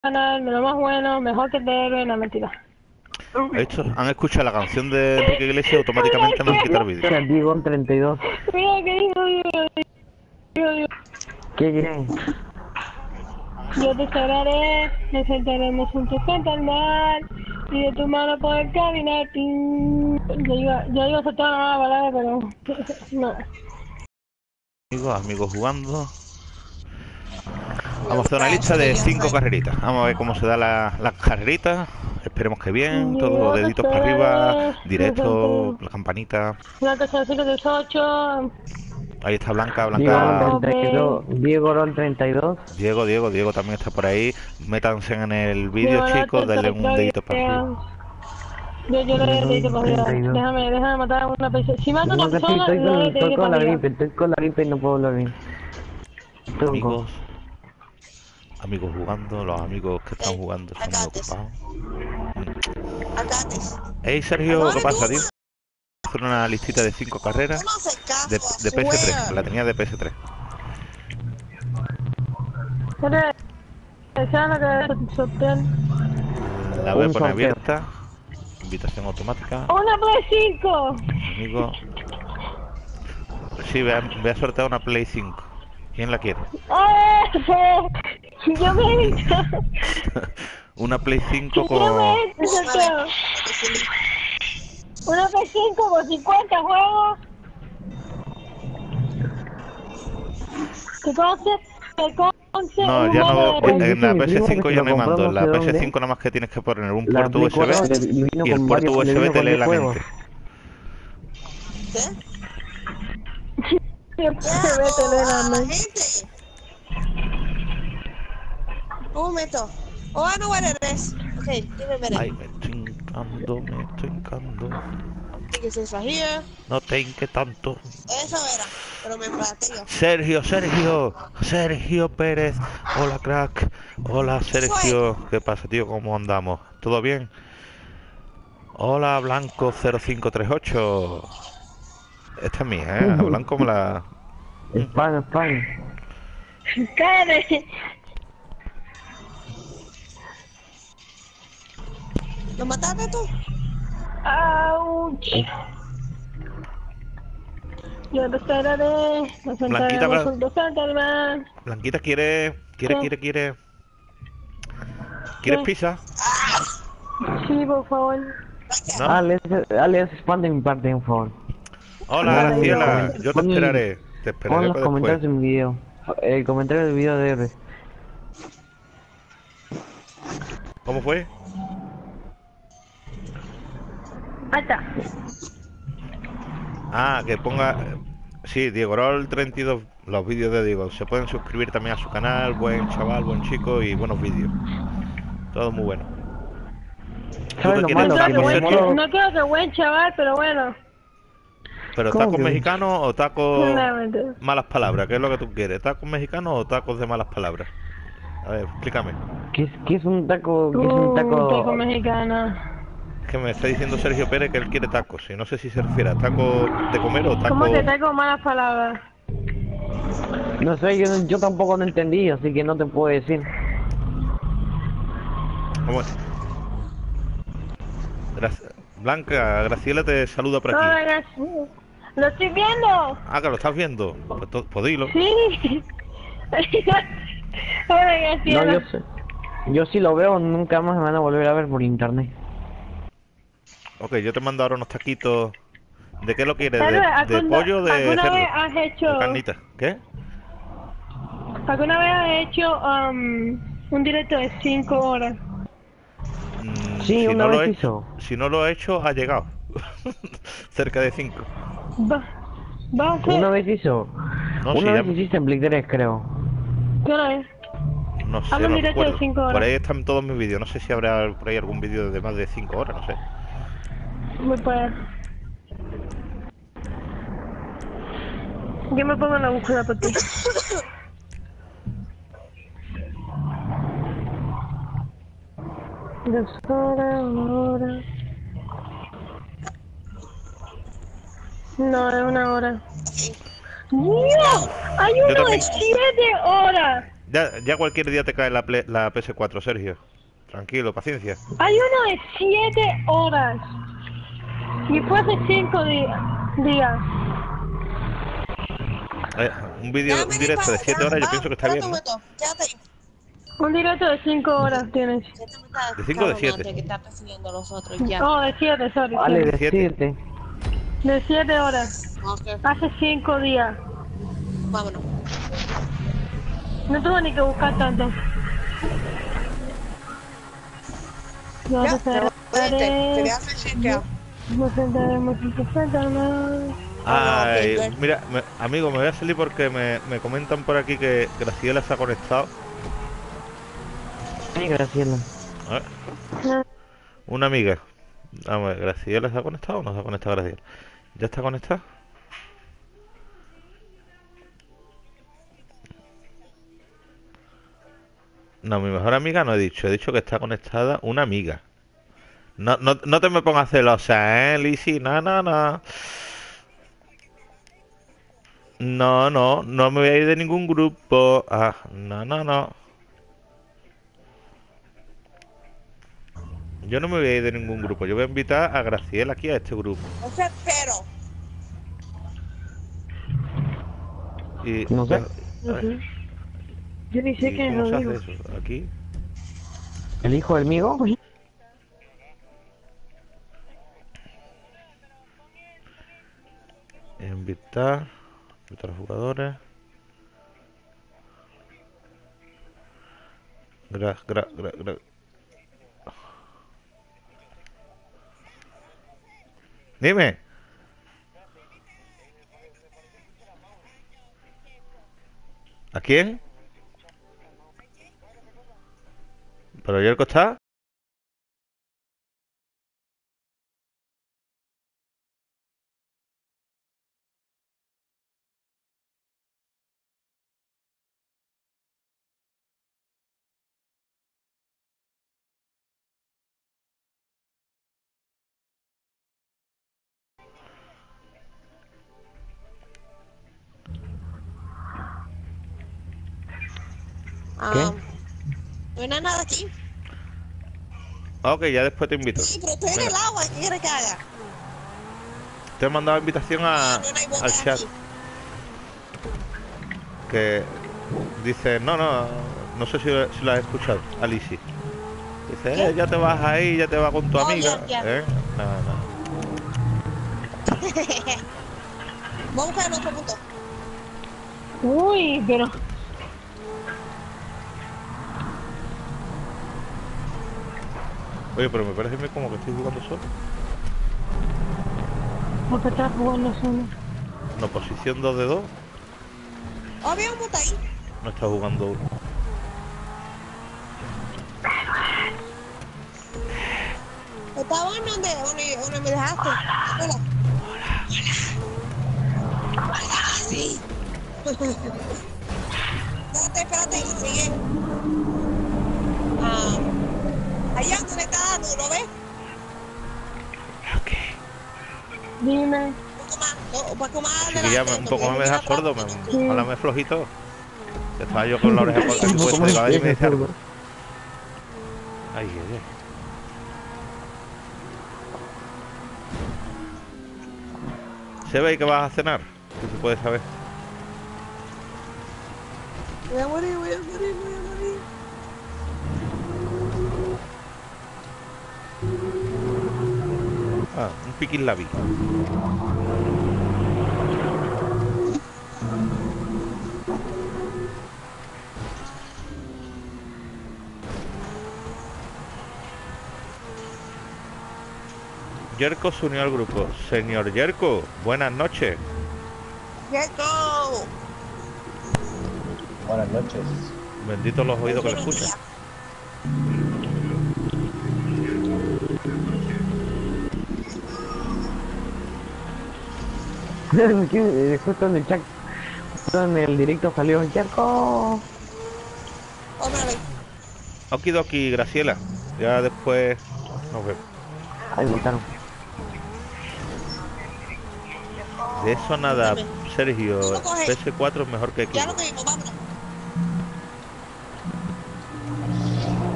canal, de lo más bueno, mejor que te héroe, no mentira. Estos han escuchado la canción de Enrique Iglesias y automáticamente nos han quitado el vídeo. Diego 32. Mira que digo. ¿Qué quieren? Yo te cerraré, nos sentaremos juntos frente al mar y de tu mano poder caminar. Yo iba a soltar una palabra, pero no. Amigos jugando. Vamos a hacer una lista de 5 carreritas. Vamos a ver cómo se da las carreritas. Esperemos que bien, todo deditos para arriba, directo, la campanita. Blanca 0538. Ahí está Blanca. Diego Rol 32. Diego también está por ahí. Métanse en el vídeo, chicos, denle un dedito para arriba. Yo le doy el dedito para arriba. Déjame matar a una persona. Si mato a una persona, estoy con la gripe y no puedo hablar bien. Amigos jugando, los amigos que están jugando están muy ocupados. Hey Sergio, ¿qué pasa, tío? Hacer una listita de 5 carreras de PS3, la tenía de PS3. La voy a poner abierta. Invitación automática. ¡Una Play 5! Amigo. Sí, voy a sortear una Play 5. ¿Quién la quiere? Yo me he visto. Una Play 5 con... Yo me he visto. Una Play 5 con 50 juegos. ¿Qué conce? No, ya no, en la PS5 ya no hay mando. En la PS5 nada más que tienes que poner un puerto USB y el puerto USB te lee la mente. Un momento. Oh, no eres. Ok, dime, veré. Ay, me estoy hincando. ¿Qué se hizo here? No te hinque tanto. Eso era, pero me empaté yo. Sergio Pérez. Hola, crack. Hola, Sergio. ¿Qué pasa, tío? ¿Cómo andamos? ¿Todo bien? Hola, Blanco 0538. Esta es mía, ¿eh? A Blanco me la... Spam. ¡Cállate! ¿Lo mataste tú? ¡Auch! Yo te esperaré. Blanquita quiere... ¿Quieres pizza? Sí, por favor. ¿No? Alex, expande mi parte, por favor. Hola, Graciela. Yo te esperaré. Te esperaré pon los después. comentarios en mi video. El comentario del video de R. ¿Cómo fue? Alta. Ah, que ponga... Sí, Diego Rol 32, los vídeos de Diego. Se pueden suscribir también a su canal. Buen chaval, buen chico y buenos vídeos. Todo muy bueno. ¿Sabes lo malo? No creo que buen chaval, pero bueno. ¿Pero tacos mexicanos o tacos malas palabras? ¿Qué es lo que tú quieres? ¿Tacos mexicanos o tacos de malas palabras? A ver, explícame. ¿Qué es un taco? ¿Qué es un taco? Taco mexicano. Es que me está diciendo Sergio Pérez que él quiere tacos. Y no sé si se refiere a tacos de comer o tacos... ¿Cómo que taco malas palabras? No sé, yo tampoco lo entendí, así que no te puedo decir. ¿Cómo es? Blanca, Graciela te saluda por aquí. Hola, gracias. ¡Lo estoy viendo! Ah, que lo estás viendo. Pues dilo. Sí. Hola, Graciela. No, yo sé. Yo sí lo veo, nunca más me van a volver a ver por internet. Ok, yo te mando ahora unos taquitos. ¿De qué lo quieres? ¿De pollo o de ¿Alguna cerdo? vez has hecho... ¿De carnita? ¿Qué? ¿Alguna vez has hecho un directo de 5 horas? Sí, una vez hizo. Si no lo he hecho, ha llegado. Cerca de 5. ¿Va a hacer? Una vez hizo. No, Una vez hiciste en Blick 3, creo. ¿Qué hora es? No sé, Hazlo no un directo de recuerdo. 5 horas. Por ahí están todos mis vídeos. No sé si habrá por ahí algún vídeo de más de 5 horas, no sé. Voy para allá. Yo me pongo en la búsqueda por ti. Dos horas, 1 hora. No, es 1 hora. ¡No! ¡Hay uno de 7 horas! Ya cualquier día te cae la PS4, Sergio. Tranquilo, paciencia. Hay uno de 7 horas. Y fue hace 5 días. Un vídeo, un directo de 7 horas, yo pienso que está bien, ¿no? Quédate ahí. Un directo de 5 horas tienes. Ya te me estás ¿De 5 o de cabronando, 7? que estás persiguiendo a los otros ya. Oh, de 7, sorry. Vale, sorry. de 7. De 7 horas. Ok, Hace 5 días. vámonos. No tuve ni que buscar tanto. Yo Ya, te te cerraré. voy a hacer chequear. Nos sentaremos en tu ventana. Ay, ok. mira, amigo, me voy a salir porque me comentan por aquí que Graciela se ha conectado. Ay, Graciela. A ver, una amiga. Vamos a ver, ¿Graciela se ha conectado o no se ha conectado Graciela? ¿Ya está conectada? No, mi mejor amiga no he dicho que está conectada una amiga. No te me pongas celosa, Lizzy, no. No me voy a ir de ningún grupo. Ah, no. Yo no me voy a ir de ningún grupo. Yo voy a invitar a Graciela aquí a este grupo. No se espero. Y, No sé. No sé. Yo ni sé ¿y qué es cómo se lo hace digo. eso? Aquí. ¿El hijo del amigo? Invitar a los jugadores. Gra. Dime. ¿A quién? ¿Pero Yerko está? Ah, no hay nada aquí. Ok, ya después te invito. Sí, pero estoy en Mira, el agua. ¿Qué quieres que haga? te he mandado invitación No hay al botes chat. aquí. Que dice, no sé si lo has escuchado, Alicia. Dice, ¿Qué? ya te vas ahí, ya te vas con tu Oh, amiga. ya. No. Vamos a buscar en otro punto. Uy, pero. Oye, pero me parece a mí como que estoy jugando solo. Porque estás jugando solo. No, posición 2 de 2, Oh, había un bote ahí. no está jugando uno. Estaba en donde me dejaste. Hola. Hola. Sí. Espérate, sigue. Ah, allá donde está dando, ¿lo ves? Dime. Un poco más Chiquilla, adelante. un poco más me dejas sordo, Sí. ojalá me flojito. Estaba yo con la oreja por aquí puesta, digo, a ver si me dice algo. Ay. ¿Se ve que vas a cenar? ¿Qué se puede saber? Voy a morir. Ah, un piquín labi. Yerko se unió al grupo. Señor Yerko, buenas noches. ¡Quieto! Buenas noches. Benditos los oídos que lo escuchan. Justo en el chat, justo en el directo salió Yerko. Ómale. Okidoki, Graciela. Ya después nos vemos. Ahí me gustaron. De eso nada, Dime. Sergio. Tú lo coges. PS4 es mejor que Ya Xbox. lo cogimos, vámonos.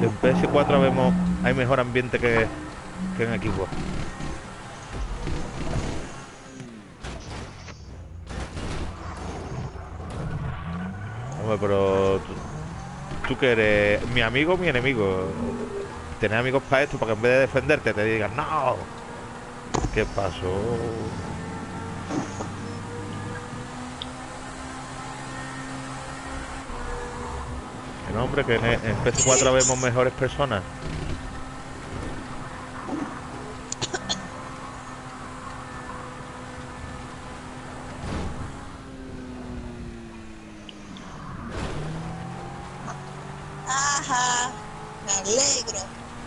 En PS4 vemos, hay mejor ambiente que en Xbox. Hombre, pero tú que eres mi amigo o mi enemigo. Tener amigos para esto, para que en vez de defenderte te digan, no. ¿Qué pasó? Que no, hombre, que en PS4 vemos mejores personas. Ajá, me alegro.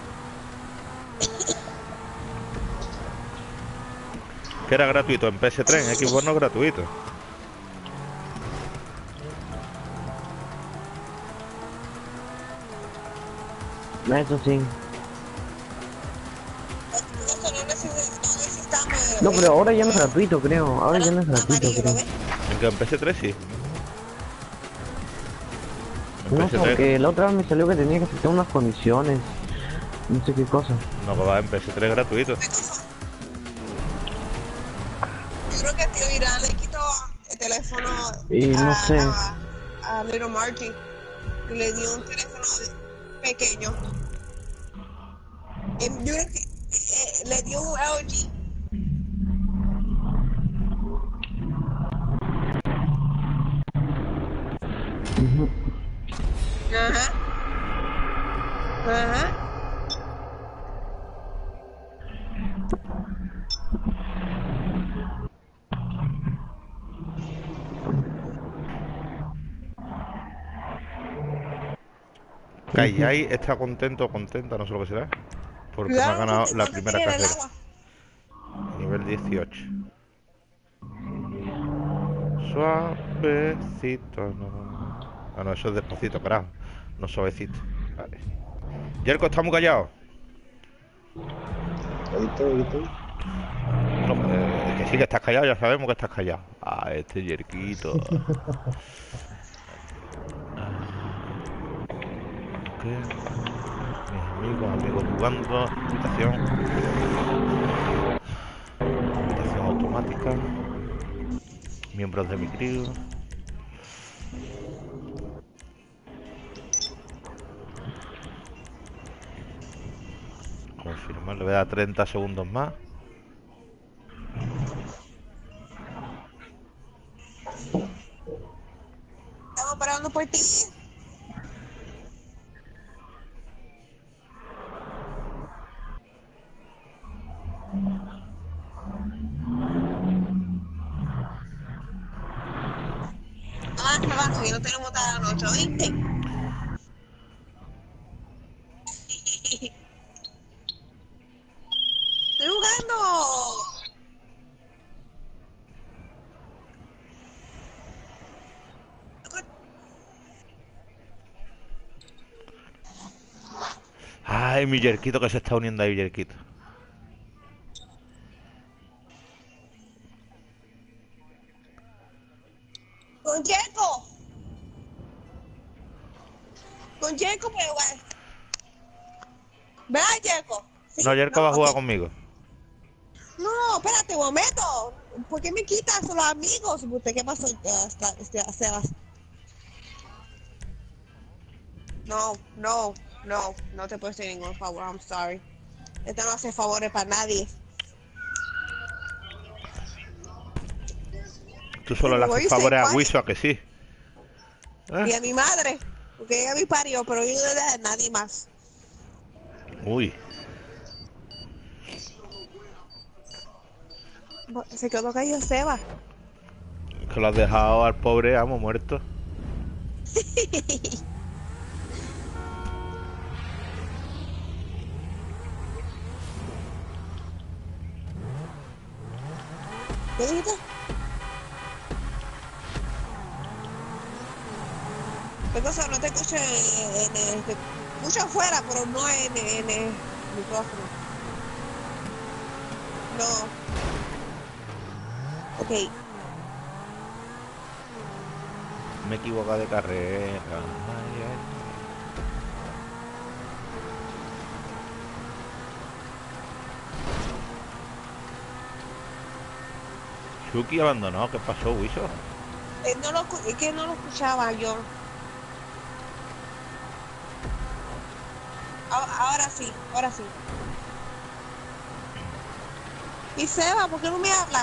Que era gratuito en PS3, en Xbox no es gratuito. Eso sí. Eso no necesitamos. No, pero ahora ya no es gratuito, creo. Ahora ya no es gratuito, creo. En que en PS3 sí. En No, porque la otra vez me salió que tenía que aceptar unas condiciones. No sé qué cosa. No, papá, en PS3 gratuito. Yo creo que tío Irán le quitó el teléfono Y no sé. a Little Marty y le dio un teléfono pequeño. Yo creo que le dio un LG. Ajá. Ajá. Kayai está contento o contenta, no sé lo que será. Porque me ha ganado la primera carrera. Nivel 18. Suavecito, no. Ah, no, eso es despacito, carajo. No suavecito. Vale. Yerko está muy callado. No, que sí que estás callado, ya sabemos que estás callado. Ah, este Yerquito. ¿Qué? Mis amigos jugando. Invitación automática. Miembros de mi crew. Confirmar, le voy a dar 30 segundos más. Estamos parando por ti. Ah, trabajo, que no tenemos toda la noche, ¿oíste? Estoy jugando. Ay, mi Yerquito que se está uniendo ahí, Yerquito. Con Checo. Con Checo, pero igual. ¿Verdad, Checo? Sí, No, Yerko no, va a jugar ok. conmigo. No, espérate un momento. ¿Por qué me quitas los amigos? ¿Qué pasó, Sebas? No, no te puedo hacer ningún favor, I'm sorry. Esto no hace favores para nadie. Tú solo le haces favores a Wiso, ¿a que sí? Y a mi madre, porque ella me parió, pero yo no le a nadie más. Uy. Se quedó caído Seba. Que lo has dejado al pobre amo muerto. ¿Qué dijiste? Entonces no te escucho te escucho afuera, pero no en el micrófono. No. Ok. Me he equivocado de carrera. Chucky abandonó. ¿Qué pasó, Wiso? Es que no lo escuchaba yo. Ahora sí, ahora sí. Y Seba, ¿por qué no me habla?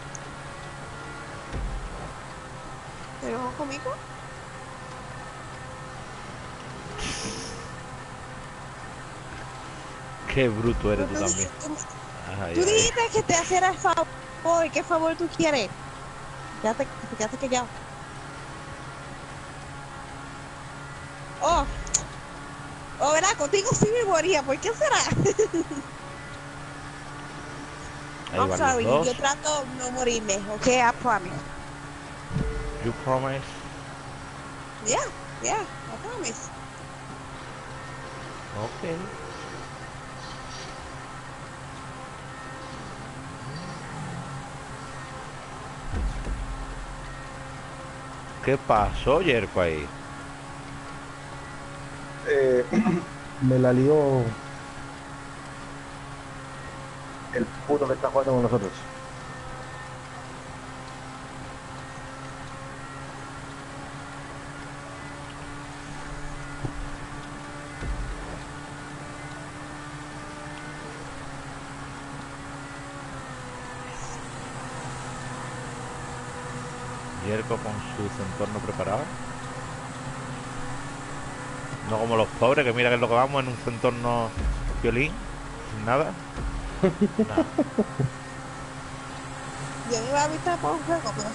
¿Te enojó conmigo? Qué bruto eres tú Pero también. Ay, tú ay. dijiste que te hiciera el favor. ¿Qué favor tú quieres? Quédate callado. Oh, ¿verdad? Contigo sí me moría. ¿Por qué será? Ahí I'm van sorry. los Yo dos. trato no morirme. Okay, I promise. You promise. Yeah, I promise. Ok. ¿Qué pasó, Yerko, ahí? Me la lió el puto que está jugando con nosotros. Yerko con su centorno preparado. No como los pobres, que mira que es lo que vamos en un centorno violín. Sin nada. Nada. Yo me iba a avisar por un juego, pero...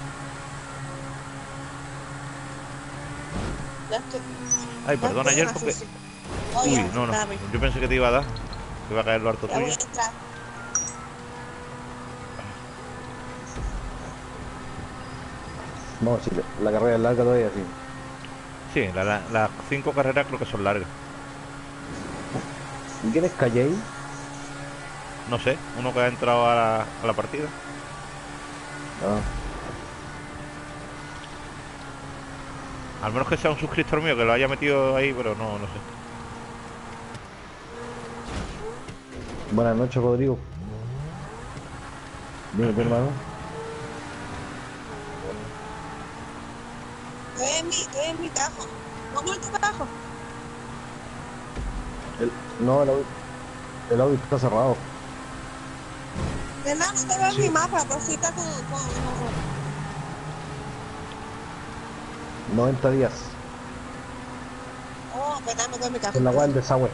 Ya estoy... Ay, perdona, estoy en Yerko, la que... sesión. Oh, Uy, ya, no. dame. Yo pensé que te iba a dar. Que iba a caer lo harto Ya voy tuyo. a entrar. No, sí, la carrera es larga todavía, sí. Sí, las 5 carreras creo que son largas. ¿Y quién es Calley? No sé, uno que ha entrado a la partida. Ah, Al menos que sea un suscriptor mío que lo haya metido ahí, pero no sé. buenas noches, Rodrigo. Dime, tu hermano. Estoy en mi cajo. ¿Cómo es tu cajo? No, el audio está cerrado. ¿Verdad? No te veo en Sí. mi mapa, pero sí está con... 90 días. Oh, verdad, me voy en mi cajo. En la cual del desagüe.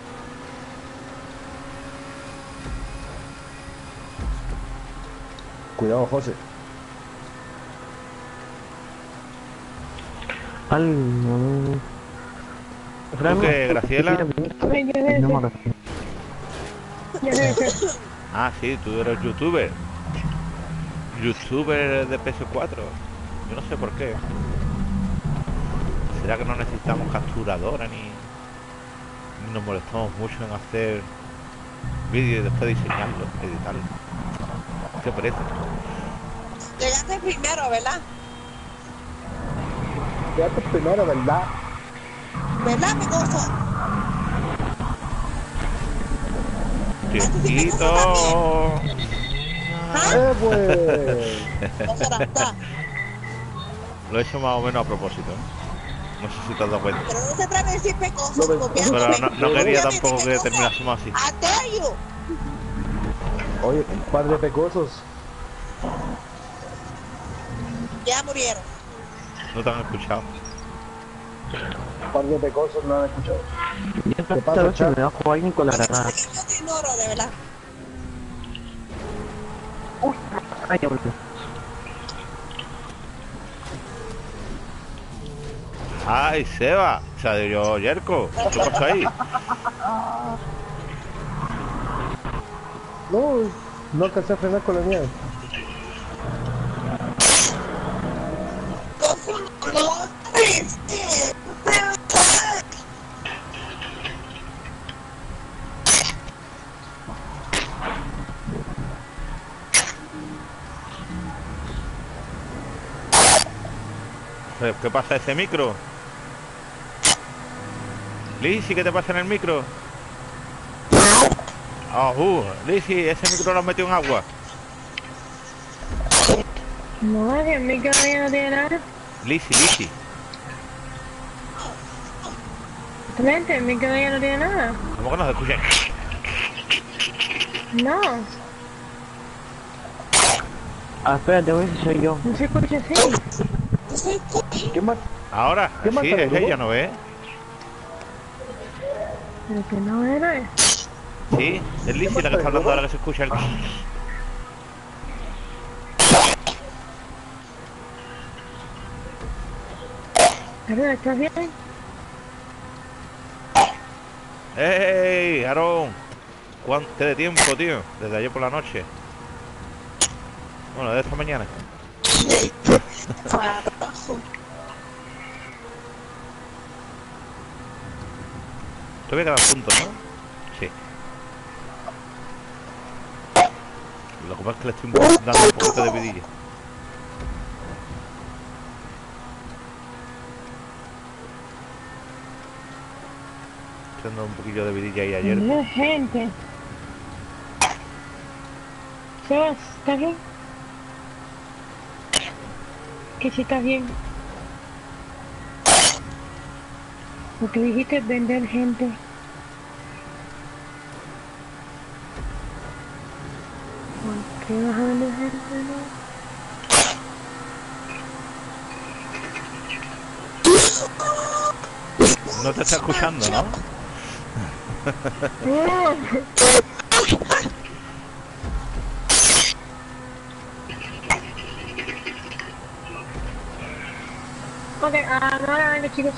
Cuidado, José. Al... ¿Tú qué, Graciela? Ay, yo sé, No, yo sé. Ah, sí, tú eres youtuber. Youtuber de PS4. Yo no sé por qué. ¿Será que no necesitamos capturadora ni nos molestamos mucho en hacer vídeos y después diseñarlo, editarlo? ¿Qué parece? Llegaste primero, ¿verdad? Quédate primero, ¿verdad? ¿Verdad, Picoso? Chiquito. ¿Ah? Pues. No será, está. Lo he hecho más o menos a propósito, ¿eh? No sé si te has dado cuenta. Pero no se trata de decir Picoso, No, pero copiándome. no quería Copiándome, tampoco que Picoso. terminásemos así. I dare you. Oye, un par de pecosos. Ya murieron. No te han escuchado. Un par de pecosos no han escuchado. Yo pasa, esta vez chat? me bajo alguien con la granada. Yo te ignoro, de verdad. Ay, ya volvió. ¡Ay, Seba! Se adhirió Yerko. ¿Qué pasó ahí? No alcancé a frenar con la mía. ¿Qué pasa ese micro? Lizzy, ¿qué te pasa en el micro? Lizzy, ese micro lo has metido en agua. No, que el micro ya no tiene nada. Lisi. Exactamente, el micro ya no tiene nada. ¿Cómo que no se escucha? No, Ah, espérate, voy a ver si soy yo. no se escucha así. ¿Qué más? Ahora, ¿Qué más sí, sale, es Bruno? ella, ¿no ves? Pero que no era. Sí, es Lisi la que está hablando ahora que se escucha el... Pero ¿estás bien? ¡Ey, Aarón! ¿Qué de tiempo, tío? Desde ayer por la noche. Bueno, de esta mañana. Todavía quedan puntos, ¿no? Sí. Lo que pasa es que le estoy dando un poquito de vidilla. Estoy dando un poquillo de vidilla ahí ayer. Mira, gente. Sebas, ¿estás bien? Que si estás bien. Lo que dijiste es vender gente. ¿Por qué vas a vender gente, no? No te está escuchando, ¿no? Ok, ahora venga, chicos.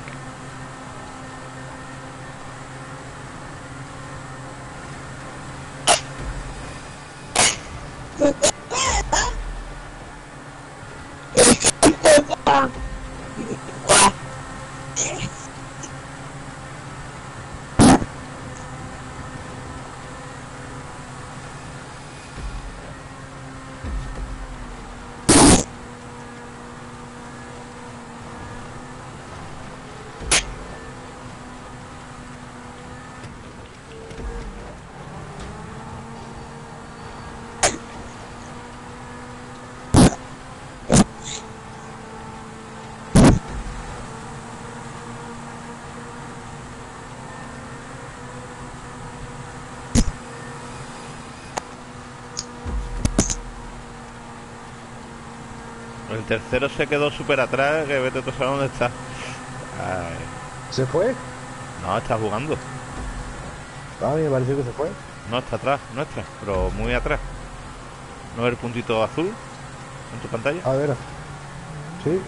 El tercero se quedó súper atrás, que vete tú sabes dónde está. Ay. ¿Se fue? No, está jugando. A mí me pareció que se fue. No, está atrás, nuestra, pero muy atrás. ¿No ves el puntito azul en tu pantalla? A ver. Sí.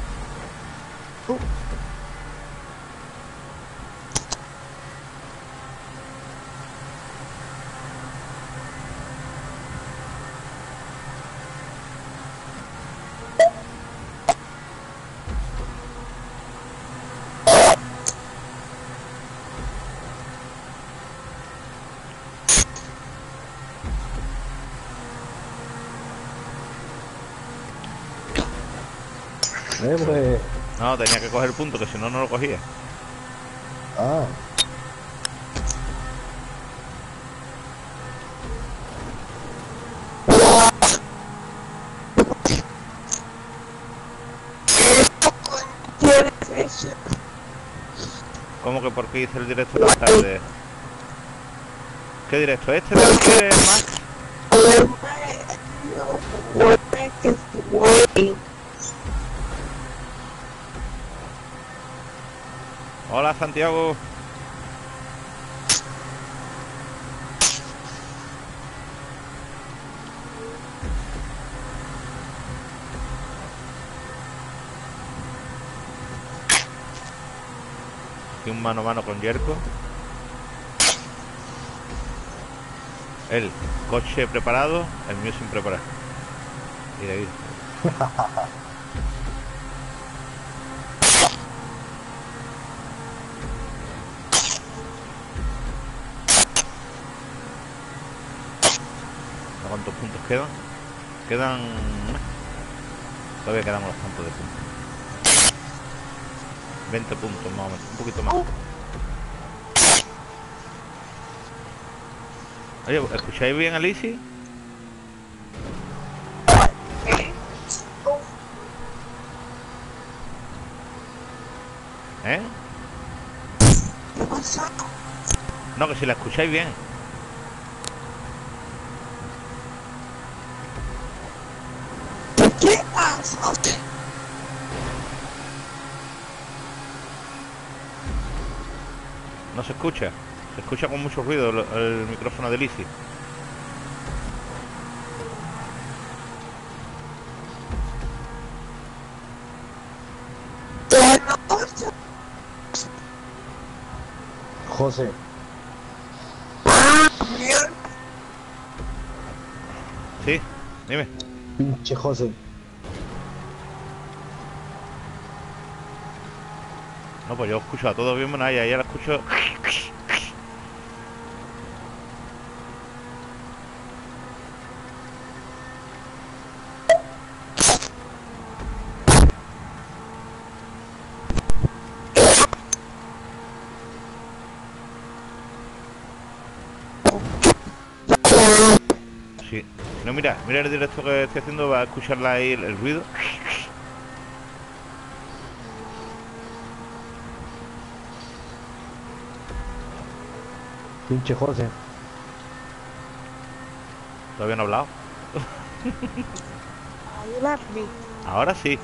Pues. No, tenía que coger el punto, que si no, no lo cogía. Ah. ¿Cómo que por qué hice el directo tan tarde? ¿Qué directo? ¿Este te refieres, Max? Hola, Santiago. Aquí un mano a mano con Yerko. El coche preparado, el mío sin preparar. Y de ahí. ¿Cuántos puntos quedan? Quedan... Todavía quedan unos cuantos de puntos. 20 puntos más o menos, un poquito más. Oye, ¿escucháis bien a Lizzie? No, que si la escucháis bien. ¿Qué pasa? No se escucha. Se escucha con mucho ruido el micrófono de Lizzy. José, Sí, dime. pinche José. No, pues yo escucho a todo bien, bueno, ahí la escucho. Sí. No, mira el directo que estoy haciendo, va a escucharla ahí el ruido. Pinche José. Todavía no he hablado. Oh, you left me. Ahora sí.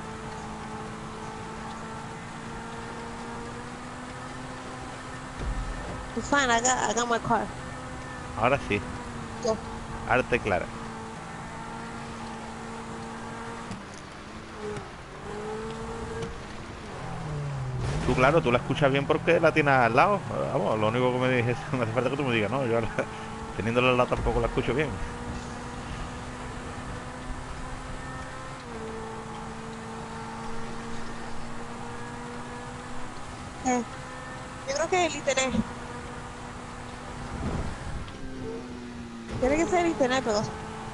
It's fine, I got my car. Ahora sí. Go. Ahora te clara. Tú, claro, tú la escuchas bien porque la tienes al lado. Vamos, lo único que me dices, no hace falta que tú me digas, no, yo ahora, teniéndola al lado tampoco la escucho bien. Yo creo que el internet. Tiene que ser el internet, pero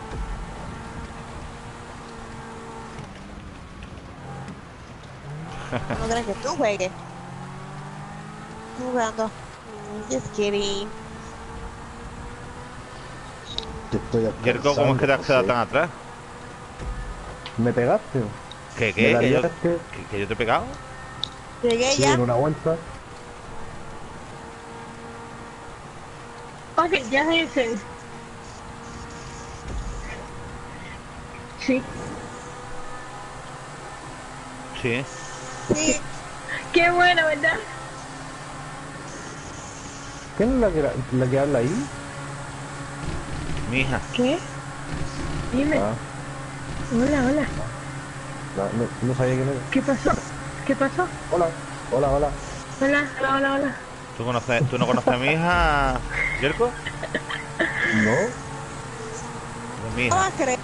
no crees que tú juegues. Tú jugando. Just kidding. Te estoy Yerko, ¿cómo es que te has quedado tan atrás? ¿Me pegaste? ¿Qué? ¿Me ¿Que yo, dañaste? que yo te he pegado? Llegué Sí, ya. en una vuelta. Ok, ya se dice. Sí. Sí. Sí. Qué bueno, ¿verdad? ¿Quién es la que habla ahí? Mi hija. ¿Qué? Dime. Ah, Hola, hola. no sabía quién era. ¿Qué pasó? ¿Qué pasó? Hola, hola, hola. Hola, hola, hola, hola. ¿Tú no conoces a mi hija, Yerko? No, Es mi No hija. vas a creer.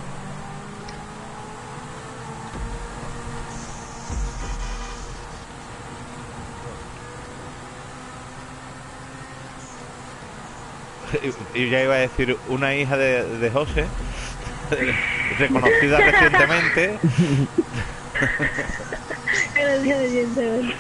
Y ya iba a decir una hija de José, reconocida recientemente. Gracias de diente, bueno.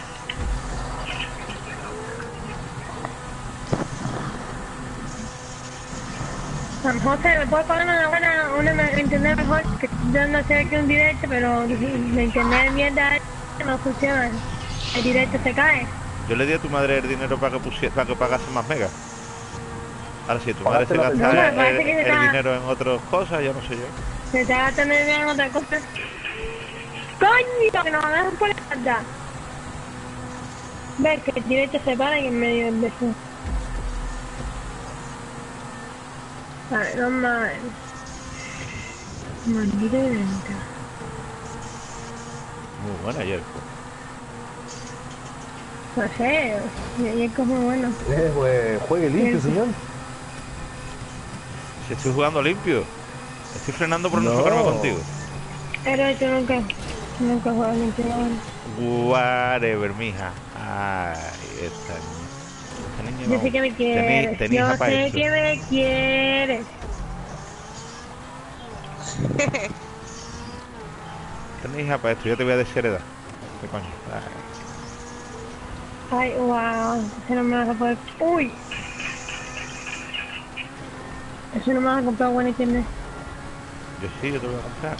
San José, ¿me puedes poner una internet mejor? Que yo no sé que es un directo, pero la internet de mierda no funciona. El directo se cae. Yo le di a tu madre el dinero para que pagase más megas. Ahora si tu madre se Pagaste la gasta pensión. No, me parece que se el está- dinero en otras cosas, ya no sé yo. Se te va a tener bien otra cosa. ¡Coño! Que nos dejan por la espalda. Ves que el directo se para en el medio del beso. A ver, vamos a ver. Maldita idéntica. Muy buena, Yerko. No sé, y es como bueno. pues juegue limpio, Sí. señor. Si estoy jugando limpio. Estoy frenando por no No. chocarme contigo. Pero tú nunca juegas mucho. Whatever, mija. Ay, esta niña. Esta niña Yo no. sé que me quieres. Tenéis Yo hija para sé esto. que me quieres. Tenéis hija para esto. Yo te voy a desheredar. ¿Qué coño? Ay. Ay, wow. Eso no me vas a poder. Uy. Eso no me vas a comprar buen internet. Yo sí, yo te lo voy a comprar.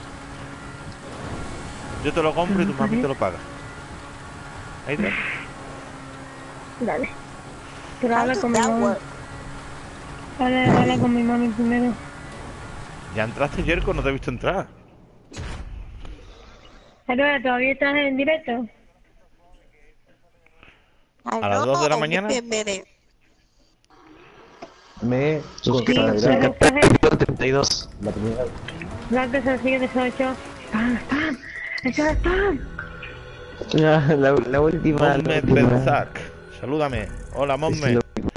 Yo te lo compro y tu mami te lo paga. Ahí está. Dale. Pero How habla does con mi that mami. work? Habla con mi mami primero. ¿Ya entraste, Jerko? No te he visto entrar. Pero todavía estás en directo. I ¿A las 2 de la know, mañana? wait a minute. Me Sí, consagrado pero estás 32. la primera vez. Blanco 0718. ¡Spam, spam! ¡Eso es spam! La última. Monme Benzac. Salúdame. Hola, Monme.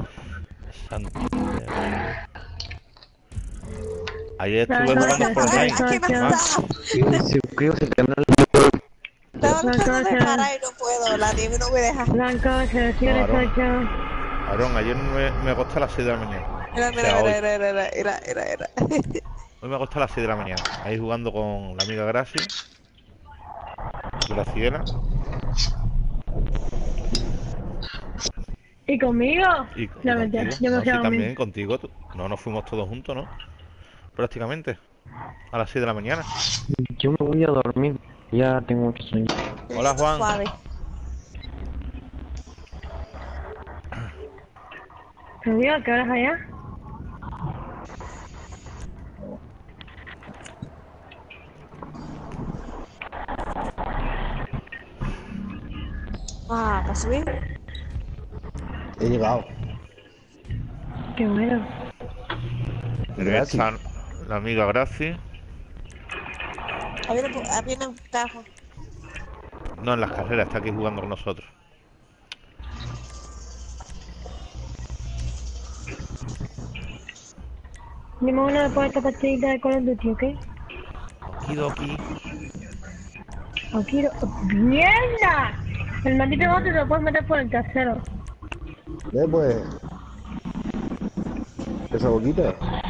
Ayer estuve Blanco jugando por online. 0718. Suscríbase al canal. Estaba tratando de cosa. parar y no puedo, la nieve no me deja. Blanco 0718. Aarón, ayer me acosté a las 6 de la mañana. Mira, O sea, hoy. era. Hoy me acosté a las 6 de la mañana. Ahí jugando con la amiga Graci. Graciela. ¿Y conmigo? Y No, mentira, contigo. yo me No, fui sí, a también dormir. contigo. No, nos fuimos todos juntos, ¿no? Prácticamente. A las 6 de la mañana. Yo me voy a dormir. Ya tengo mucho sueño. Hola, Juan. Suave. ¿Conmigo? ¿Qué horas allá? Ah, ¿para subir? He llegado. Qué bueno. Graci. La amiga Graci. Había un tajo. No en las carreras, está aquí jugando con nosotros. Dime una después de esta partidita de Call of Duty, ¿ok? Okidoki. Aquí, ¡mierda! El maldito bote te lo puedes meter por el trasero. Pues. Esa boquita.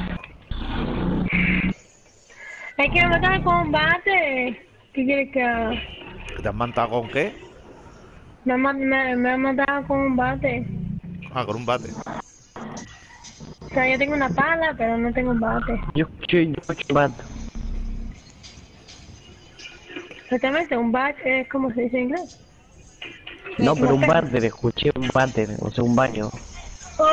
Es que me matan en combate. ¿Qué quieres que haga? ¿Te has matado con qué? Me han matado con un bate. Ah, con un bate. O sea, yo tengo una pala, pero no tengo un bate. Yo escucho bat. Exactamente, un bate es como se dice en inglés. No, pero un váter, escuché un váter, o sea, un baño. Oh.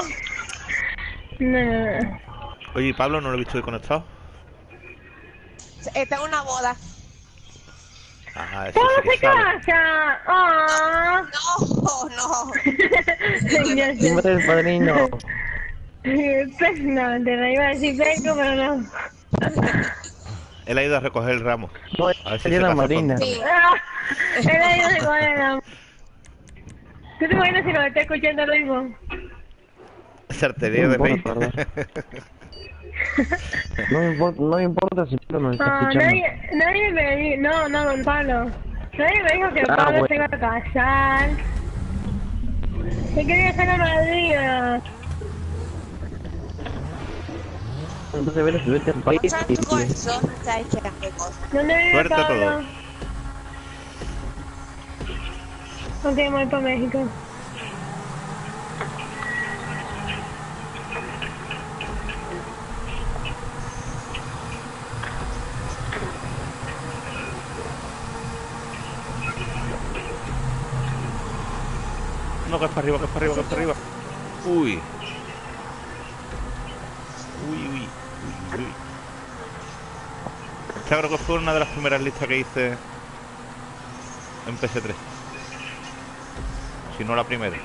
No. Oye, Pablo, ¿no lo he visto hoy conectado? Está en una boda. Ah, eso ¿Cómo sí que se sabe. casa? ¡Ah! No. Ya ¿Quién va a sé. ser el padrino? Pues no, te lo iba a decir Peco, pero no. Él ha ido a recoger el ramo. No, A ver si sería se la casa madrina. pronto. Sí. Ah, era yo de Guadalajara. ¿Tú te imaginas si lo está escuchando ahora mismo? Sartería No de me rey. importa, no me importa si tú no me estás Ah, escuchando. nadie me dijo, no, don Pablo. Nadie me dijo que Ah, Pablo bueno. se iba a casar. Que quería ser la madrina. Entonces vete al país What's y... up, corazón? Está echando cosas. ¿Dónde vive Suerte a Pablo? todos. Ok, me voy para México. No, que es para arriba, que es para arriba, que es para arriba. Uy. Uy. Esta creo que fue una de las primeras listas que hice en PS3. Si no la primera.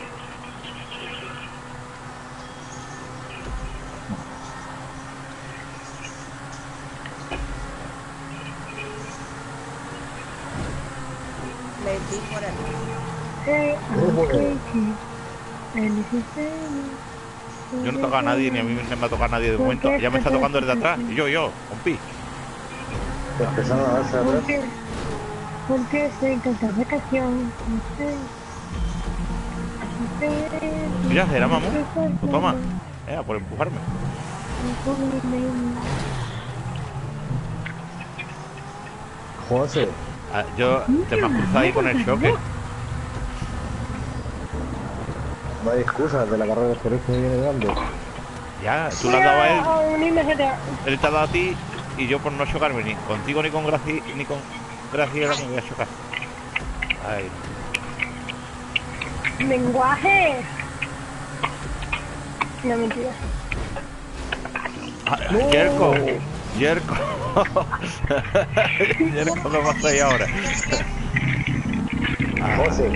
Le di por el... Yo no toco a nadie, ni a mí me va a tocar nadie de momento. Ya me está tocando el de atrás. Y yo, compi. Empezaron a darse atrás. Porque estoy en tanta vacación. Mira, era mamón. Pues toma. Por empujarme. José. Ah, yo te me has cruzado ahí con el choque. No hay excusas de la carrera de experiencia que viene dando. Ya, tú le has dado a él. Unirme GTA. Él te ha dado a ti y yo por no chocarme ni contigo ni con Graciela me voy a chocar. Ay, Lenguaje. No, mentira. Yerko. Yerko. Yerko, ¿qué pasa ahí ahora? José.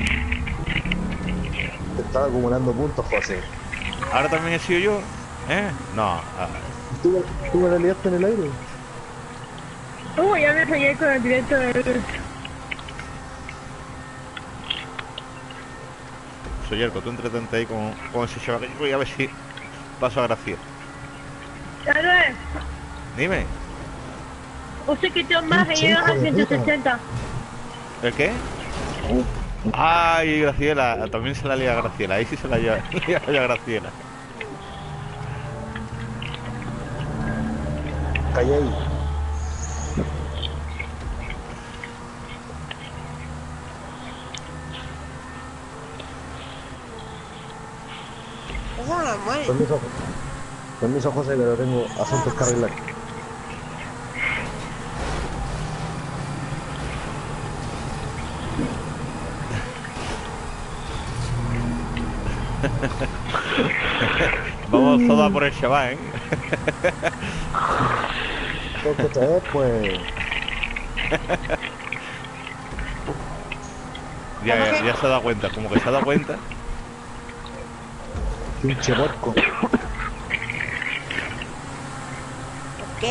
Te estaba acumulando puntos, José. ¿Ahora también he sido yo? ¿Eh? No. ¿Tú me la liaste en el aire? Ya me soñé con el directo de... Soy Yerko, tú entretente ahí con ese chaval que voy a ver si paso a Gracia. Manuel, Dime, usted quitó más y llegas a 160. ¿el qué? Ay, Graciela, también se la lía a Graciela, ahí sí se la lía a Graciela. Calla ahí. Eso no es bueno. Permiso, José, que lo tengo asuntos que arreglar. Vamos todas por el chaval, ¿eh? Porque esta vez, pues... Ya se ha dado cuenta, como que se ha dado cuenta. Pinche porco. Ok.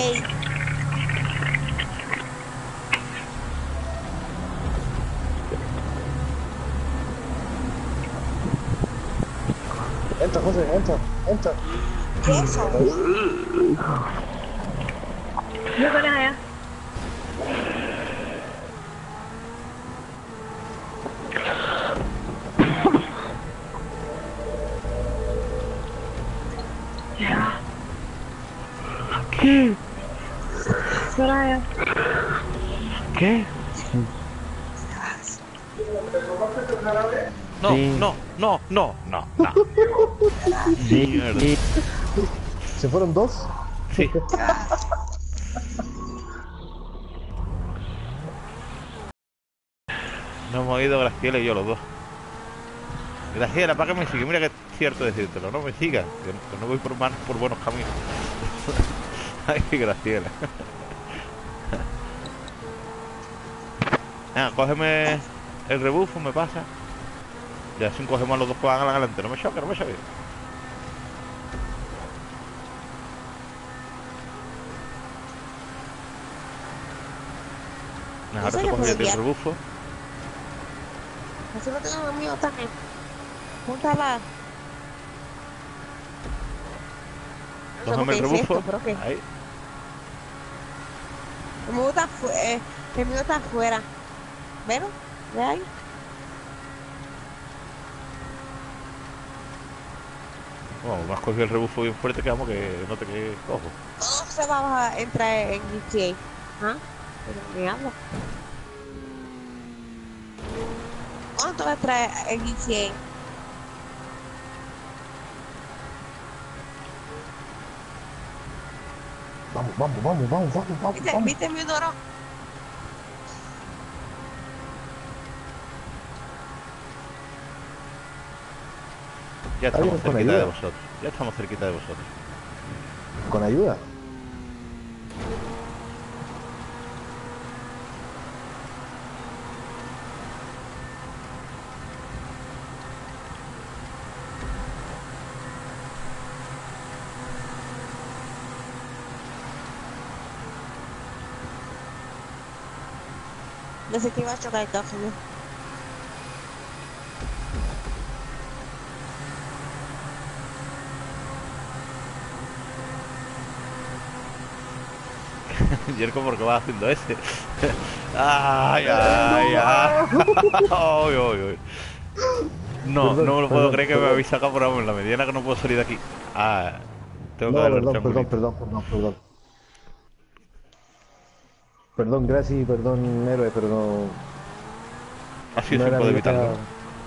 Entra, José, entra. ¿Qué es eso? ¿No pones allá? ¿Qué? Por allá. ¿Qué? No, Sí. no. Mierda. ¿Se fueron dos? Sí. Nos hemos ido Graciela y yo los dos. Graciela, ¿para qué me sigue? Mira que es cierto decírtelo, no me sigas, que no voy por buenos caminos. Ay, Graciela. Cógeme el rebufo, me pasa. Y así cogemos a los dos que van adelante. No me choque. Ahora te cojo yo el rebufo. Así lo tengo mío también. Júntala. Cógeme el rebufo. Ahí. El mío está afuera. ¿Ven? ¿Ve ahí? Bueno, me has cogido el rebufo bien fuerte que vamos que no te quede cojo. No se va a entrar en GTA. ¿Ah? Pero me habla. ¿Cuánto va a traer en GTA? Vamos. ¿Viste mi oro? Ya estamos Alguien con cerquita de ayuda. vosotros. Ya estamos cerquita de vosotros. Con ayuda. Pensé que iba a chocar el café. Yerko, ¿por qué vas haciendo ese? Ay. Ay. No, Perdón, no me lo puedo perdón, creer que me perdón. habéis sacado por en la mediana que no puedo salir de aquí. Tengo que No, darle el perdón. triangulito. Perdón, Gracie, perdón, héroe, pero no... Ha sido no era tiempo de mi evitarlo. idea.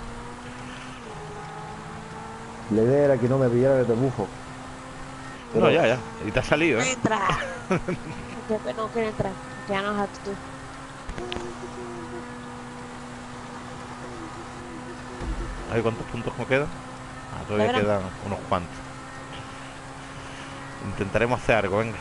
La idea era que no me pillara de rebufo. No, ya. Y te ha salido, No ¿eh? entra. Porque no quiere entrar. Ya no has tú. A ver cuántos puntos me quedan. Todavía ¿De verdad? quedan unos cuantos. Intentaremos hacer algo, venga.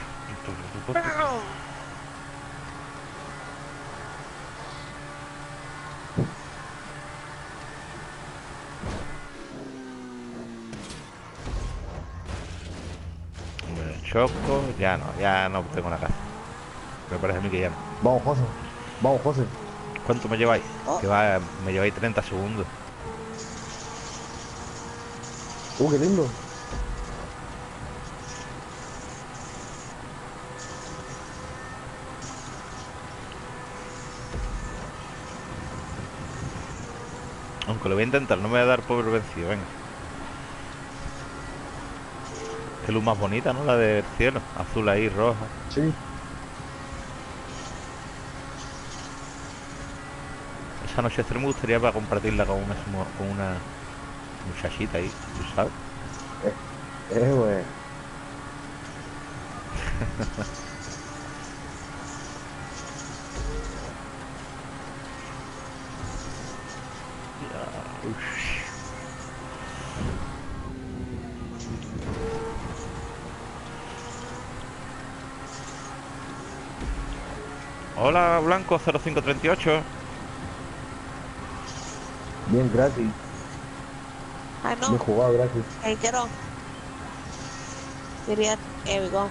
Me choco, ya no tengo la casa. Me parece a mí que ya no. Vamos, José. Vamos, José. ¿Cuánto me lleváis? Oh. Que me lleváis 30 segundos. Qué lindo. Aunque lo voy a intentar, no me voy a dar por vencido, venga. Qué luz más bonita, ¿no? La del cielo. Azul ahí, roja. Sí. Esa anochecer me gustaría para compartirla con una muchachita ahí, ¿tú sabes? Güey. Hola, Blanco 0538. Bien, gracias. Ay, Bien no. jugado, gracias. Hey, quiero. Quería. Here we go.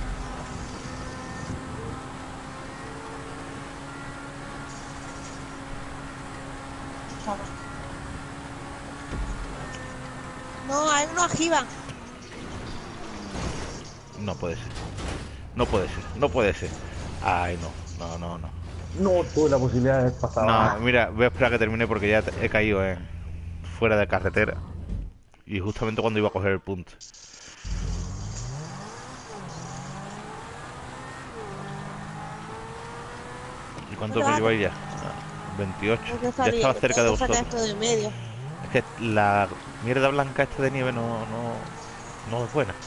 No, hay uno arriba. No puede ser. No puede ser. No puede ser. Ay, no. No. No tuve la posibilidad de pasar. No, mira, voy a esperar a que termine porque ya he caído fuera de carretera. Y justamente cuando iba a coger el punto. ¿Y cuánto me lleváis ya? 28. Tengo que Ya salir. estaba cerca de Tengo que sacar vosotros. esto de en medio. Es que la mierda blanca esta de nieve no es buena.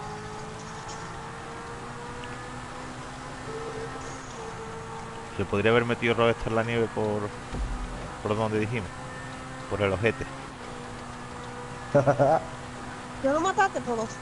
Se podría haber metido Rockstar en la nieve por donde dijimos. Por el ojete. ¿Yo lo mataste, por dos?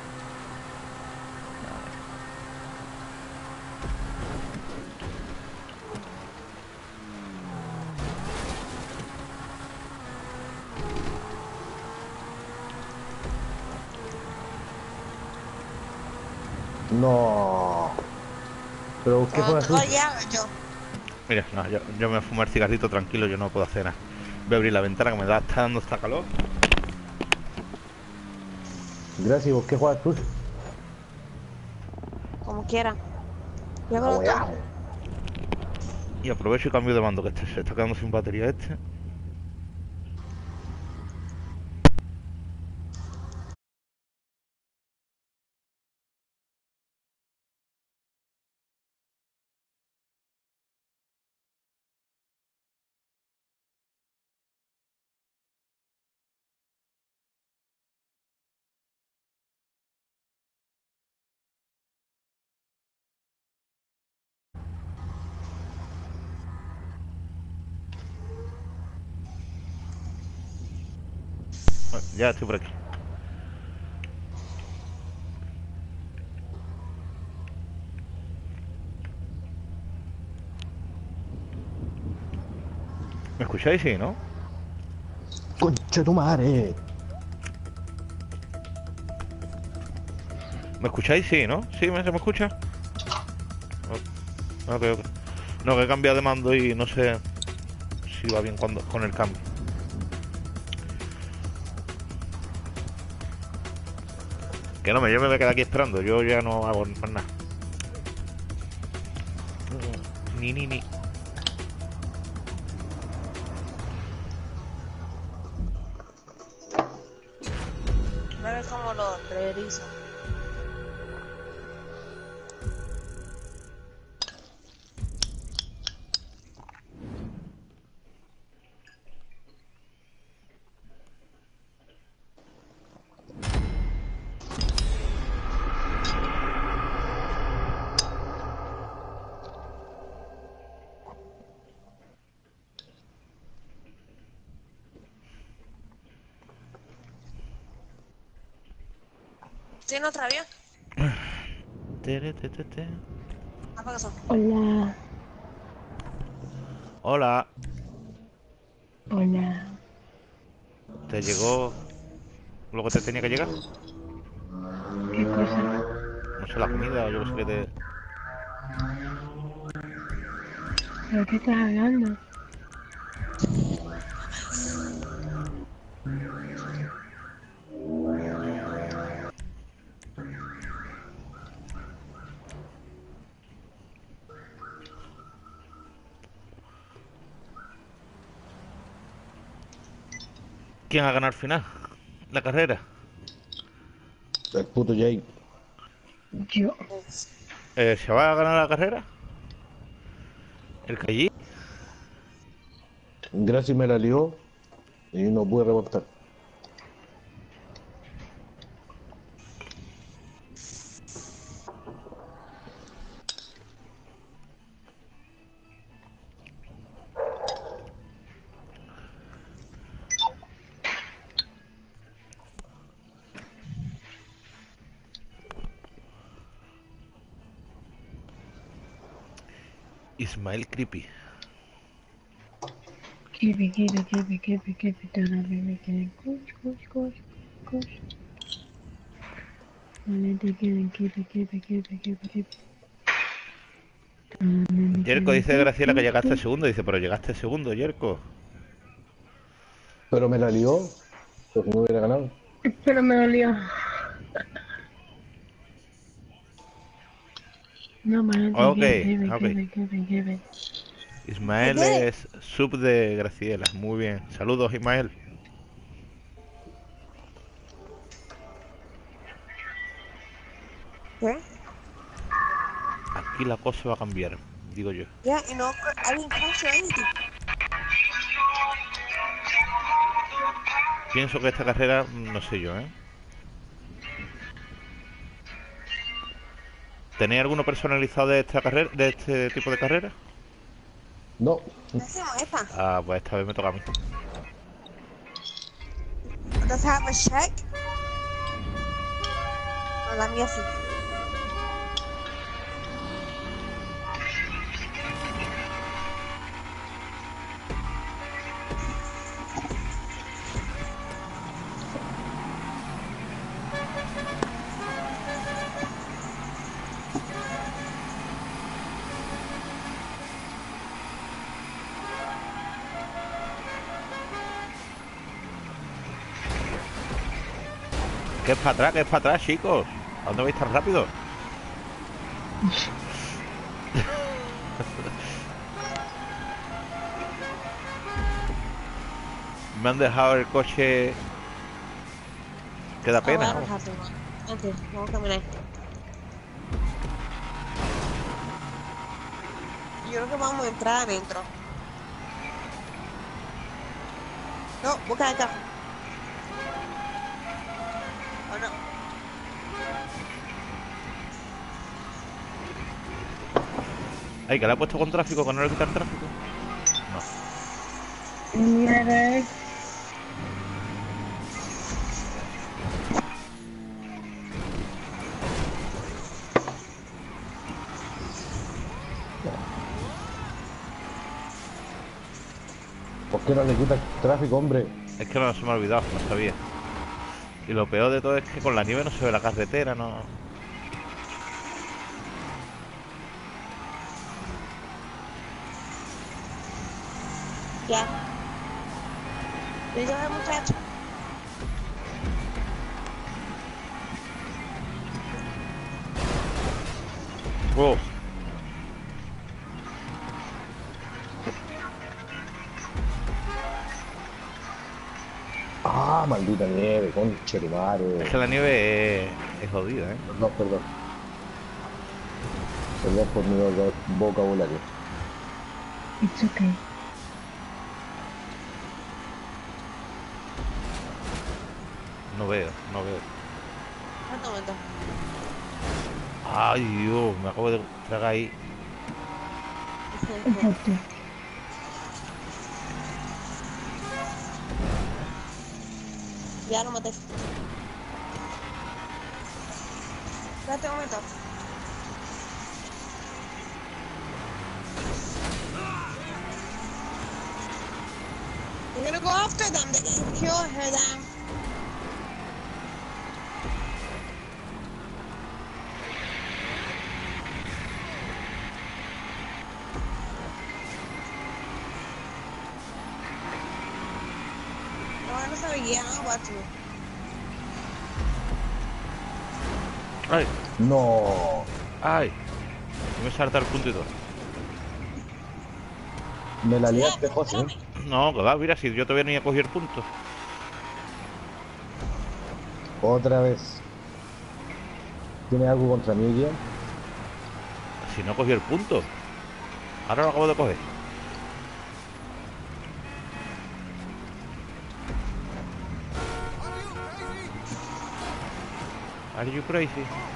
No. Pero, ¿qué juegas tú? Oye, yo. Mira, no, yo me voy a fumar cigarrito tranquilo, yo no puedo hacer nada. Voy a abrir la ventana que está dando esta calor. Gracias, ¿vos qué juegas tú? Como quiera. Yo Ah, creo güey, que. Y aprovecho y cambio de mando, que se está quedando sin batería este. Bueno, ya estoy por aquí. ¿Me escucháis? Sí, ¿no? Concha tu madre. ¿Me escucháis? Sí, ¿no? ¿Sí? ¿Se me escucha? Ok. No, que he cambiado de mando y no sé si va bien con el cambio. Que no, yo me voy a quedar aquí esperando. Yo ya no hago más nada. Ni. No ves cómo lo reviso. ¿Tiene otra vía? Tere, te, te. ¿Qué pasó? Hola, Hola, hola. ¿te llegó lo que te tenía que llegar? ¿Qué cosa? No sé, la comida o yo qué sé qué te... ¿Pero qué estás hablando? ¿Quién va a ganar al final? La carrera. El puto Jake. Yo. ¿Se va a ganar la carrera? ¿El que allí? Gracie me la lió y no pude remontar. Ismael Creepy. Keep it down, baby, coach. Vale, te quieren, keep it. Yerko dice Graciela que llegaste segundo. Dice, pero llegaste segundo, Yerko. Pero me la lió, pues no hubiera ganado. Pero me dolió. No, man, Ok, ok. give it. I Ismael did it. es sub de Graciela. Muy bien. Saludos, Ismael. ¿Qué? Aquí la cosa va a cambiar, digo yo. Yeah, you know, I didn't crash or anything. Pienso que esta carrera, no sé yo, ¿eh? ¿Tenéis alguno personalizado de esta carrera, de este tipo de carrera? No, ¿Qué hacemos esta? Ah, pues esta vez me toca a mí. Does it have a check? No, la mía sí. ¿Qué es para atrás, chicos? ¿A dónde vais tan rápido? Me han dejado el coche que da pena, I don't ¿no? have to run. Ok, vamos a caminar. Yo creo que vamos a entrar adentro. No, busca acá. ¿O no? Ay, que le ha puesto con tráfico, que no le quita el tráfico. No. Mira, ¿por qué no le quita el tráfico, hombre? Es que no se me ha olvidado, no sabía. Y lo peor de todo es que con la nieve no se ve la carretera, no. Ya. ¿Listo, muchacho? Oh, Ah, maldita nieve, conche de madre. es que la nieve es jodida, ¿eh? Perdón. Perdón por mi vocabulario. it's okay. No veo. Un momento. Ay, Dios, me acabo de tragar ahí. Exacto. Ya lo maté. Espérate un momento. go after them. They can kill her then. No sabía, guacho. ¡Ay! No. ¡Ay! Me salta el punto y todo. Me la liaste, José. No, que va, mira, si yo todavía ni he cogido el punto. Otra vez. ¿Tienes algo contra mí, Guía? Si no cogí el punto. Ahora lo acabo de coger. Are you crazy?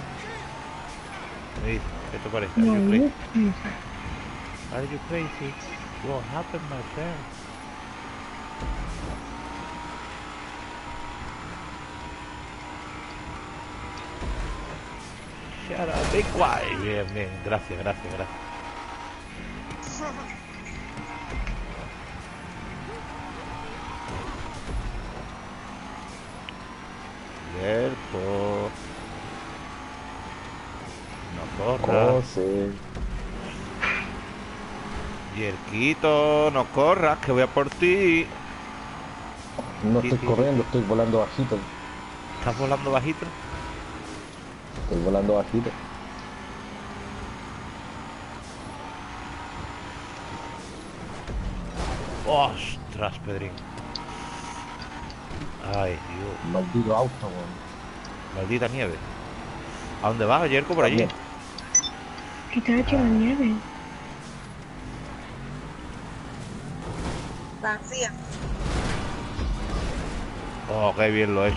Me dice, ¿qué te parece? Are you crazy? Are you crazy? What happened, my friend? Shut up, be quiet. Bien, bien, gracias, gracias, gracias. Cierto. No corras. José. Yerquito, no corras, que voy a por ti. No Sí, estoy sí. corriendo, estoy volando bajito. ¿Estás volando bajito? Estoy volando bajito. ¡Ostras, Pedrín! ¡Ay, Dios! Maldito auto, weón. Maldita nieve. ¿A dónde vas, Yerko, por allí? También. ¿Qué te ha hecho la nieve? Vacía. ¡Oh, qué bien lo he hecho!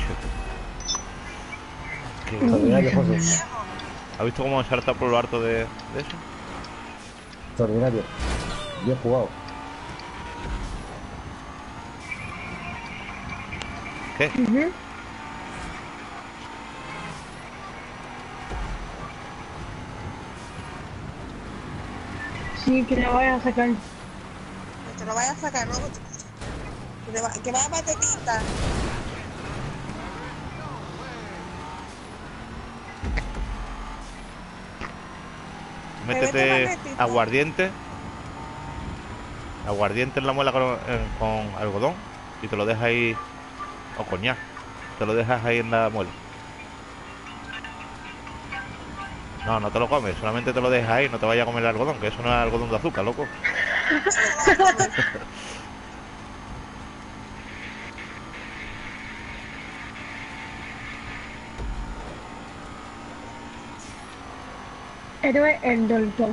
Qué bien. Extraordinario, José. ¿Has visto cómo se salta por lo harto de eso? Extraordinario. Bien jugado. ¿Qué? Ujú. Sí, que la vayas a sacar. Que te lo vayas a sacar, ¿no? Que vaya patetita. Métete aguardiente. Aguardiente en la muela con algodón. Y te lo dejas ahí. O coñac. Te lo dejas ahí en la muela. No, no te lo comes, solamente te lo dejas ahí, no te vayas a comer el algodón, que eso no es algodón de azúcar, loco. Héroe el doctor.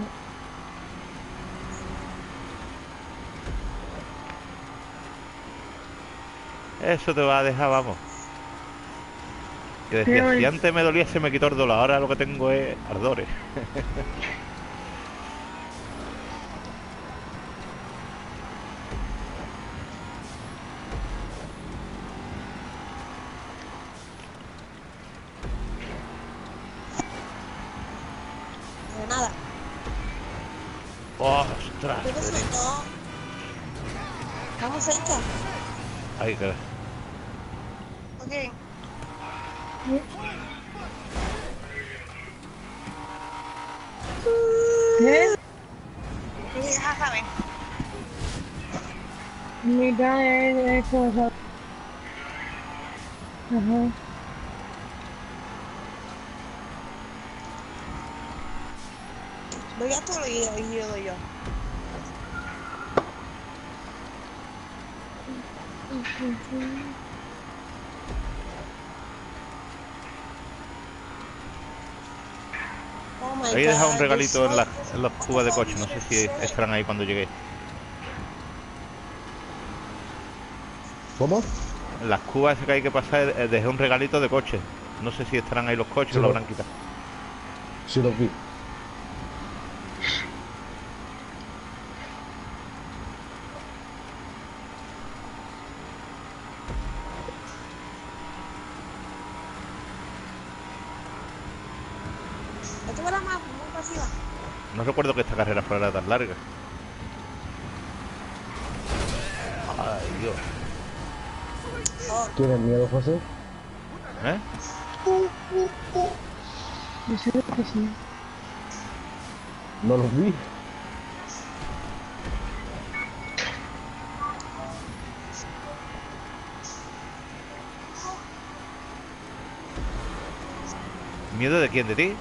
Eso te va a dejar, vamos. Que decía, Pero si antes me dolía se me quitó el dolor, ahora lo que tengo es ardores. De nada. ¡Ostras! Pero eso no. Estamos cerca. Ay, que... Ok. ¿Qué? Sí, ya saben. Mitad de cosas. Ajá. Voy a todo y yo. Oh my Ahí he dejado un God, regalito you're en las cubas de coche, no sé si estarán ahí cuando llegué. ¿Cómo? En las cubas que hay que pasar dejé un regalito de coche. No sé si estarán ahí los coches Sí, o lo lo- habrán quitado. Sí, los vi. Esto era más muy pasiva. No recuerdo que esta carrera fuera tan larga. Ay, Dios. Oh, ¿Tienes miedo, José? ¿Eh? Yo sé que sí. No los vi. ¿Miedo de quién? ¿De ti?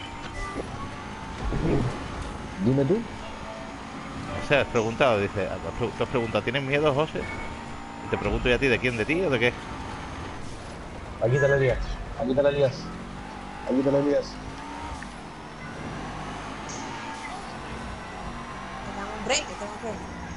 Dime tú. O sea, has preguntado, dice, tú has preguntado, ¿tienes miedo, José? Y te pregunto yo a ti, ¿de quién? ¿De ti o de qué? Aquí te la lías. Aquí te la lías. Aquí te la lías. me dan un break, que tengo que...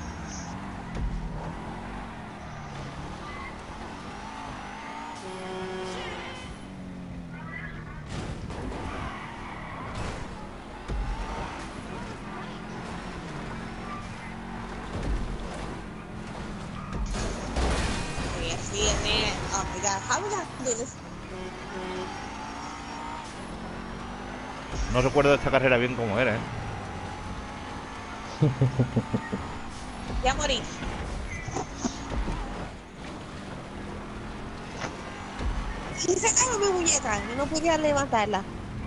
Sí, oh my god, how would I do this? No recuerdo esta carrera bien cómo era, ¿eh? Ya morí. Y se cayó mi muñeca y no podía levantarla.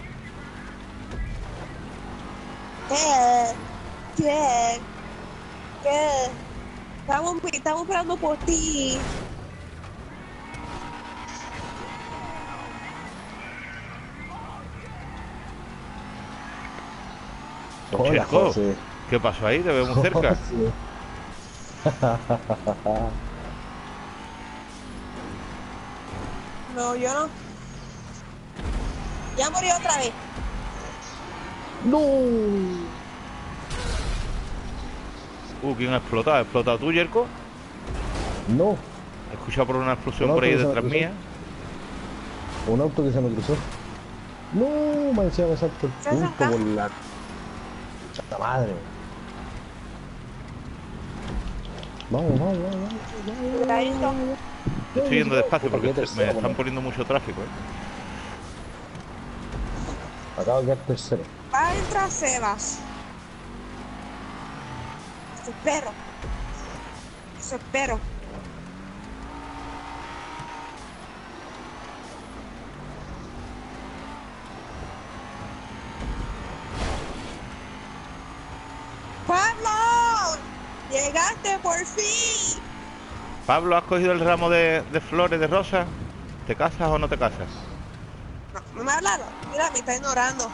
¿Qué? ¿Qué? ¿Qué? Estamos esperando por ti. Hola, Checo, José. ¿qué pasó ahí? Te veo muy cerca. José. No, yo no. Ya morí otra vez. ¡No! ¿Quién ha explotado? ¿Has explotado tú, Jerko? No. He escuchado por una explosión Un por ahí auto que se me detrás cruzó. mía. Un auto que se me cruzó. No, me decía, me saltó el ¿Se punto acerca? por la chata madre. Vamos, vamos, vamos, vamos. Cuidadito. Yo estoy yendo despacio Puta, porque qué me tercero, están bueno. poniendo mucho tráfico, ¿eh? Acabo de quedar tercero. Va a entrar Sebas. Eso espero. Eso espero. ¡Pablo! ¡Llegaste por fin! Pablo, ¿has cogido el ramo de flores de rosa? ¿Te casas o no te casas? No, no me hablaron. Mira, me está ignorando.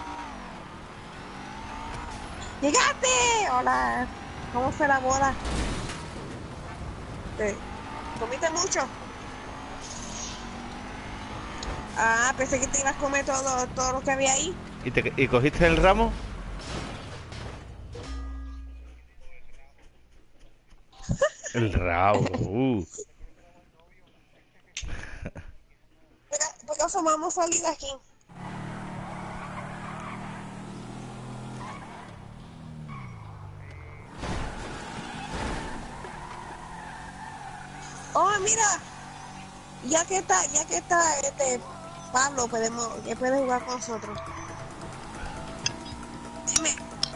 ¡Llegaste! Hola. ¿Cómo fue la boda? ¿Comiste mucho? Ah, pensé que te ibas a comer todo lo que había ahí. ¿Y cogiste el ramo? El rabo. ¿Por qué vamos a salir de aquí? Oh, mira. Ya que está Pablo, que puede jugar con nosotros. Dime.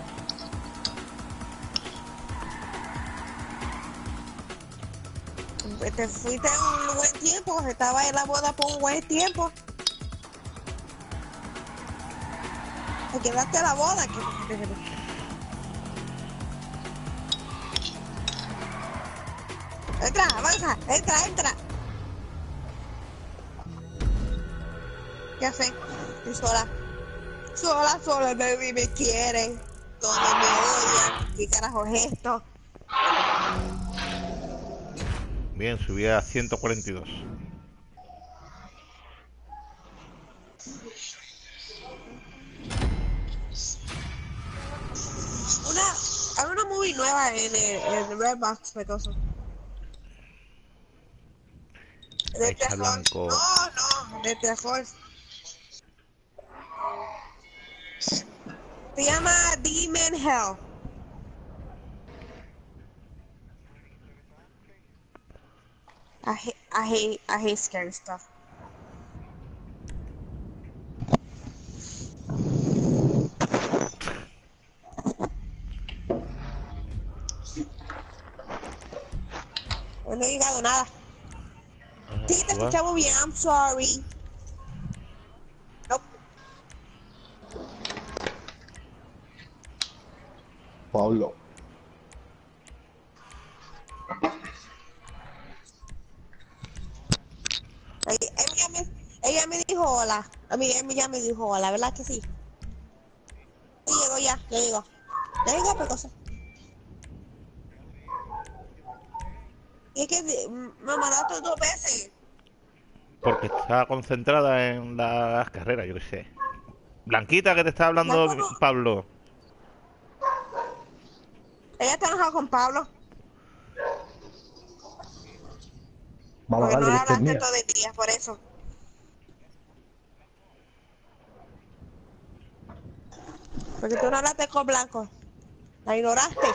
Te fuiste un buen tiempo, estaba en la boda por un buen tiempo. Te quedaste en la boda. Entra, avanza, entra. ¿Qué hace? Estoy sola, baby, me quieren. Todos me odian. ¿Qué carajo es esto? Bien, subí a 142. Hay una movie nueva en Redbox, pecoso. De Ahí está terror. Blanco. No, de terror. Se llama Demon Hell. I hate scary stuff. No he llegado nada. Sí, te jugar. escuchamos bien, I'm sorry. Nope. Pablo. Ella me dijo hola. A mí ella ya me dijo hola, ¿verdad que sí? Sí, llegó ya llegó. Ya llegó, por cosa. Y es que me mandaste 2 veces. Porque está concentrada en las carreras, yo qué sé. Blanquita, que te está hablando Blanco no. Pablo. Ella está enojada con Pablo. Vamos a Porque no darle le que esta es hablaste mía. todo el día, por eso. Porque tú no hablaste con Blanco. La ignoraste.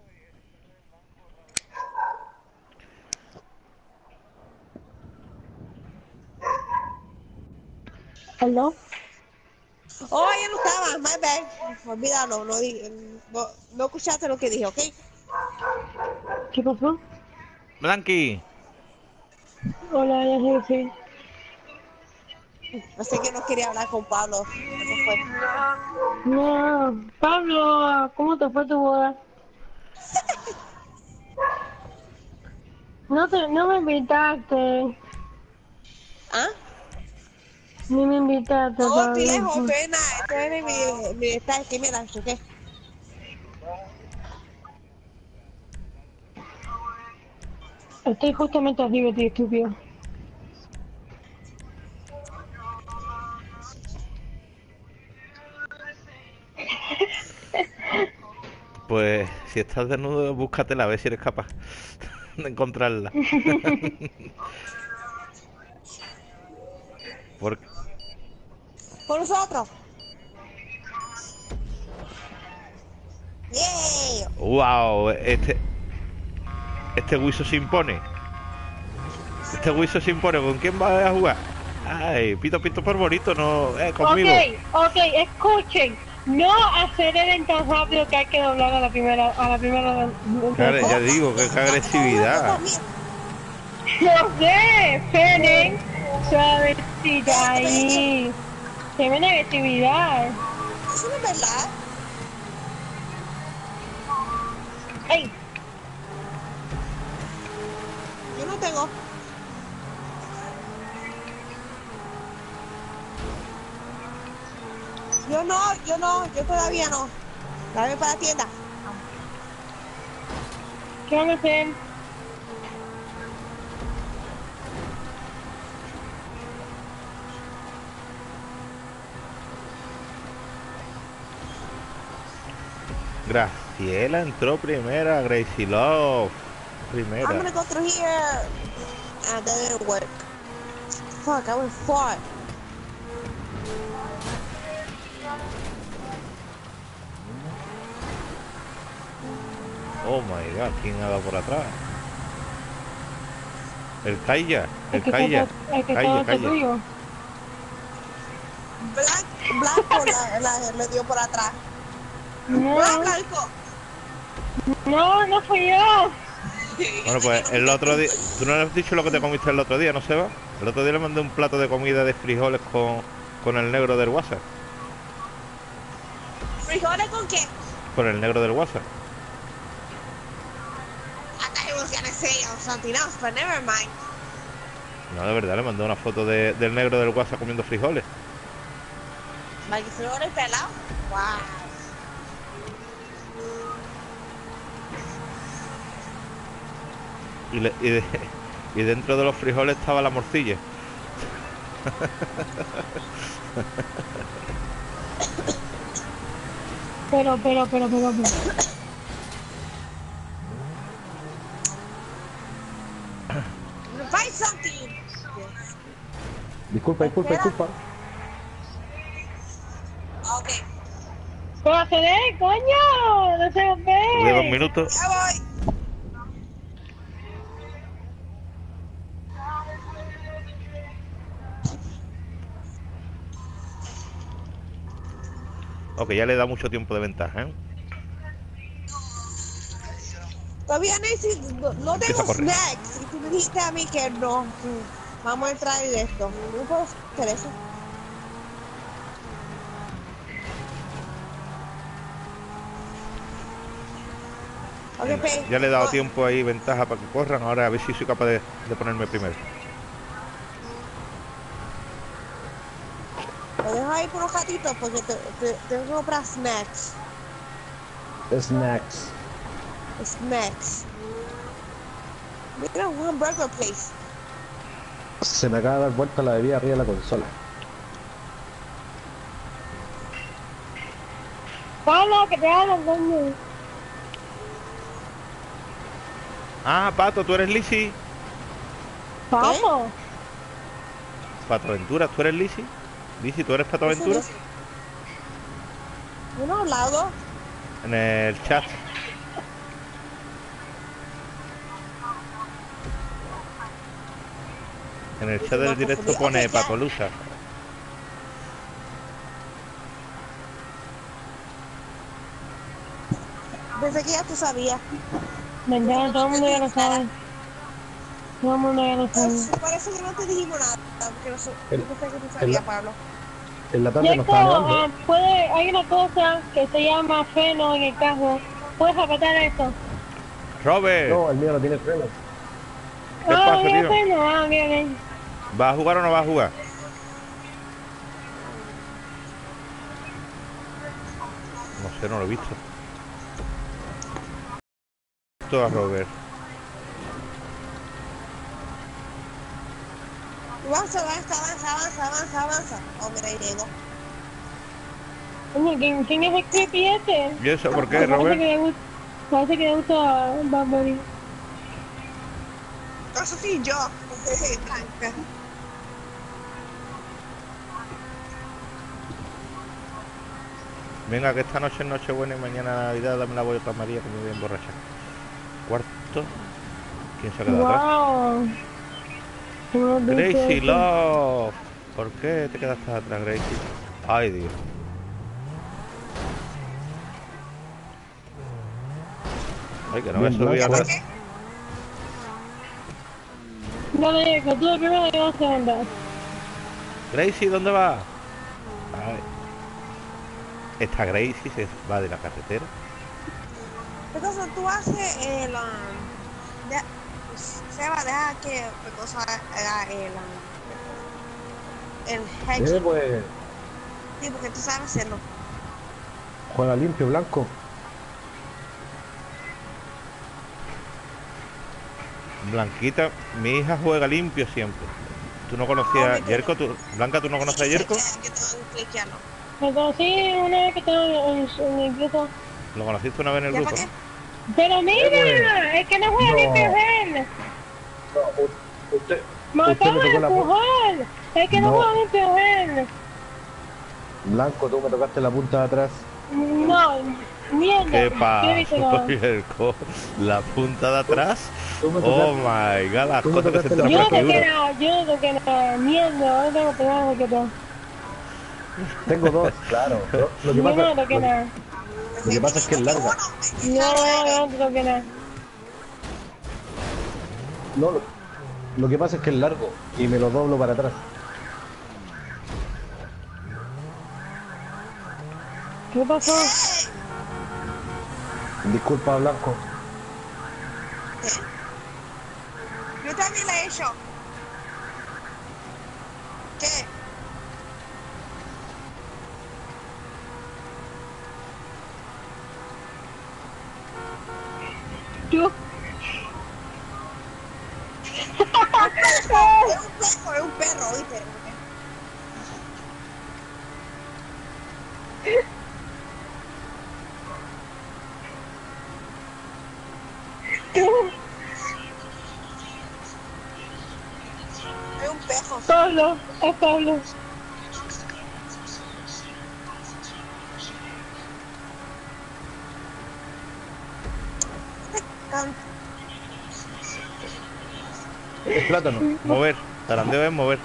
¿Aló? Oh, ella no estaba, my bad. Olvídalo, no escuchaste lo que dije, ¿ok? ¿Qué pasó? Blanqui. Hola, ya jefe. No sé que no quería hablar con Pablo. Eso fue. No, Pablo, ¿cómo te fue tu boda? No me invitaste. ¿Ah? Ni me invitaste, No, estoy Pablo. lejos, estoy en mi estado, que mira, ¿qué? Estoy justamente arriba de ti, estúpido. Pues si estás desnudo, búscatela, a ver si eres capaz de encontrarla. Porque, Con nosotros. ¡Yay! wow, este Wiso se impone. Este Wiso se impone. ¿Con quién vas a jugar? Ay, pito pito por bonito, no, conmigo. Ok, escuchen. No aceleren tan rápido que hay que doblar a la primera. Karen, ya Oh, digo, qué yo agresividad. también. No sé, frenen. Suavecita Pero es que ahí. Se ven agresividad. eso no es verdad. ¡Ey! Yo no tengo. Yo todavía no. Dame para la tienda. ¿Qué van a hacer? Graciela entró primera, Gracie Love I'm primera. gonna go through here. That didn't work. Fuck, I went far. Oh my god, ¿quién ha dado por atrás? El Kaya, el Kaya, El que está Kaya, atrás Kaya. tuyo. Blanco le dio por atrás. No, Blanco. no fui yo. Bueno, pues el otro día, tú no le has dicho lo que te comiste el otro día, ¿no, Seba? El otro día le mandé un plato de comida de frijoles con el negro del WhatsApp. ¿Frijoles con qué? Con el negro del WhatsApp. I thought he was gonna say something else, but never mind. No, de verdad, le mandé una foto del negro del WhatsApp comiendo frijoles. ¿Frijoles pelados? Wow. Y dentro de los frijoles estaba la morcilla. Pero. Find something. Disculpa. Okay, ¿Puedo acceder, coño? No se Tuve 2 ve. minutos. ya voy. Ok, ya le da mucho tiempo de ventaja, ¿eh? Todavía no Empieza a tengo correr. snacks. Y tú me dijiste a mí que no. Vamos a entrar en esto. No puedo hacer eso. Ok, Pei. Ya le he dado tiempo ahí, ventaja para que corran. Ahora a ver si soy capaz de ponerme primero. Lo dejo ahí por un ratito porque tengo que comprar snacks. Snacks. Snacks. Mira, un hamburger place. Se me acaba de dar vuelta la bebida arriba de la consola. Pablo, que te hagan daño. Ah, Pato, tú eres Lizzy. Vamos. Pato Aventuras, ¿tú eres Lizzy? Lizzy, ¿tú eres Pato Aventuras? ¿Uno ha hablado? En el chat. En el chat del directo pone Patolusa. Pensé que ya tú sabías. Mentira, todo el mundo ya lo sabe. Todo el mundo ya lo sabe. Por eso que no te dijimos nada. Porque no sé, yo pensé que tú el- sabías, Pablo. En la tarde Ya no estaba nevando. hay una cosa que se llama freno en el carro. ¿Puedes apretar eso? Robert, No, el mío no tiene freno. ¿qué pasa, ¿tiene tío? freno? Ah, bien. ¿vas a jugar o no vas a jugar? No sé, no lo he visto. Todo a Robert. Avanza. Oh, mira, ahí llego. Oye, ¿quién es el creepy este? ¿Y eso por qué, Parece Robert? parece que le gusta Bad Bunny. Eso sí, yo. Venga, que esta noche es Nochebuena y mañana Navidad, dame la vuelta a María que me voy a emborrachar. Cuarto. ¿Quién se ha quedado atrás? Wow. Gracie Love. ¿Por qué te quedaste atrás, Gracie? Ay, Dios. Ay, que no me Bien, subí blanco. atrás. Dale, que tú de primero y yo de segunda. Gracie, ¿dónde va? Ay. Esta Gracie se va de la carretera. Entonces tú haces el... Seba, deja que cosa haga el hedge. Pues Sí, porque tú sabes hacerlo. juega limpio, blanco. Blanquita, mi hija juega limpio siempre. ¿Tú no conocías a Yerko? Blanca, ¿tú no conoces a Yerko? Yo tengo que cliquearlo. Me conocí una vez que estaba en el grupo. ¿Lo conociste una vez en el ¿Ya grupo? para qué? Pero mira, es que no juega No. limpio es él. No, usted Me me acaba de tocó la punta. empujar. Es que no No. juega limpio es él. Blanco, tú me tocaste la punta de atrás. No, mierda. ¿Qué viste, pasó, no. Yerko? ¿La punta de atrás? Tú me Oh tocaste. my god, las tú me cosas que se tocaste la enteran Yo no por aquí toqué uno. nada, yo no toqué nada. Mierda, ahora tengo que pegar que todo. Tengo dos, claro. Lo que Yo pasa, no toqué nada. lo que pasa es que es larga. No toqué nada. No, lo que pasa es que es largo y me lo doblo para atrás. ¿Qué pasó? Disculpa, Blanco. Yo también lo he hecho. ¿Qué? Yo. Es un perro, ¿viste? Es un perro. Pablo, es Pablo. Es plátano. Mover, tarandeo es mover.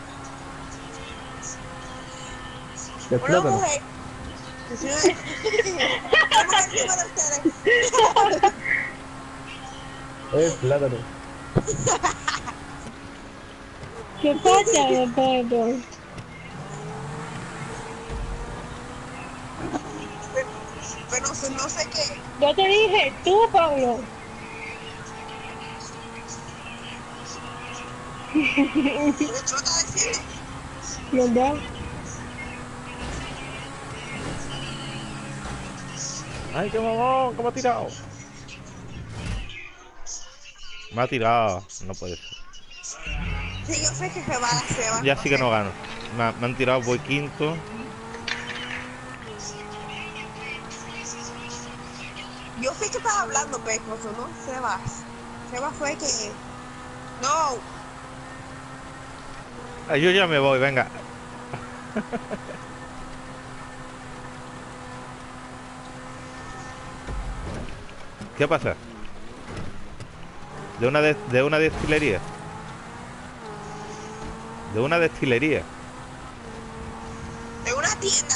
Es Una plátano. mujer. Vamos encima de ustedes. Es plátano. Qué falta de respeto. Pero no sé qué. Yo te dije, tú, Pablo. Pero tú lo estás diciendo. ¿Verdad? ¡Ay, qué mamón! ¿Cómo ha tirado? Me ha tirado. No puede ser. Sí, yo sé que se va la ceba. Ya sí que no gano. Me han tirado, voy quinto. Yo sé que estaba hablando, Pecoso, ¿no? Sebas. Sebas fue que... No. Ah, yo ya me voy, venga. ¿Qué pasa? De una destilería. De una destilería. De una tienda.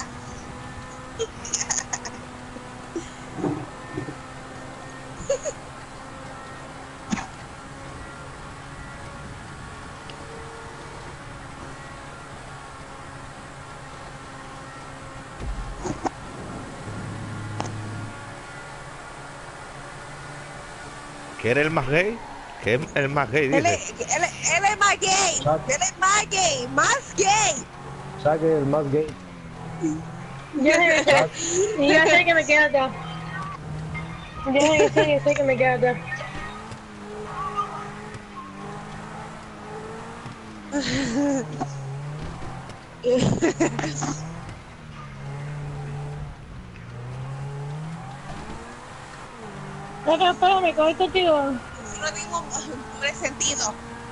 ¿Que eres el más gay? ¿Que es el más gay, Él dice? es más gay. Saque. Él es más gay. Más gay. Saque el más gay. Yo sé que me queda atrás. Yo sé que me queda atrás. Espérame, coge contigo. No mismo resentido.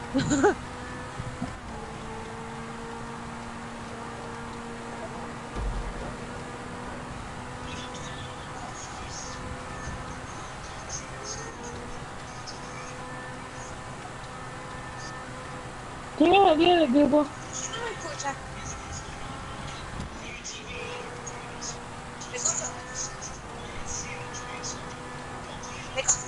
¿Quién es el líder del grupo? No me escucha. Pecoso. Pecoso.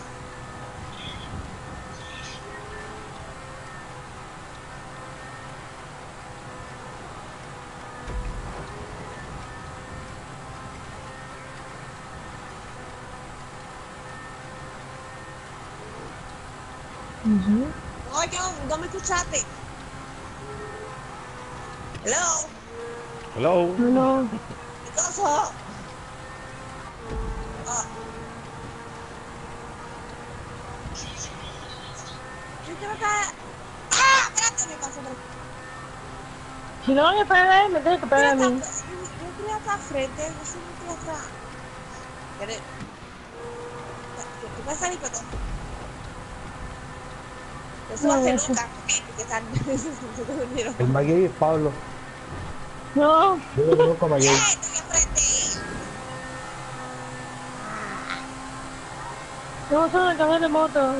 Oye, no me escuchaste. Hello. Hello. No. Pecoso. Ah. Yo creo que... ¡Ah! Espérate, me pasó. Si no van a esperar, me tienes que esperar a mí. Yo quería estar frente, yo soy muy atrás. ¿Qué pasa, mi Pecoso? Eso va a ser No, Lucas, que están... se durmieron. El más gay es Pablo. No. Yo lo conozco más gay. Estoy enfrente. No son el camión de moto.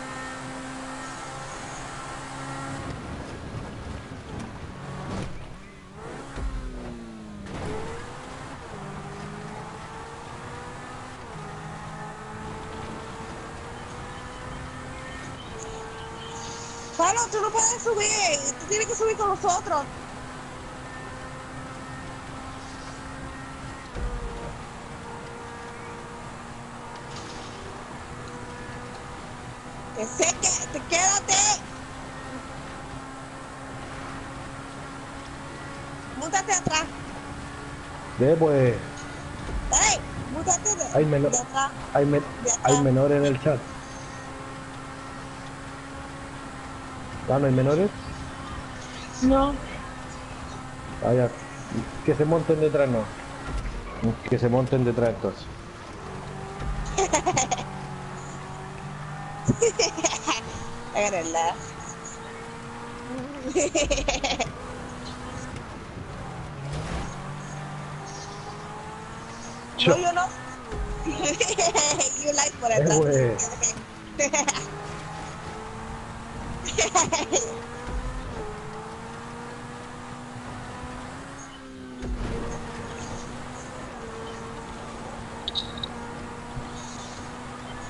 Pablo, tú no puedes subir. Tú tienes que subir con nosotros. Que sé que... te quédate. Múntate atrás. Pues, Dale, múntate de atrás. hay menores en el chat. ¿Ah, no hay menores? No. Vaya, que se monten detrás, no. Que se monten detrás entonces. Agárrenla. No, yo no. You like por atrás.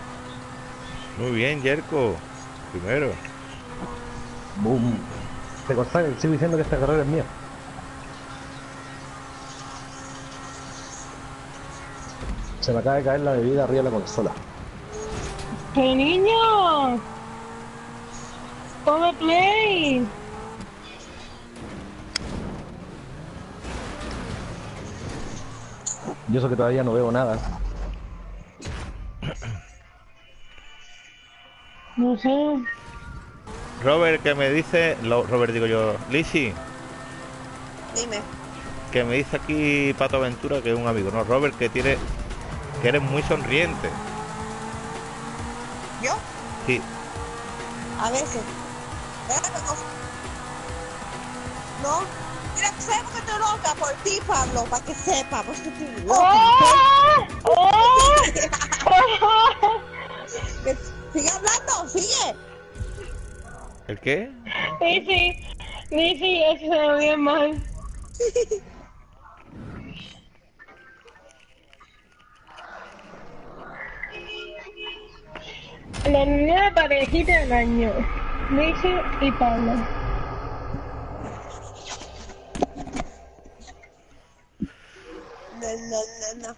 Muy bien, Yerko. Primero. Boom. Este Gonzalo, sigo diciendo que esta carrera es mía. Se me acaba de caer la bebida arriba de la consola. ¡Qué niño! ¡Come play! Yo eso que todavía no veo nada. No sé. Robert, que me dice... Robert, digo yo. Lizzy, Dime. que me dice aquí Pato Aventura, que es un amigo. No, Robert, que eres muy sonriente. ¿Yo? Sí. A veces. No. Mira, sé porque estoy loca por ti, Pablo, para que sepa, porque estoy loca. Sigue hablando, sigue. ¿El qué? Sí, eso se ve bien mal. La nueva parejita del año, Lizzy y Pablo. No.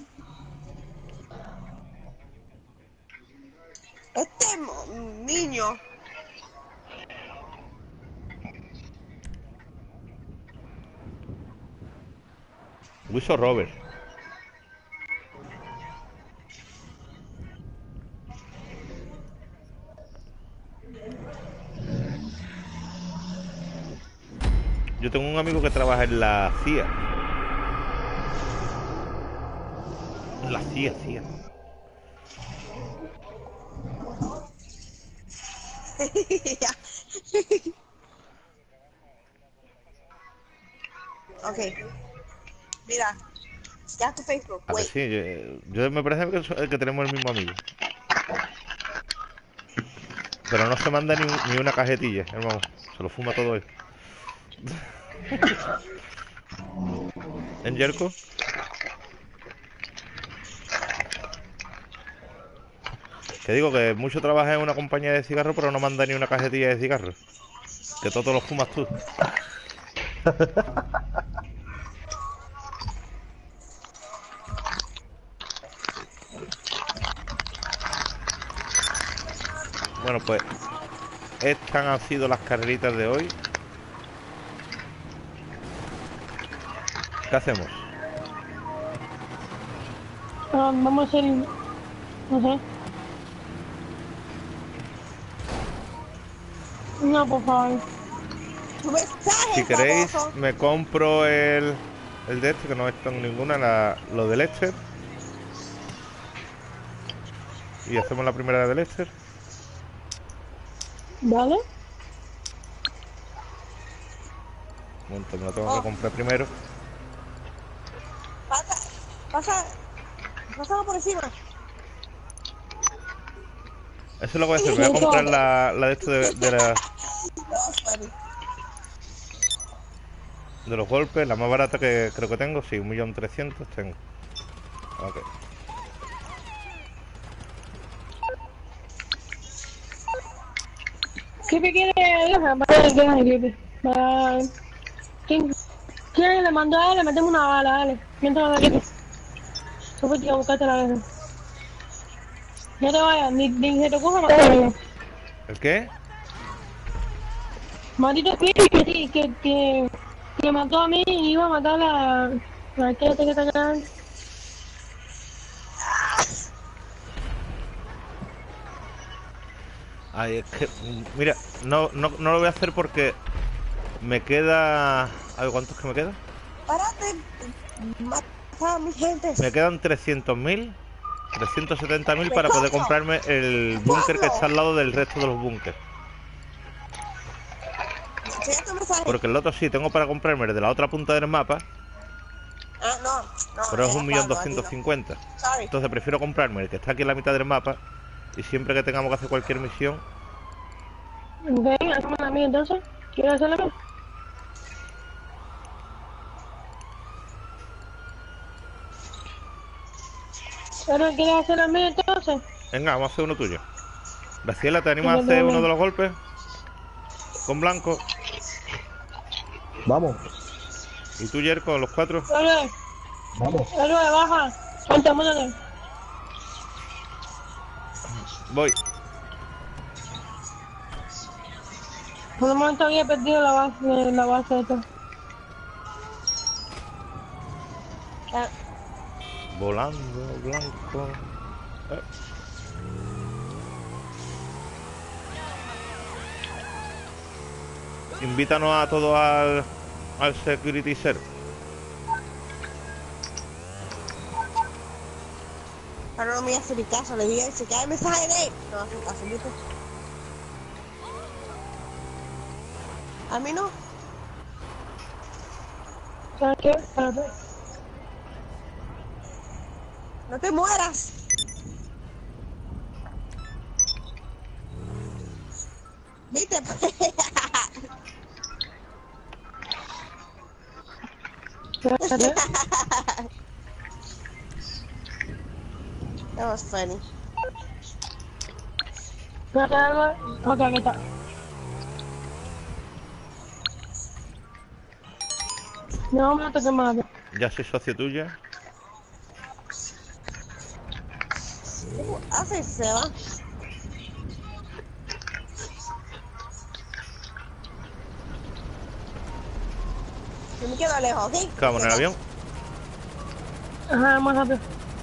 Este niño. Wiso Robert. Yo tengo un amigo que trabaja en la CIA. En la CIA. Ok. Mira. Ya tu Facebook. A ver, Wait. sí, yo me parece que tenemos el mismo amigo. Pero no se manda ni una cajetilla, hermano. Se lo fuma todo él. ¿En Yerko? Que digo que mucho trabaja en una compañía de cigarros, pero no manda ni una cajetilla de cigarros. Que todo lo fumas tú. Bueno, pues estas han sido las carreritas de hoy. ¿Qué hacemos? Vamos a hacer... No sé. No, por favor. Tu mensaje, Si queréis, famoso. me compro el de este, que no es con ninguna, lo del Lester. Y hacemos la primera del Lester. ¿Vale? Un momento, me lo tengo que comprar primero. Pásalo por encima. Eso es lo que voy a hacer. Me voy a comprar la de esto de los golpes, la más barata que creo que tengo. Sí, 1.300.000 tengo. Ok. ¿Qué te quiere? Vale. ¿Quién le mandó a él? Le metemos una bala, dale. Mientras la que se fue a buscarte la vez. No te vayas, ni se te ocurra matarlo. ¿El qué? Maldito Chris, que sí, que mató a mí y iba a matar a la que está acá. Ay, es que, mira, no lo voy a hacer porque me queda... A ver, ¿cuántos que me quedan? Párate. Mata a mi gente. Me quedan 300.000, 370.000 para poder comprarme el búnker que está al lado del resto de los búnkers. Enseña tu mensaje. Porque el otro sí, tengo para comprarme el de la otra punta del mapa, Ah, no. pero es era Pablo, aquí no. 1.250.000. Sorry. Entonces prefiero comprarme el que está aquí en la mitad del mapa y siempre que tengamos que hacer cualquier misión... Ok, hacemos la mía entonces. ¿Quieres hacer la mía? ¿Pero quieres hacer la mía entonces? Venga, vamos a hacer uno tuyo. Graciela, ¿te animas a hacer uno de los golpes? Con blanco. Vamos, ¿Y tú, Yerko, los cuatro? Héroe, vamos. héroe, baja. Ponte, móntate. Voy. Por un momento había perdido la base esta. Ah, Volando, blanco. Eh, Invítanos a todos al Security Ser. ahora no me hace mi caso, le dije, se cae el mensaje de él. No hace caso, ¿viste? A mí no. ¿Sabes qué? Espérate. No te mueras. ¿Viste? Espérate. That was funny. Espérate, héroe. Ok, aquí está. No me toques más. Ya soy socio tuya. Hace se va. Yo me quedo lejos, ¿ok? Vamos en el avión. Ajá, más rápido.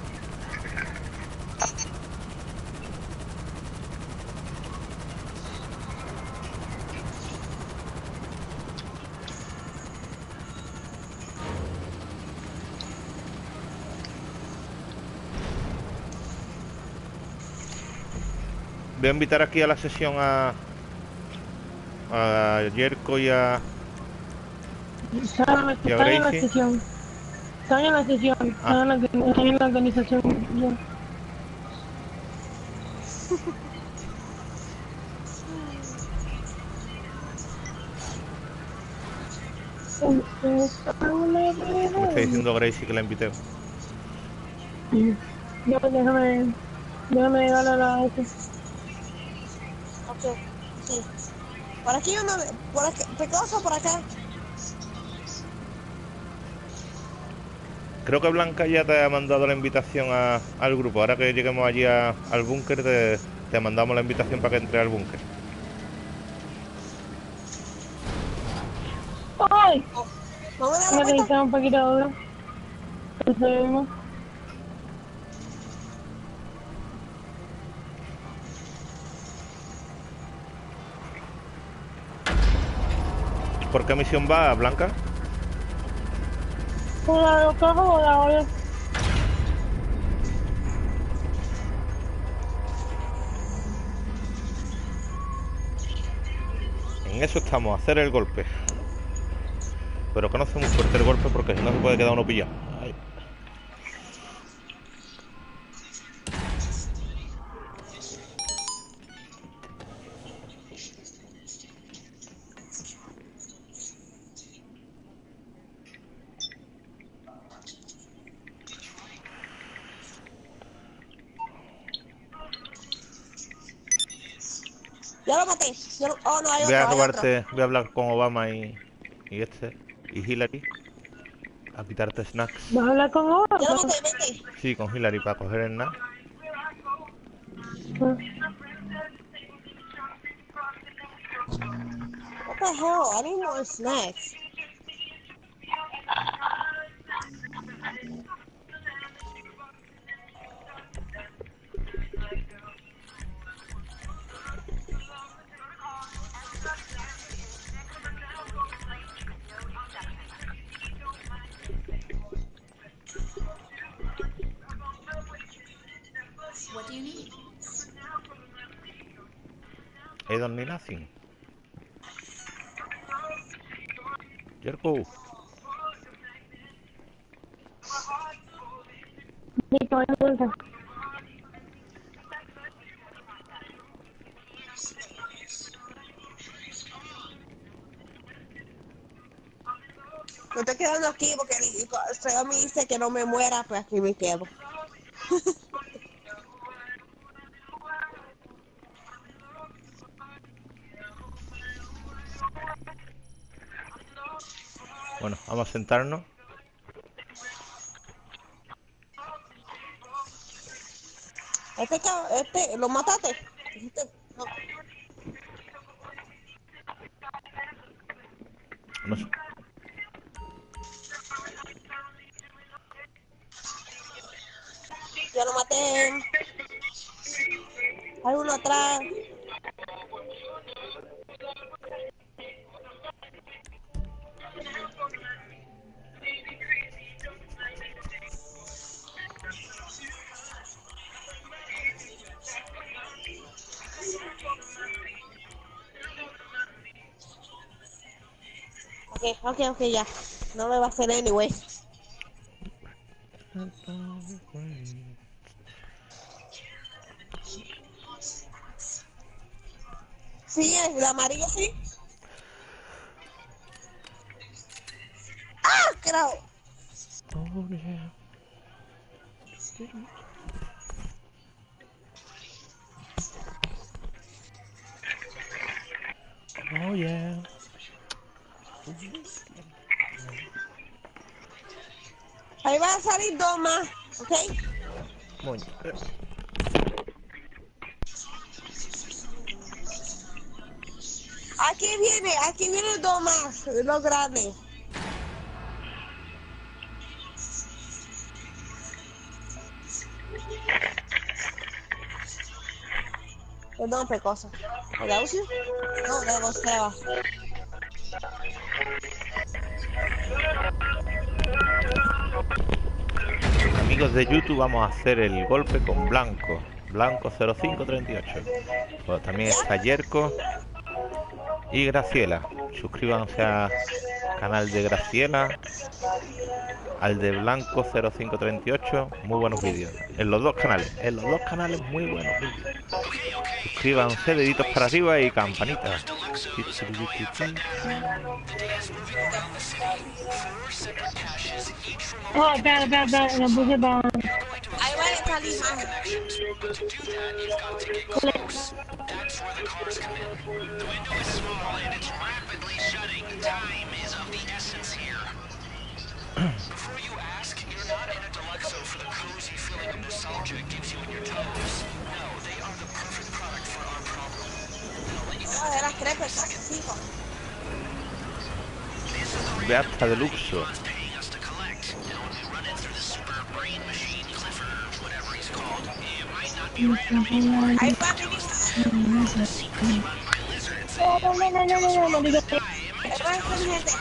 Voy a invitar aquí a la sesión a Yerko y a Están en la Gracie. sesión. Están en la sesión. Ah. Están en la organización. Ya. Me está diciendo Gracie que la invité. No, déjame darle a la S. Ok, sí. Por aquí uno, por aquí, pecoso por acá. Creo que Blanca ya te ha mandado la invitación al grupo. Ahora que lleguemos allí al búnker, te mandamos la invitación para que entre al búnker. ¡Ay! Vamos a dar la vuelta. Necesitamos un poquito de oro. Conseguimos. ¿Por qué misión va, Blanca? ¿Por la de los cajos o la olla? En eso estamos, hacer el golpe. Pero que no sea muy fuerte el golpe porque si no se puede quedar uno pillado. Ay. Ya lo maté. Oh, no, hay otro, hay otro. Voy a hablar con Obama y Hillary. A quitarte snacks. ¿Vas a hablar con oro? Ya lo maté, vete. Sí, con Hillary para coger el snack. What the hell? I need more snacks. What do you need? I don't need nothing. Yerko. Listo, ven, vuelta. Me estoy quedando aquí porque el Señor me dice que no me muera, pues aquí me quedo. Bueno, vamos a sentarnos. ¿Lo mataste? No. No sé. Yo lo maté. Hay uno atrás. Ok, ya. No lo va a hacer anyway. Sí, el amarillo sí. ¡Ah! Creo. Oh, yeah. Oh, yeah. Ahí van a salir dos más. ¿Ok? Moño. Aquí vienen dos más. Los grandes. Perdón, pecosa. ¿De Auxio? No, de Boseba. Amigos de YouTube, vamos a hacer el golpe con Blanco. Blanco 0538. Pues también está Yerko y Graciela. Suscríbanse al canal de Graciela, al de Blanco 0538. Muy buenos vídeos. En los dos canales. En los dos canales muy buenos vídeos. Suscríbanse, deditos para arriba y campanita. Oh, espera, lo puse para... Ahí van a salir más. No, de las tres personas, cinco. Ve hasta Deluxo. Ahí va a venir. No, digo, Ahí va a salir gente.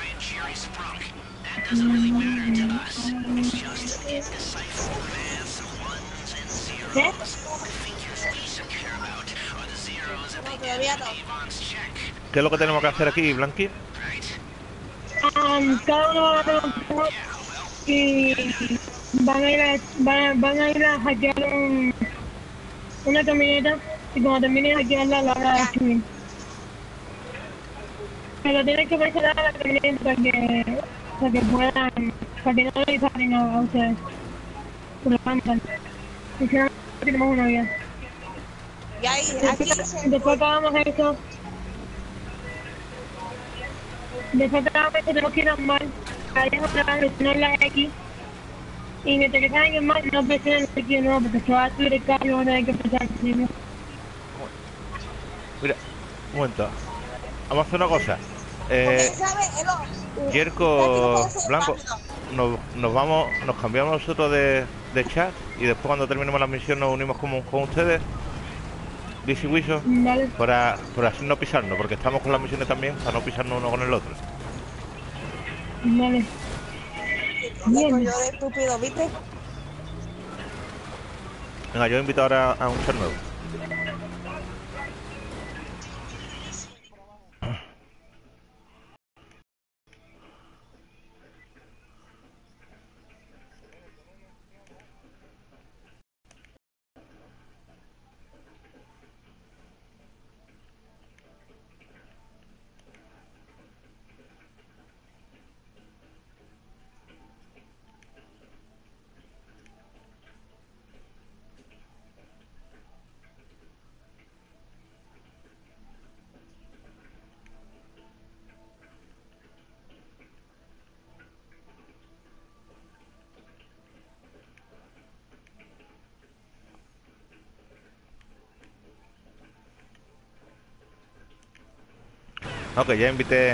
¿qué? No, todavía no. ¿Qué es lo que tenemos que hacer aquí, Blanqui? Cada uno va a tener un turno y van a ir a hackear una camioneta y cuando termine de hackearla la van a destruir. Pero tienes que presionar a la camioneta para que puedan, para que no le disparen a ustedes. Por lo tanto, y si no, tenemos una vida. Y ahí, aquí dice. Después acabamos eso. Después acabamos eso, tenemos que ir a mar. Ahí es otra vez, presionar la X. Y mientras que están en el mar, no presionen la X de nuevo, porque se va a subir el carro y van a tener que presionar al principio. Mira, un momento. Vamos a hacer una cosa. Porque, ¿sabes? Yerko Blanco, nos cambiamos nosotros de chat y después cuando terminemos la misión nos unimos con ustedes, Lizzy Wiso, Vale. por así no pisarnos, porque estamos con las misiones también, para no pisarnos uno con el otro. Vale. Yo de estúpido, ¿viste? Venga, yo invito ahora a un chat nuevo. Ok, ya invité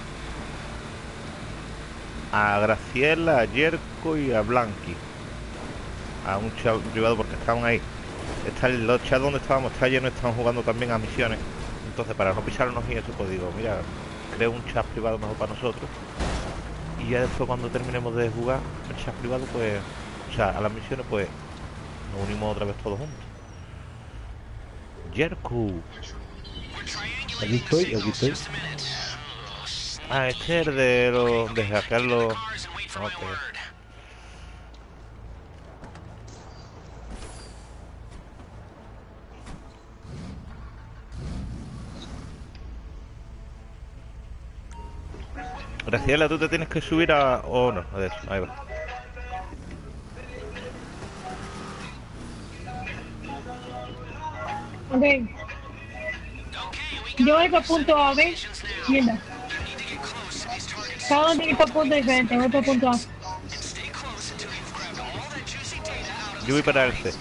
a Graciela, a Yerko y a Blanqui a un chat privado porque estaban ahí. Los chats donde estábamos está lleno, están jugando también a misiones. Entonces, para no pisarnos y eso, pues digo, mira, creo un chat privado mejor para nosotros. Y ya después, cuando terminemos de jugar el chat privado, pues, o sea, a las misiones, pues nos unimos otra vez todos juntos. Yerko. Aquí estoy, aquí estoy. Ah, este es el de hackearlo. Ok. Graciela, tú te tienes que subir a... Oh, no, de eso, ahí va. Ok. Yo voy por punto A, ¿ok? Mierda. Cada uno tiene que ir por punto diferente. Voy por punto A. Yo voy para el C.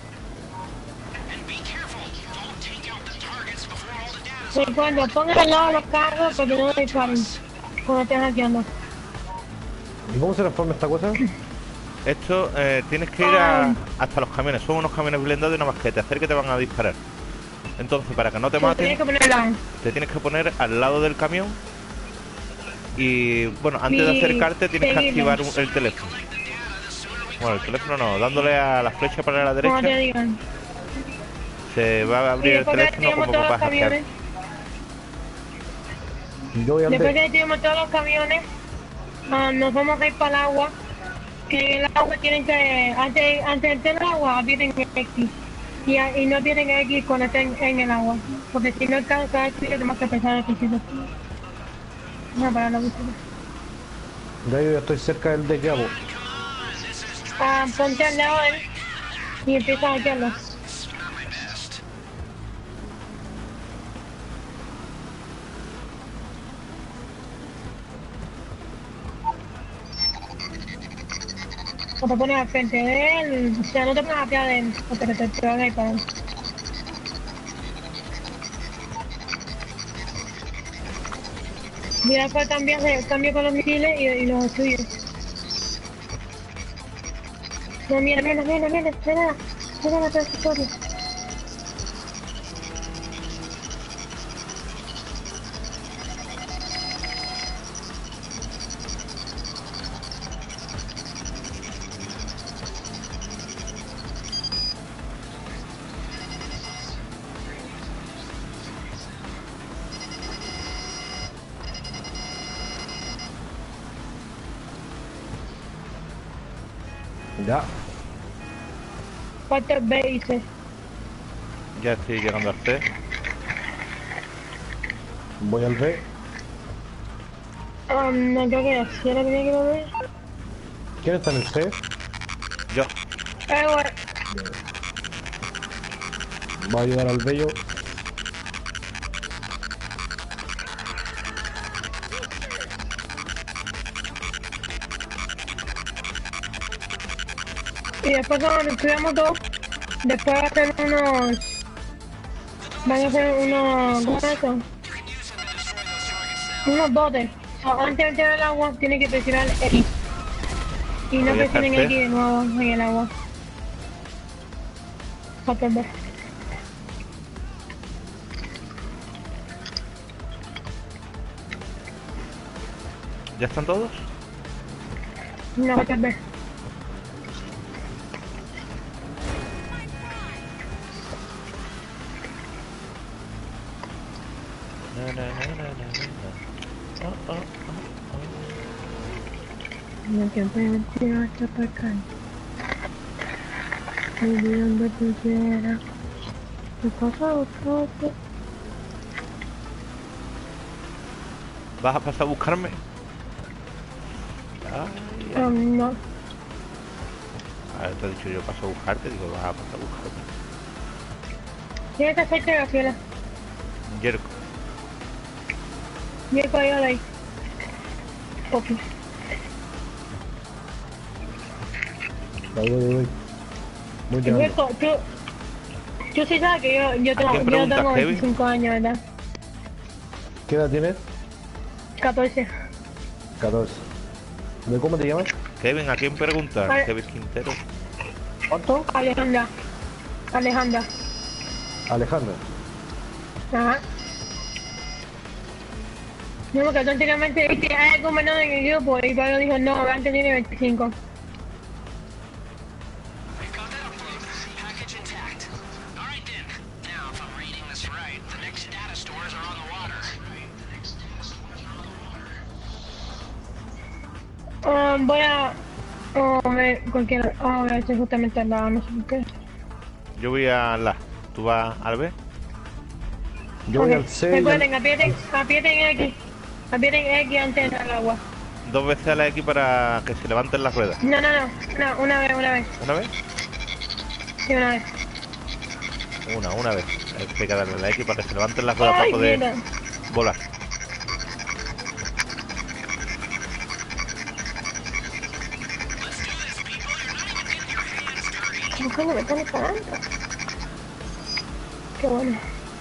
Cuando pongan al lado de los carros, porque no disparen cuando estén hackeando. ¿Y cómo se transforma esta cosa? Esto, tienes que ir hasta los camiones. Son unos camiones blindados y nada más que te acerques te van a disparar. Entonces, para que no te Pero maten, tienes que poner la... te tienes que poner al lado del camión. Y, bueno, antes de Y acercarte tienes que seguirlo. activar el teléfono. Bueno, el teléfono no, dándole a la flecha para la Como te derecha, digan. se va a Y abrir el después que teléfono activemos como todos los para hackear. camiones, Yo voy al después que D. activemos todos los camiones, nos vamos a ir para el agua. Que en el agua tienen que, antes de entrar al agua, aprieten X. Y no aprieten X cuando estén en el agua. Porque si no, cada vez es más que pesar el pisito. No, para la búsqueda. Ya yo ya estoy cerca del D, ¿qué hago? Ponte al lado de él y empieza a hackearlo. O te pones al frente de él, o sea, no te pones atrás de él, porque te van a ir para él. Y después cambia con los misiles y los tuyos. No, mira la trayectoria. Ya. Falta B y C. Ya estoy llegando al C. Voy al B. No creo que si era que tenía que ver. ¿Quién está en el C? Yo. Bueno. Voy a ayudar al bello. Y después cuando nos estudiamos todos, después van a hacer ¿cómo es eso? Unos botes. Antes de entrar al agua, tiene que presionar X. Y no Voy a presionen hacerte. X de nuevo en el agua. Para perder. ¿Ya están todos? No, para perder. No te voy a hasta para acá. Mi vida donde tú quieras. ¿Qué pasa, otro? ¿Vas a pasar a buscarme? Ay, ay. No. Ahora te he dicho yo paso a buscarte, digo, vas a pasar a buscarme. Tienes que hacerte la fiela. Yerko. Y el código de ahí. Ok. Voy. Voy llegando. Hueco, tú sí sabes que yo ¿A quién tengo preguntas, Kevin? 25 años, ¿verdad? ¿Qué edad tienes? 14. 14. ¿De cómo te llamas? Kevin, ¿a quién pregunta? Vale. Kevin Quintero. ¿Cuánto? Alejandra. Alejandra. Alejandra. Ajá. No, porque tú anteriormente dijiste, hay algo menor en el grupo y Pablo dijo, no, Blanca tiene 25. Voy a... ver cualquiera... voy a hacer justamente al lado, no sé por qué. Yo voy a la. ¿Tú vas al B? Yo voy Ok. al C. y al- Recuerden, aprieten X. Aprieten X antes de entrar al agua. 2 veces a la X para que se levanten las ruedas. No, una vez. ¿Una vez? Sí, una vez. Una vez. Hay que darle a la X para que se levanten las ruedas para Ay, poder mira. volar. ¿Qué coño me están disparando? Qué bueno.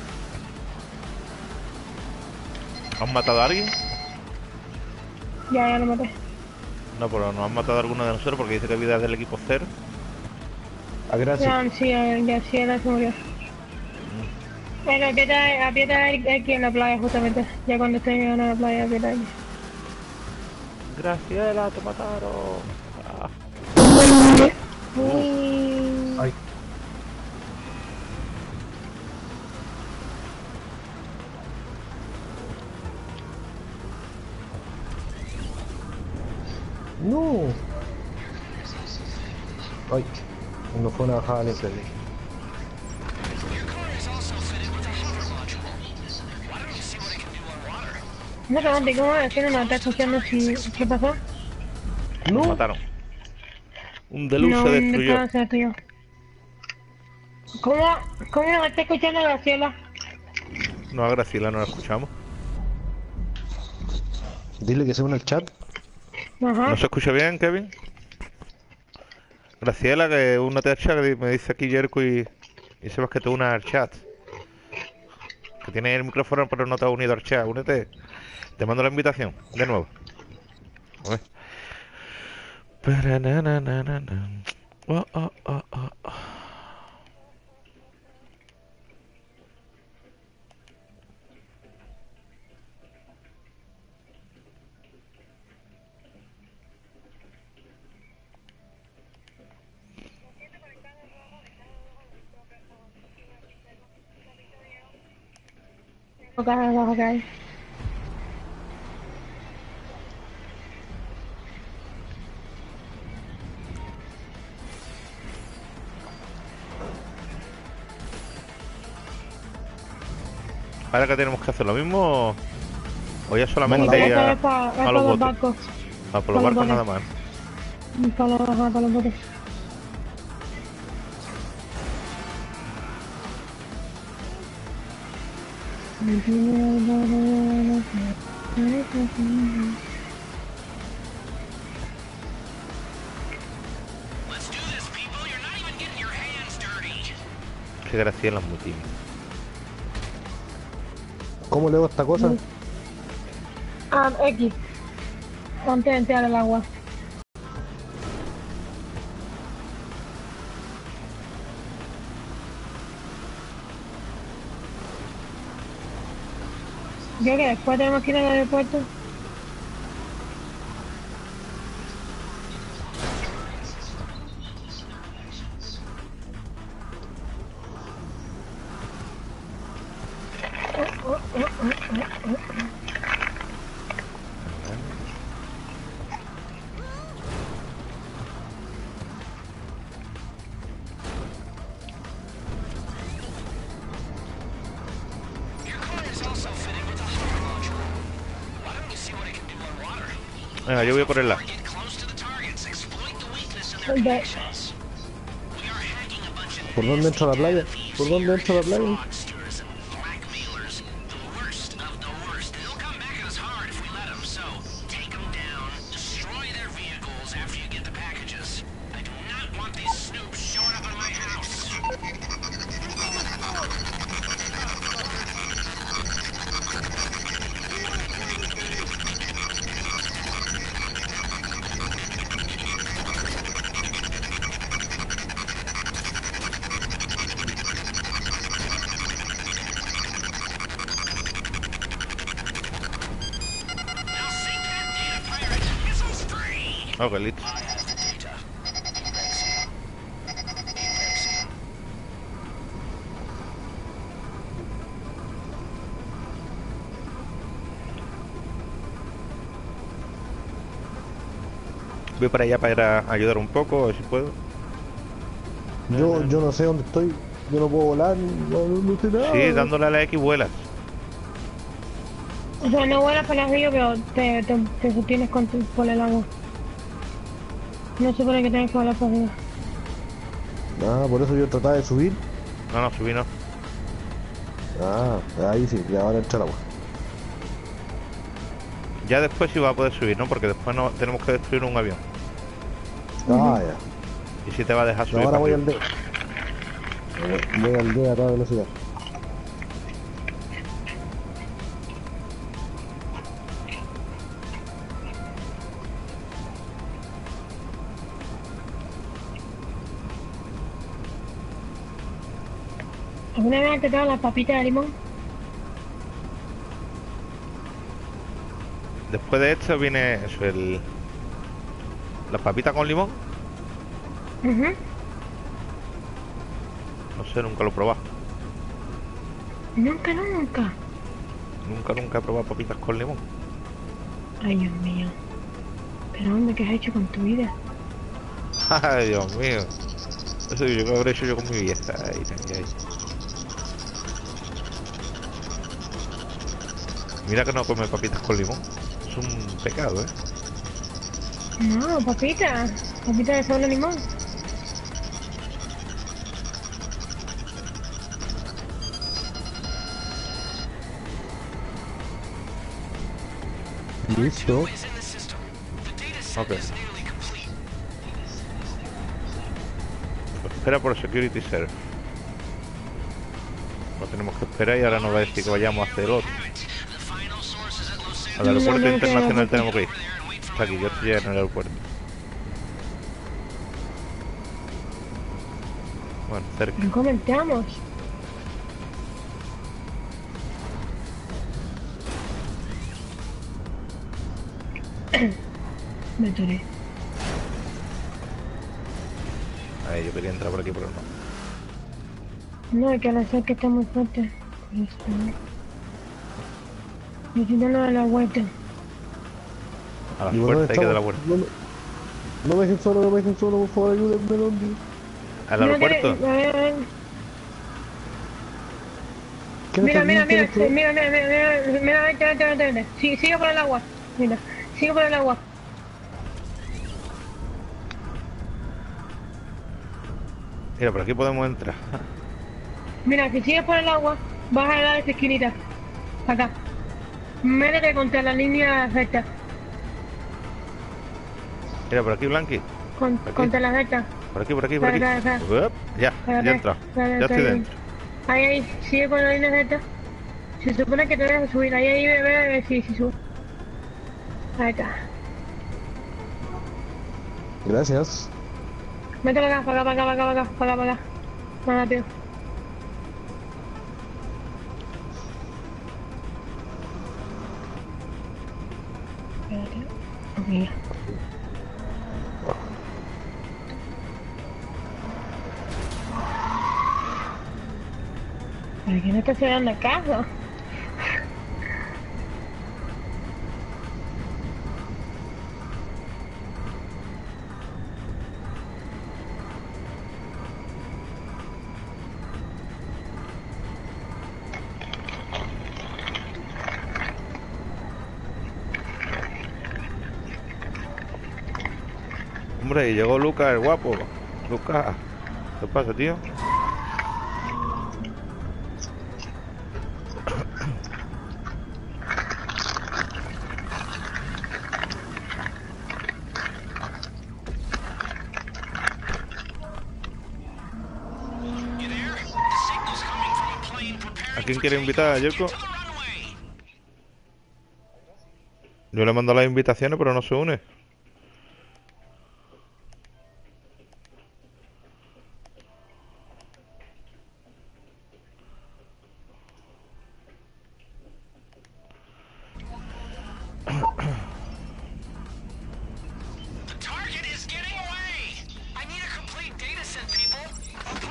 ¿Han matado a alguien? Ya lo maté. No, pero nos han matado a alguno de nosotros porque dice que vida es del equipo 0. A gracias. Ya, sí, él se murió. Bueno, aprieta X en la playa justamente. Ya cuando esté llegando a la playa, aprieta X. Graciela, te mataron. Ah. Ay. No. Ay. No fue una bajada limpia. No, calmate, ¿cómo es? ¿Qué no me está escuchando si... ¿Qué pasó? Nos No. mataron. Un deluxe No, se destruyó. no, se destruyó. ¿Cómo me está escuchando Graciela? No, a Graciela no la escuchamos. Dile que se une al chat. Ajá. ¿No se escucha bien, Kevin? Graciela, que únete al chat, que me dice aquí Jerko y Sebas que te unas al chat. Que tienes el micrófono pero no te has unido al chat. Únete. Te mando la invitación, de nuevo. A ver. Parananana. Oh, oh, oh, oh, oh. Ok. Ahora que tenemos que hacer lo mismo o ya Sí, solamente pero ir esta a, es para a los los botes. barcos. A por los para los barcos nada botes. más. Para los botes. Que Graciela es muy tímida. ¿Cómo leo esta cosa? X. Antes de entrar al agua. Yo que después tenemos que ir al aeropuerto. Venga, yo voy a por el lado. De- ¿Por dónde entro a la playa? ¿Por dónde entro a la playa? Ok, listo. Voy para allá para ir a ayudar un poco, a ver si puedo. Yo no sé dónde estoy. Yo no puedo volar, no sé Sí, nada. dándole a la X vuelas. O sea, no vuelas para el río, pero te sostienes por el agua. No se supone que tienes que volar para arriba. Ah, por eso yo trataba de subir. No, no, subí no. Ah, ahí sí, y ahora entra el agua. Ya después sí va a poder subir, ¿no? Porque después no tenemos que destruir un avión. Ah, ya. Y si te va a dejar No, subir ahora para voy arriba. al D. Voy al D a toda velocidad. ¿Alguna vez has tratado las papitas de limón? Después de esto viene eso, las papitas con limón. Ujú. No sé, nunca lo he probado. Nunca, nunca. Nunca he probado papitas con limón. Ay, Dios mío. Pero hombre, ¿qué has hecho con tu vida? Ay, Dios mío. Eso yo que habré hecho yo con mi vieja. Ay, ay, ay. Mira que no come papitas con limón. Es un pecado, ¿eh? No, papita. Papita de solo limón. Listo. Ok. Espera por Security Serve. Lo tenemos que esperar y ahora nos va a decir que vayamos a hacer el otro. Al aeropuerto No, internacional tenemos que ir. Está aquí, yo estoy ya en el aeropuerto. Bueno, cerca. No comentamos. Me atoré. Ay, yo quería entrar por aquí, pero no. No, es que al hacer que está muy fuerte. Por eso, ¿no? Necesito lo de la vuelta. A la ¿Y por dónde fuerza hay que dar la estamos? vuelta. No me dejen solo, no me dejen solo, por favor, ayúdenme, ¿dónde? ¿Al aeropuerto? A ver. ¿Quién está Mira, aquí? ¿Quién está aquí? vete. Sigue por el agua. Mira, sigue por el agua. Mira, por aquí podemos entrar. Mira, si sigues por el agua, vas a dar esa esquinita. Acá. Métete contra la línea recta. Mira, por aquí, Blanqui. Aquí. Contra la recta. Por aquí, por aquí, por aquí. Acá. Uep, ya he entrado. Ya estoy dentro. Ahí, sigue por la línea recta. Se supone que te debes subir. Ahí, ve, si sube. Ahí está. Gracias. Mételo acá, para acá. Más rápido. Espérate. Ok, ya. ¿Para qué no te estoy dando caso? Hombre, y llegó Lucas, el guapo. Lucas, ¿qué pasa, tío? ¿A quién quiere invitar, Yoko? Yo le mando las invitaciones, pero no se une.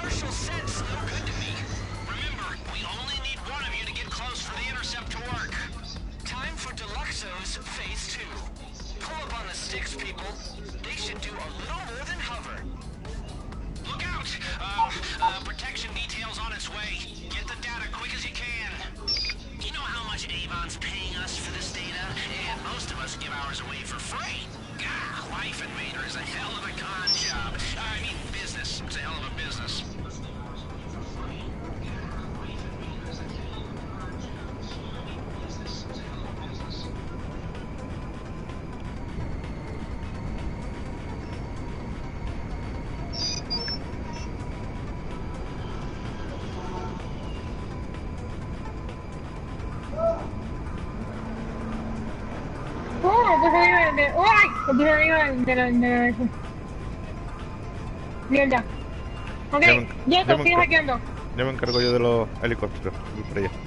Pues arriba de... ¡Uy! Pues arriba de eso. Mierda. Ok, ya te estoy hackeando. Ya me encargo yo de los helicópteros. Voy por allá.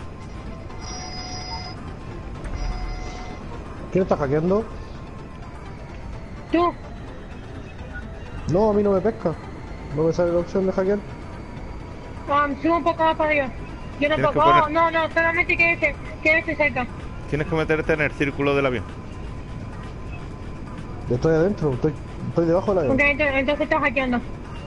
¿Quién está hackeando? Tú. No, a mí no me pesca. No me sale la opción de hackear. Sube un poco más para arriba. Yo no Tienes que puedo. poner- No, solamente quédese cerca. Tienes que meterte en el círculo del avión. Yo estoy adentro, estoy debajo del Ok, avión. entonces estás hackeando.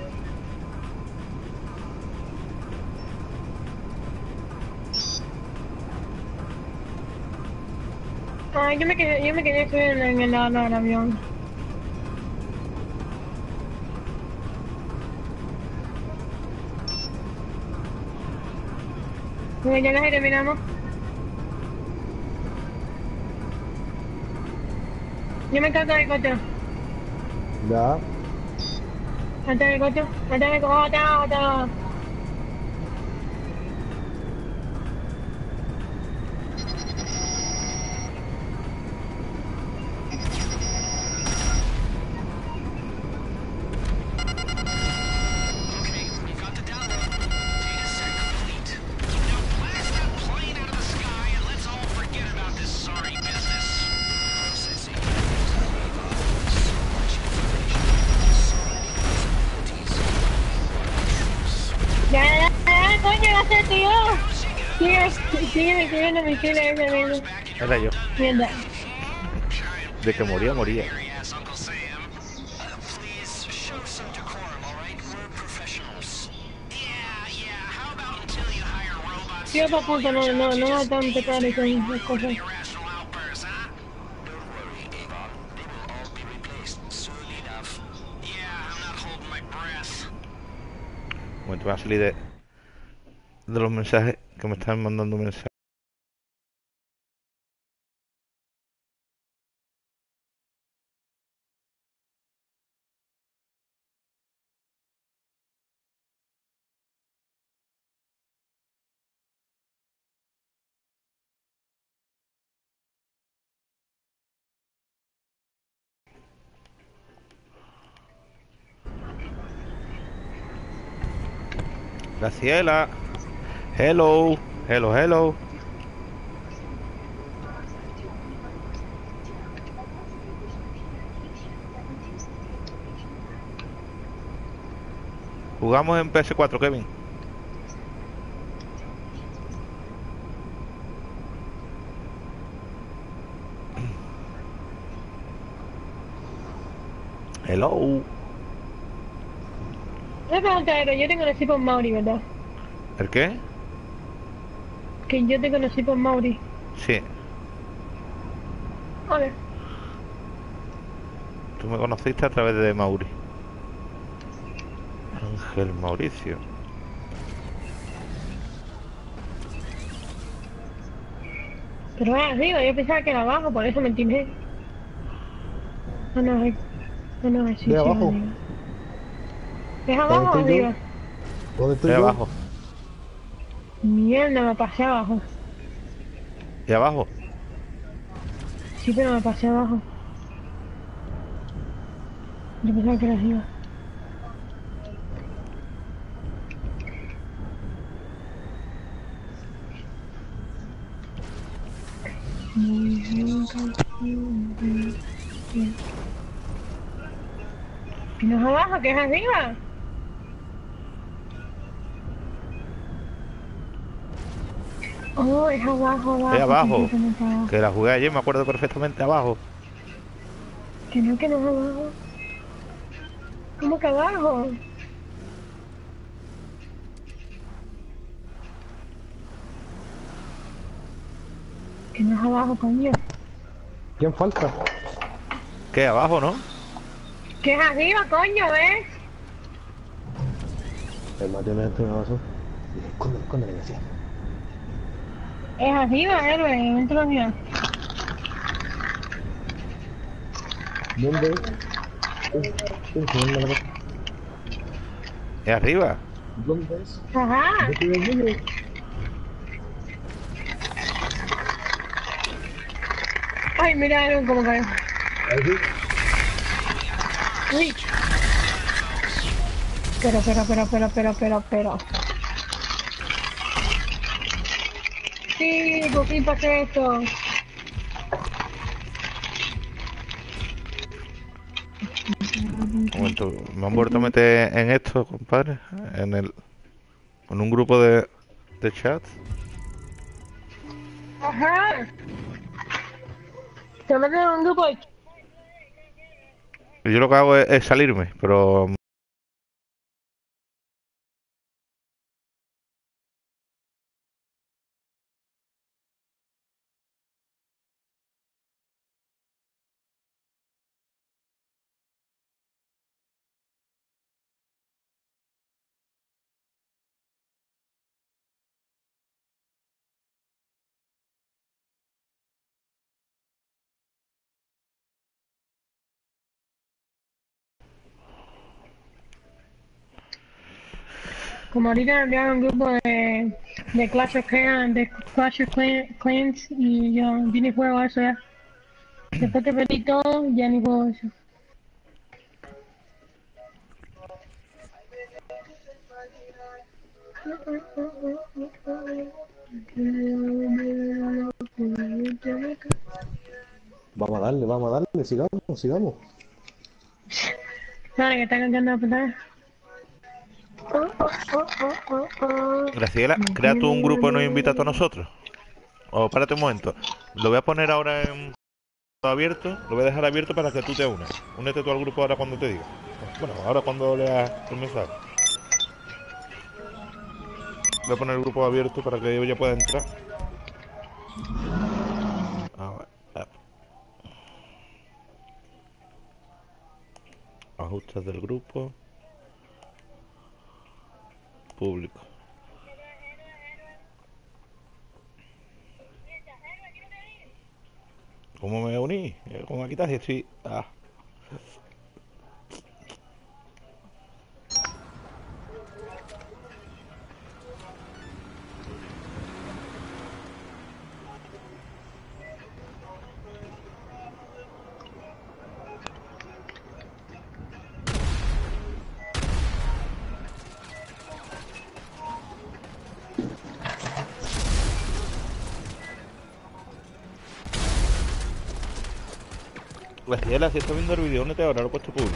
Yo me quedé subir en el lado del avión. Bueno, ya casi terminamos. Yo me encargo del helicóptero. Ya. Antes del helicóptero. Otra. Ya, coño, no sé, tío. Sigue no me quiere ese mismo. Era yo. Mierda. De que moría. Tío, pa' punto, no da tanto cara y con esas cosas. Bueno, te voy a salir de los mensajes que me están mandando mensajes. Graciela. Hello. Jugamos en PS4, Kevin. Hello. Una pregunta, yo te conocí por Mauri, ¿verdad? ¿El qué? Que yo te conocí por Mauri. Sí. Vale. Tú me conociste a través de Mauri. Ángel Mauricio. Pero es arriba, yo pensaba que era abajo, por eso me intimé. No, sí, ¿De abajo? arriba. ¿Es abajo o ¿Dónde estoy yo? arriba? ¿Dónde estoy De yo? abajo. Mierda, me pasé abajo. ¿Y abajo? Sí, pero me pasé abajo. Yo pensaba que era arriba. ¿Y no es abajo, que es arriba? Oh, es abajo, abajo. Es abajo. completamente abajo. Que la jugué ayer, me acuerdo perfectamente abajo. Que no es abajo. ¿Cómo que abajo? Que no es abajo, coño. ¿Quién falta? ¿Qué? Abajo, ¿no? Que es arriba, coño, ¿ves? El Mateo me hace una basura. Escóndele, decía. Es arriba, héroe, dentro de la ¿Dónde? ¿Dónde? Es arriba. ¿Dónde es? Ajá. ¿Dónde? Ay, mira, héroe, cómo cae. Ahí. Uy. Pero. Sí, por fin pasé esto. Un momento, me han vuelto a meter en esto, compadre. En un grupo de chat. Ajá. Te meten en un grupo de... Y yo lo que hago es salirme, pero Como ahorita me enviaron un grupo de Clash of Clans y yo ni juego eso ya. Después que perdí todo, ya ni juego eso. Vamos a darle, sigamos. Vale, que está cantando la pantalla. Graciela, crea tú un grupo y nos invita a todos nosotros. O párate un momento. Lo voy a poner ahora en abierto, lo voy a dejar abierto para que tú te unas. Únete tú al grupo ahora cuando te diga. Bueno, ahora cuando leas el mensaje. Voy a poner el grupo abierto para que ella pueda entrar. A ver. Ajustes del grupo. Público. ¿Cómo me uní? ¿Cómo me quitas? Sí. Ah. Graciela, si estás viendo el vídeo, únete ahora, lo he puesto público.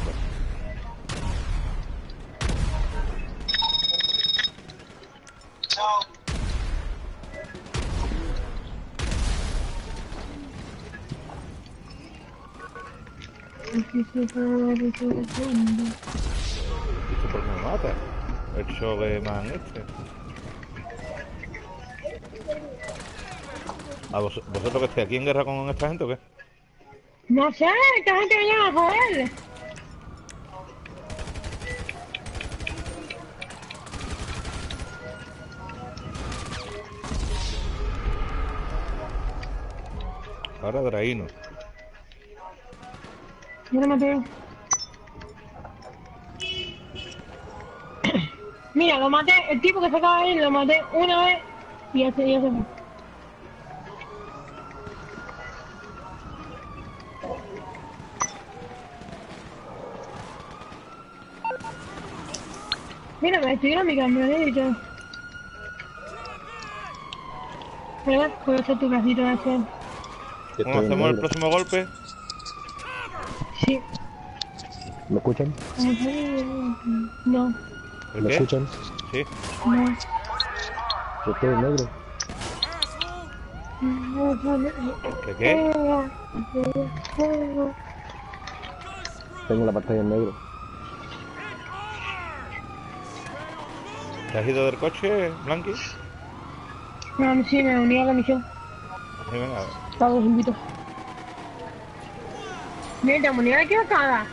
¿Esto por qué me mata? El showman este. ¿A vosotros que estéis aquí en guerra con esta gente o qué? No sé, esta gente me llama a joder. Ahora Draíno. Yo lo maté. Mira, lo maté, el tipo que se acaba de ir, lo maté una vez y ya se fue. Mira, me estuvieron mi camioneta y todo. ¿Verdad? Puedo hacer tu casito de hacer. ¿Cómo hacemos el próximo golpe? Sí. ¿Me escuchan? No. ¿El ¿Me qué? escuchan? Sí. No. Yo estoy en negro. ¿Qué? Tengo la pantalla en negro. ¿Te has ido del coche, Blanqui? No, sí, me uní a la misión. Sí, venga. Todos los invito. Mira, te uní aquí acá.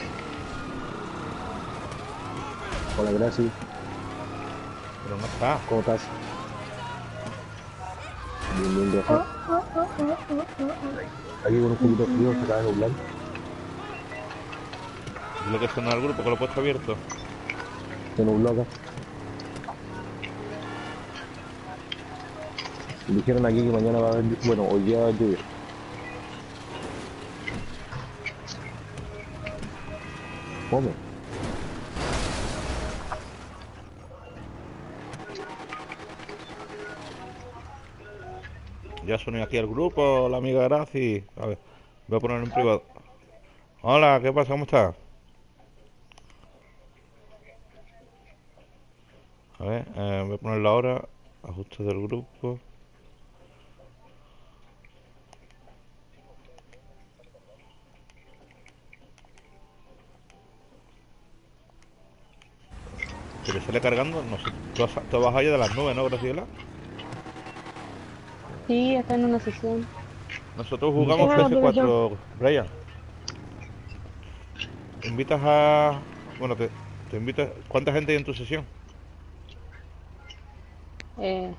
Hola, gracias. Pero no está. ¿Cómo estás? Bien, bien, gracias. Aquí con un poquito de frío, se acaba de nublar. Dile que suena al grupo, que lo he puesto abierto. Se nubló acá. Dijeron aquí que mañana va a haber, bueno, hoy día va a haber lluvia. ¿Cómo? Ya se unió aquí al grupo, la amiga Graci. A ver, voy a poner en privado. Hola, ¿qué pasa? ¿Cómo estás? A ver, voy a ponerlo ahora. Ajustes del grupo. Que le sale cargando. No sé, tú vas allá de las nubes, ¿no, Graciela? Sí, está en una sesión. Nosotros jugamos Esa es la aplicación. PS4, Brian. Invitas a... Bueno, te invitas... ¿Cuánta gente hay en tu sesión? Eh,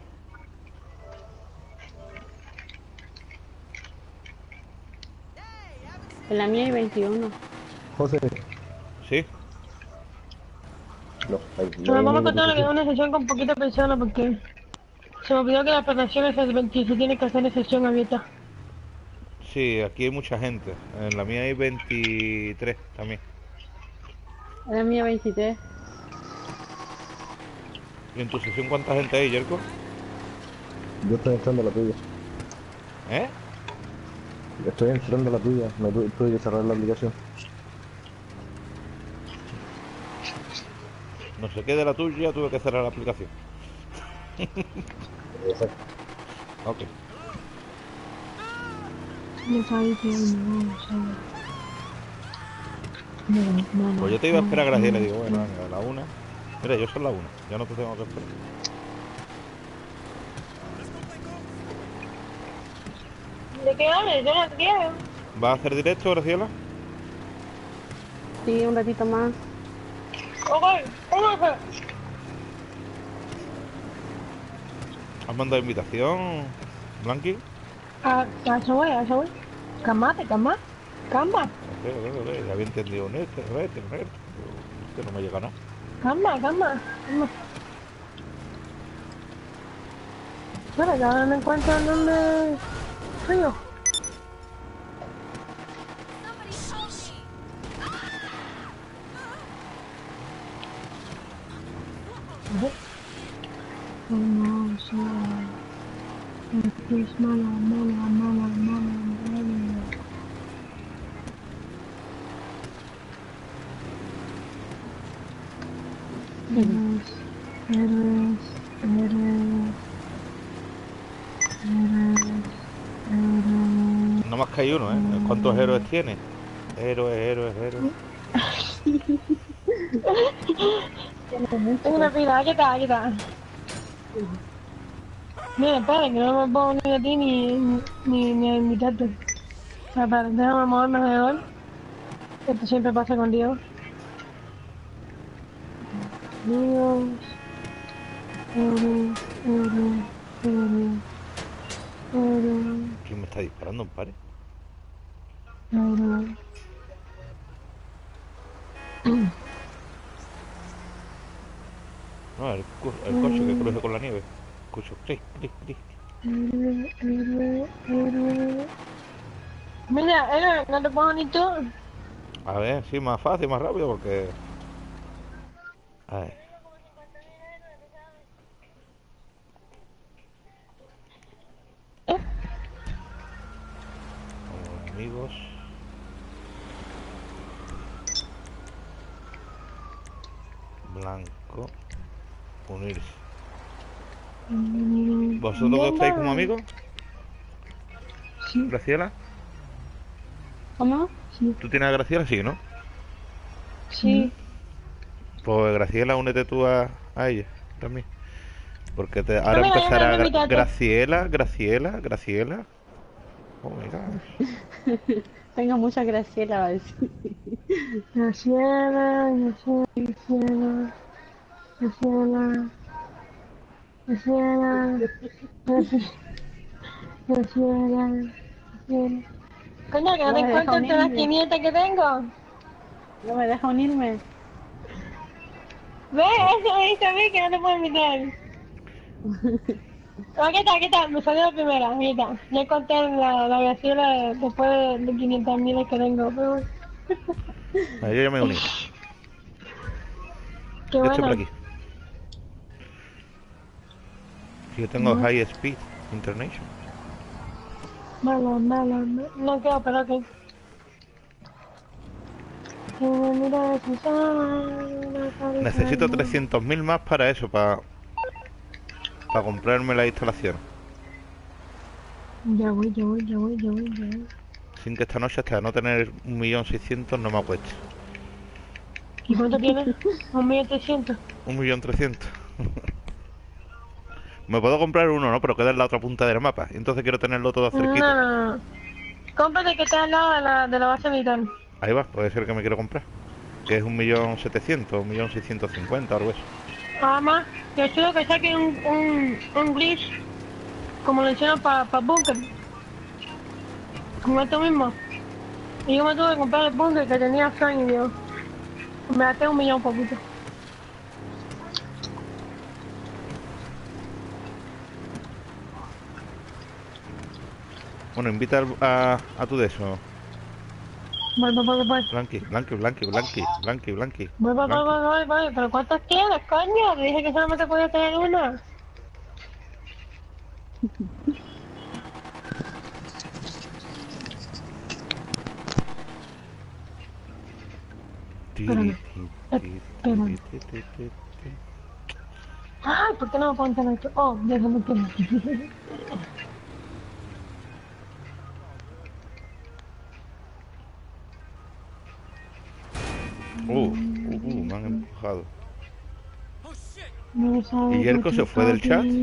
en la mía hay 21. José, ¿Sí? no, ahí, Se me no hay vamos a ningún contar que es proceso. una sesión con poquita personas porque se me olvidó que la operación es el 20 se tiene que hacer en sesión abierta. Sí, aquí hay mucha gente. En la mía hay 23 también. En la mía 23. ¿Y en tu sesión cuánta gente hay, Yerko? Yo estoy entrando a la tuya. ¿Eh? Estoy entrando a la tuya. Me tuve que cerrar la aplicación. No sé qué de la tuya, tuve que cerrar la aplicación. Exacto. Ok. Ya sabes que no, Pues yo te iba a esperar, Graciela. Digo, bueno, venga, a la una. Mira, yo soy la una. Ya no te tengo que esperar. ¿De qué hables? Yo no quiero. ¿Vas a hacer directo, Graciela? Sí, un ratito más. Ok, póngase. ¿Has mandado invitación, Blanqui? A eso voy. Calmate. Calma. Ok, ya había entendido este. Que no me llega nada. Calma. Espera, que ahora no encuentro en dónde frío. No sé. Es mala. No más que hay uno, ¿eh? ¿Cuántos héroes tiene? Héroes. Tengo una pila, ¿qué tal? Mira, espera, que no me puedo ni a ti ni a invitarte. Espera, déjame moverme alrededor. Esto siempre pasa con Dios. Dios. Euro. ¿Quién me está disparando, pare? No, el coche que cruce con la nieve. Escucho, clic. Mira, no te pongo ni tú. A ver, sí, más fácil, más rápido, porque... A ver, amigos... Blanco... Unirse. ¿Vosotros dos estáis como amigos? Sí. Graciela? ¿Cómo? Sí. ¿Tú tienes a Graciela? Sí, ¿no? Sí. Pues Graciela, únete tú a ella también. Porque No, ahora mira, ya empezará me invitaste. Graciela. Oh my gosh. Tengo mucha Graciela, va a decir. Graciela, Graciela, Graciela, Graciela, Graciela, Graciela, Graciela. Coño, que no No te me deja encuentro entre las unirme. 500 que tengo. No me deja unirme. ¿Ves? Eso me dice a mí que no te puedo invitar. Oh, ¿qué tal? Me salió la primera, ahí está. Ya conté la Graciela después de 500.000 que tengo, pero bueno. Vale, yo ya me uní. Qué Yo estoy por bueno. aquí. Yo tengo High Speed International. Mala. No quiero, pero que... Mira, Necesito 300.000 más para eso, para comprarme la instalación. Ya voy. Sin que esta noche, hasta no tener 1.600.000, no me acueste. ¿Y cuánto tienes? 1.300.000. 1.300.000. Me puedo comprar uno, ¿no? Pero queda en la otra punta del mapa. Y entonces quiero tenerlo todo cerquita. No. Cómprate que está al lado de la base militar. Ahí va, puede ser que me quiero comprar. Que es 1.700.000, 1.650.000 o algo así. Además, yo quiero que saquen un glitch como lo hicieron para Bunker. Como esto mismo. Y yo me tuve que comprar el Bunker que tenía Frank y yo. Me gasté 1.000.000 un poquito. Bueno, invita a tu de eso. Voy. Blanqui. Voy. ¿Pero cuántos tienes, coño? Te dije que solamente podía tener una. Espérame. Espérame. Ay, ¿por qué no me puedo entrar esto? Oh, déjame que... Me han empujado. No sabe ¿Y Yerko se fue del chat?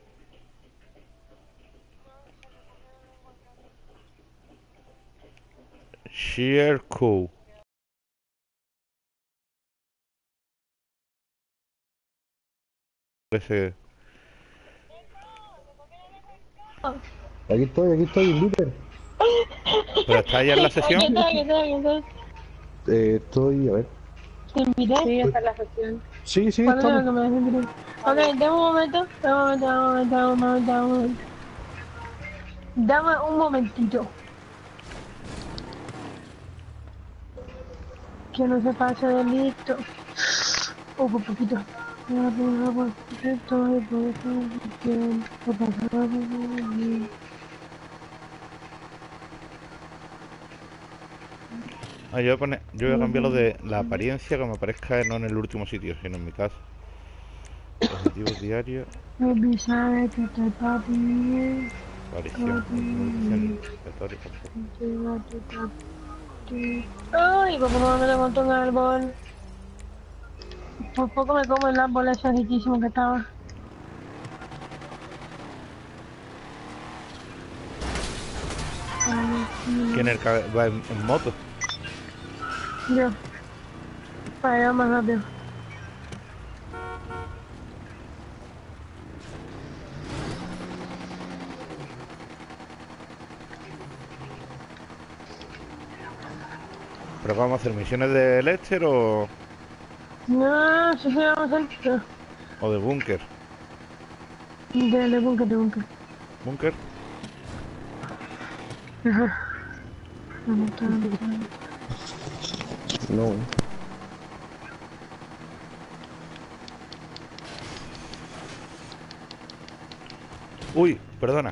Yerko. Ese... Aquí estoy, inviten. ¿Pero está ya en la sesión? ¿Qué tal? Estoy, a ver. ¿Te invité? Sí, esta es la sesión. Sí, ¿Cuándo es lo estamos. que me dejes invité? Ok, dame un momento. Dame un momentito. Que no se pase de listo. Un poquito. Yo voy a cambiar lo de la apariencia, que me aparezca no en el último sitio, sino en mi casa. Objetivos diarios. Baby, que te papi. Aparición. Movilización aleatoria. Ay, por favor, me levanto un árbol. Por poco me como el árbol ese riquísimo que estaba. ¿Quién es el que va en moto? Yo. Para ir más rápido. ¿Pero vamos a hacer misiones de Lester o No, sí, vamos a hacer. de búnker? De búnker. ¿Búnker? Ajá. No. Uy, perdona.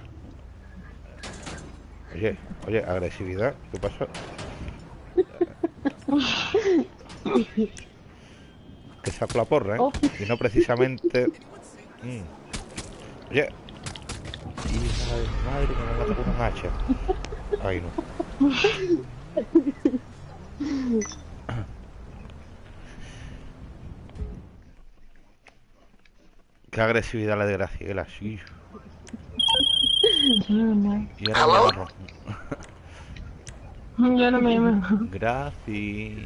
Oye, agresividad, ¿qué pasa? Que saco la porra, ¿eh? Oh. Y no precisamente... Oye. Hija de madre, que me mata con un hacha. Ahí no. Qué agresividad la de Graciela, sí. Y ahora me agarro. Yo no me llamo. Graci.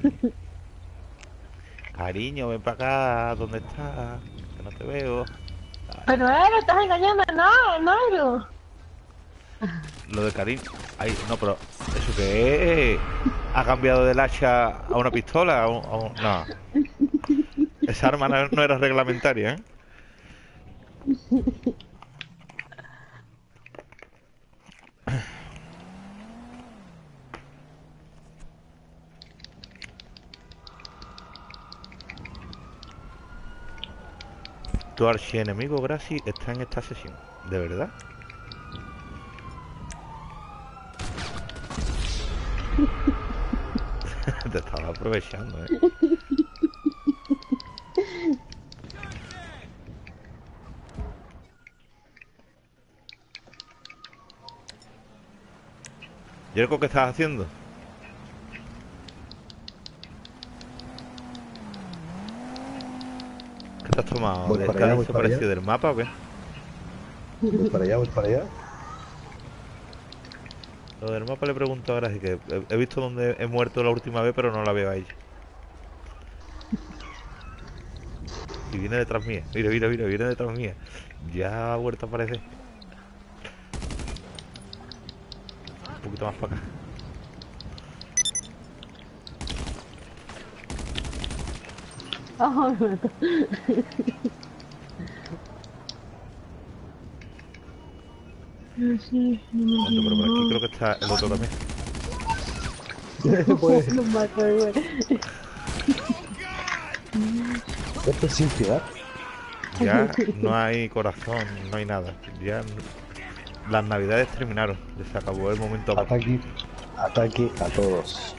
Cariño, ven para acá. ¿Dónde estás? Que no te veo. Pero estás engañando, no, no. Lo de cariño. Ay, no, pero ¿eso qué es? ¿Ha cambiado del hacha a una pistola? No. Esa arma no era reglamentaria, ¿eh? Tu archienemigo Graci está en esta sesión. ¿De verdad? Te estaba aprovechando, ¿eh? Yerko, ¿qué estás haciendo? ¿Qué te has tomado? Voy ¿El para allá, Cádiz voy para desaparecido allá. del mapa o qué? Voy para allá, voy para allá. Lo del mapa le pregunto ahora, así que he visto dónde he muerto la última vez, pero no la veo a ella. Y viene detrás mía. Mira, viene detrás mía. Ya ha vuelto a aparecer. Un poquito más para acá. Oh, me mató. Sí, Ando, pero por aquí creo que está el otro también. Pues, Me mató igual. esto es sin piedad. Ya no hay corazón, no hay nada. Ya las navidades terminaron. Ya se acabó el momento. Ataque, ataque a todos.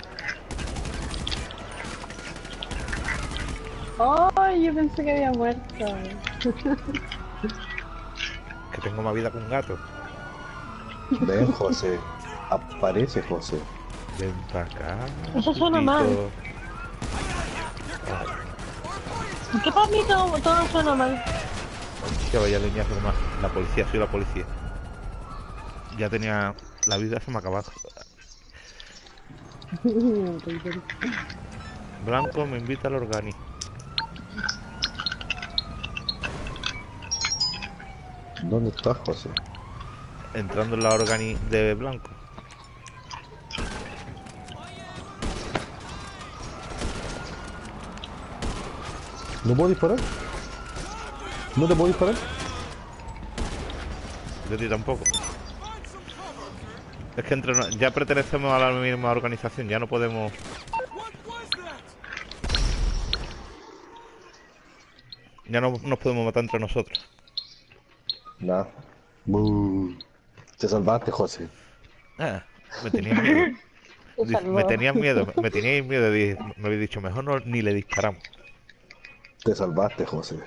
Oh, yo pensé que había muerto. Que tengo más vida que un gato. Ven, José. Aparece, José. Ven para acá. Eso suena putito. mal. ¿Por qué para mí todo suena mal? Que vaya leñazo más. La policía, soy la policía. Ya tenía... La vida se me ha acabado. Blanco me invita al organi. ¿Dónde estás, José? Entrando en la organi de Blanco. ¿No puedo disparar? ¿No te puedo disparar? Yo a ti tampoco. Es que ya pertenecemos a la misma organización, ya no podemos... Ya no nos podemos matar entre nosotros. Nada. Te salvaste, José. Ah, me tenían miedo. Te salvó. Me tenían miedo, me teníais miedo. Me habéis dicho, mejor no, ni le disparamos. Te salvaste, José.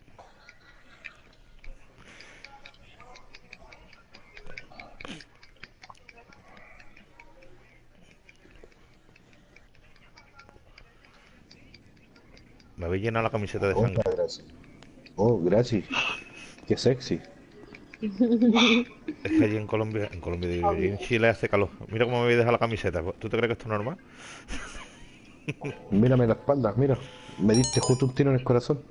Me habéis llenado la camiseta de Oh, sangre. gracias. Oh, gracias. Qué sexy. Es que allí en Colombia digo, allí en Chile hace calor. Mira cómo me habéis dejado la camiseta. ¿Tú te crees que esto es normal? Mírame la espalda, mira. Me diste justo un tiro en el corazón.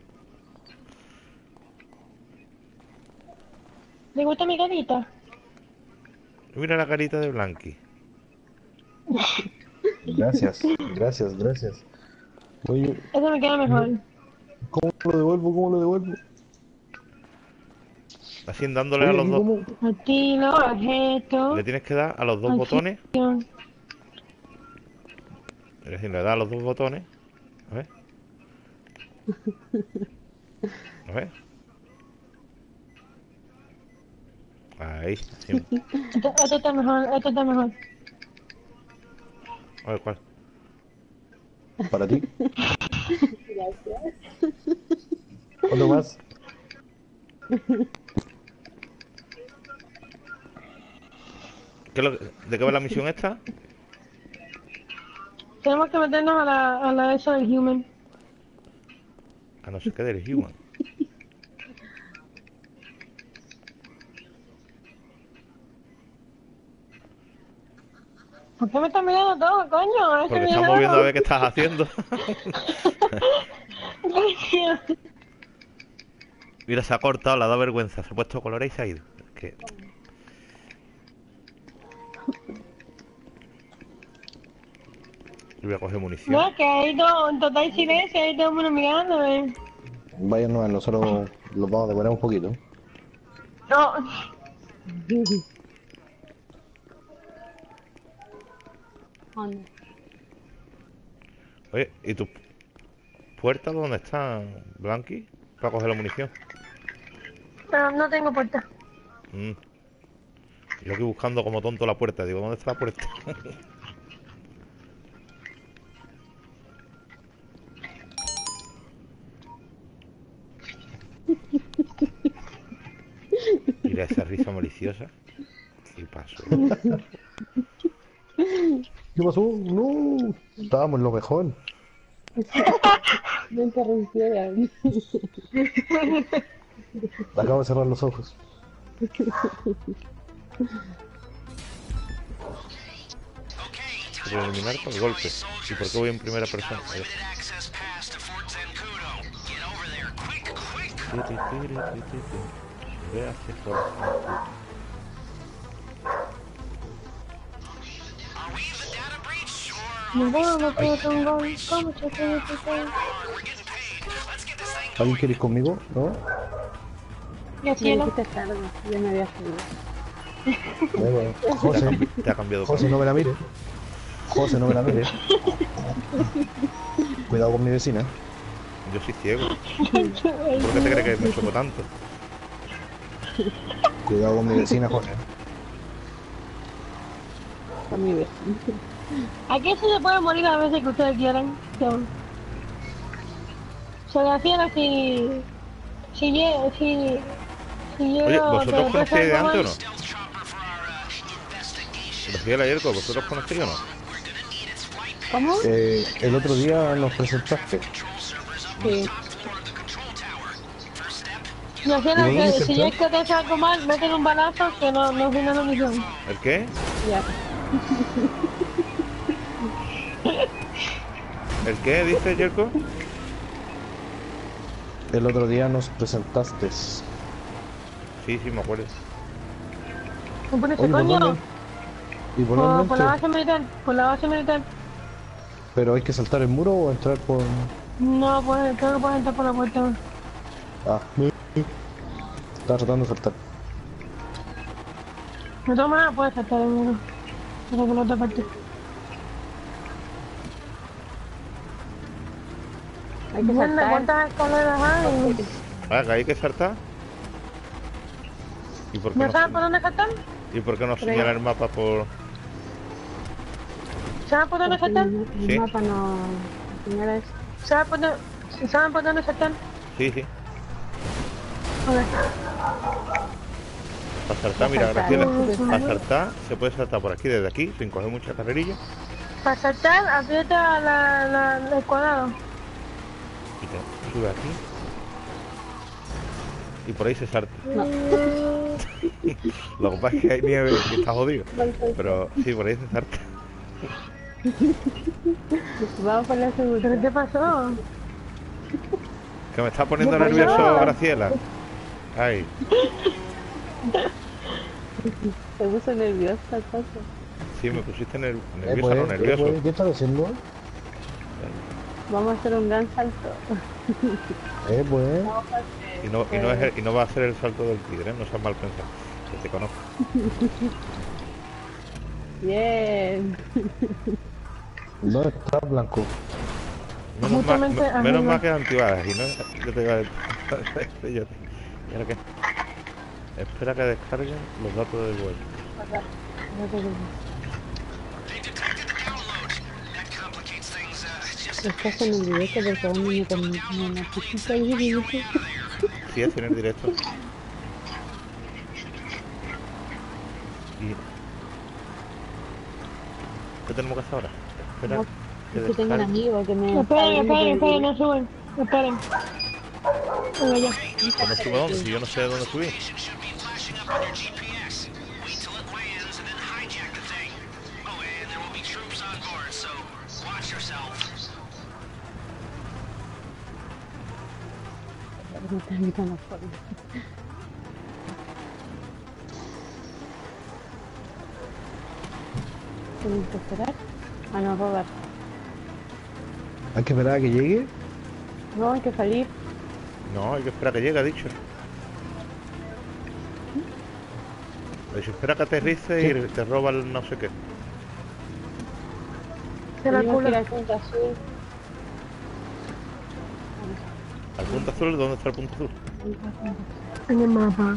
¿Le gusta mi carita? Mira la carita de Blanqui. Gracias, gracias, gracias. Oye, Eso me queda mejor. ¿cómo lo devuelvo? ¿Cómo lo devuelvo? Así dándole Oye, a los aquí dos. cómo... Estilo, objeto. Le tienes que dar a los dos botones. Es decir, le das a los dos botones. A ver. A ver. Ahí. Sí. Esto está mejor, esto está mejor. A ver cuál. Para ti. Gracias. Otro más. ¿De qué va la misión esta? Tenemos que meternos a la esa del human. A no ser que del human. ¿Por qué me estás mirando todo, coño? A ver si Porque me estamos viendo a ver qué estás haciendo. Coño. Mira, se ha cortado, le ha dado vergüenza. Se ha puesto color y se ha ido. Es que... Yo voy a coger munición. No, que hay todo, en total silencio, hay todo el mundo mirándome. Vayan, no, nosotros los vamos a decorar un poquito. No. ¿Dónde? Oye, ¿y tus puertas dónde están, Blanqui? Para coger la munición. Pero no tengo puerta. Mm. Yo aquí buscando como tonto la puerta. Digo, ¿dónde está la puerta? Mira esa risa maliciosa. ¿Qué pasó? ¿Qué pasó? No, estábamos en lo mejor. Me interrumpieron. Acabo de cerrar los ojos. Preliminar con golpe. ¿Y por qué voy en primera persona? A ver. Véase por... No vamos, pero tengo... ¿Cómo se puede tocar? ¿Alguien quiere ir conmigo? ¿No? Ya Me cielo. dijiste tarde, ya me había subido. Bueno, José, Te ha cambiado José, no me la mire. José, no me la mire. Cuidado con mi vecina. Yo soy ciego. ¿Por qué te crees que me choco tanto? Cuidado con mi vecina, José. A mi vecino. Aquí sí se puede morir a veces que ustedes quieran. Se le hacían así... Si llego... Oye, ¿vosotros conocíais de antes o no? no? Decía el ayer, ¿vosotros conocéis o no? ¿Cómo? El otro día nos presentaste. Sí. Y hacían ¿Y dónde que se si está? es que te hace algo mal, meten un balazo que no tiene la misión. ¿El qué? Ya. ¿El qué? Dice Jerko. El otro día nos presentaste. Sí, me acuerdo. ¿Me pones Oye, ¿por coño? dónde? ¿Y por dónde Por la entro? base militar, por la base militar. ¿Pero hay que saltar el muro o entrar por...? No, pues creo que puedes entrar por la puerta. Ah, estaba tratando de saltar. De todas maneras puedes saltar el muro. Pero por la otra parte. Hay que Bueno, saltar. ¿cuántas escaleras hay? Ah, que hay que saltar. ¿Y por qué ¿No no, sabes por dónde saltar? ¿y por qué no señala el mapa por...? ¿Sabes por dónde saltar? El Sí. mapa no... Señora es... ¿Saben por dónde saltar? Sí, sí. A ver. Para saltar, mira, saltar. Graciela. Para saltar, se puede saltar por aquí, desde aquí, sin coger mucha carrerilla. Para saltar, aprieta el cuadrado. Y te sube aquí. Y por ahí se salta. No. Lo que pasa es que hay nieve y está jodido. Pero sí, por ahí se salta. Vamos por la segunda. ¿Pero qué pasó? Que me está poniendo ¿Qué pasó? nervioso, Graciela. Ay, Se puso nerviosa, cosa. sí, me pusiste nervioso, no nervioso. ¿Qué estás haciendo? Vamos a hacer un gran salto. Pues... Y no va a ser el salto del tigre, no seas mal pensado. Que te conozco. Bien. ¿Dónde está Blanco? Menos mal, Justamente menos arriba. mal que es antibalas y no yo te iba a decir. ¿Y ahora qué? Espera que descarguen los datos del web. Estás en el directo porque aún me notifica el vídeo. Sí, es en el directo. ¿Qué tenemos que hacer ahora? Espera. No, es que tengo un amigo que me... Esperen, no suben. Esperen. Venga ya. Pues no sube a dónde, si yo no sé dónde subir. Me está gritando fuerte. ¿Tenemos que esperar? Ah, no, Robert. Hay que esperar a que llegue. No, hay que salir. No, hay que esperar a que llegue, ha dicho. Ha dicho, espera que aterrice y te roba el no sé qué. Se la Tenemos que ir culo. al punto azul. ¿Al punto azul? ¿Dónde está el punto azul? En el mapa.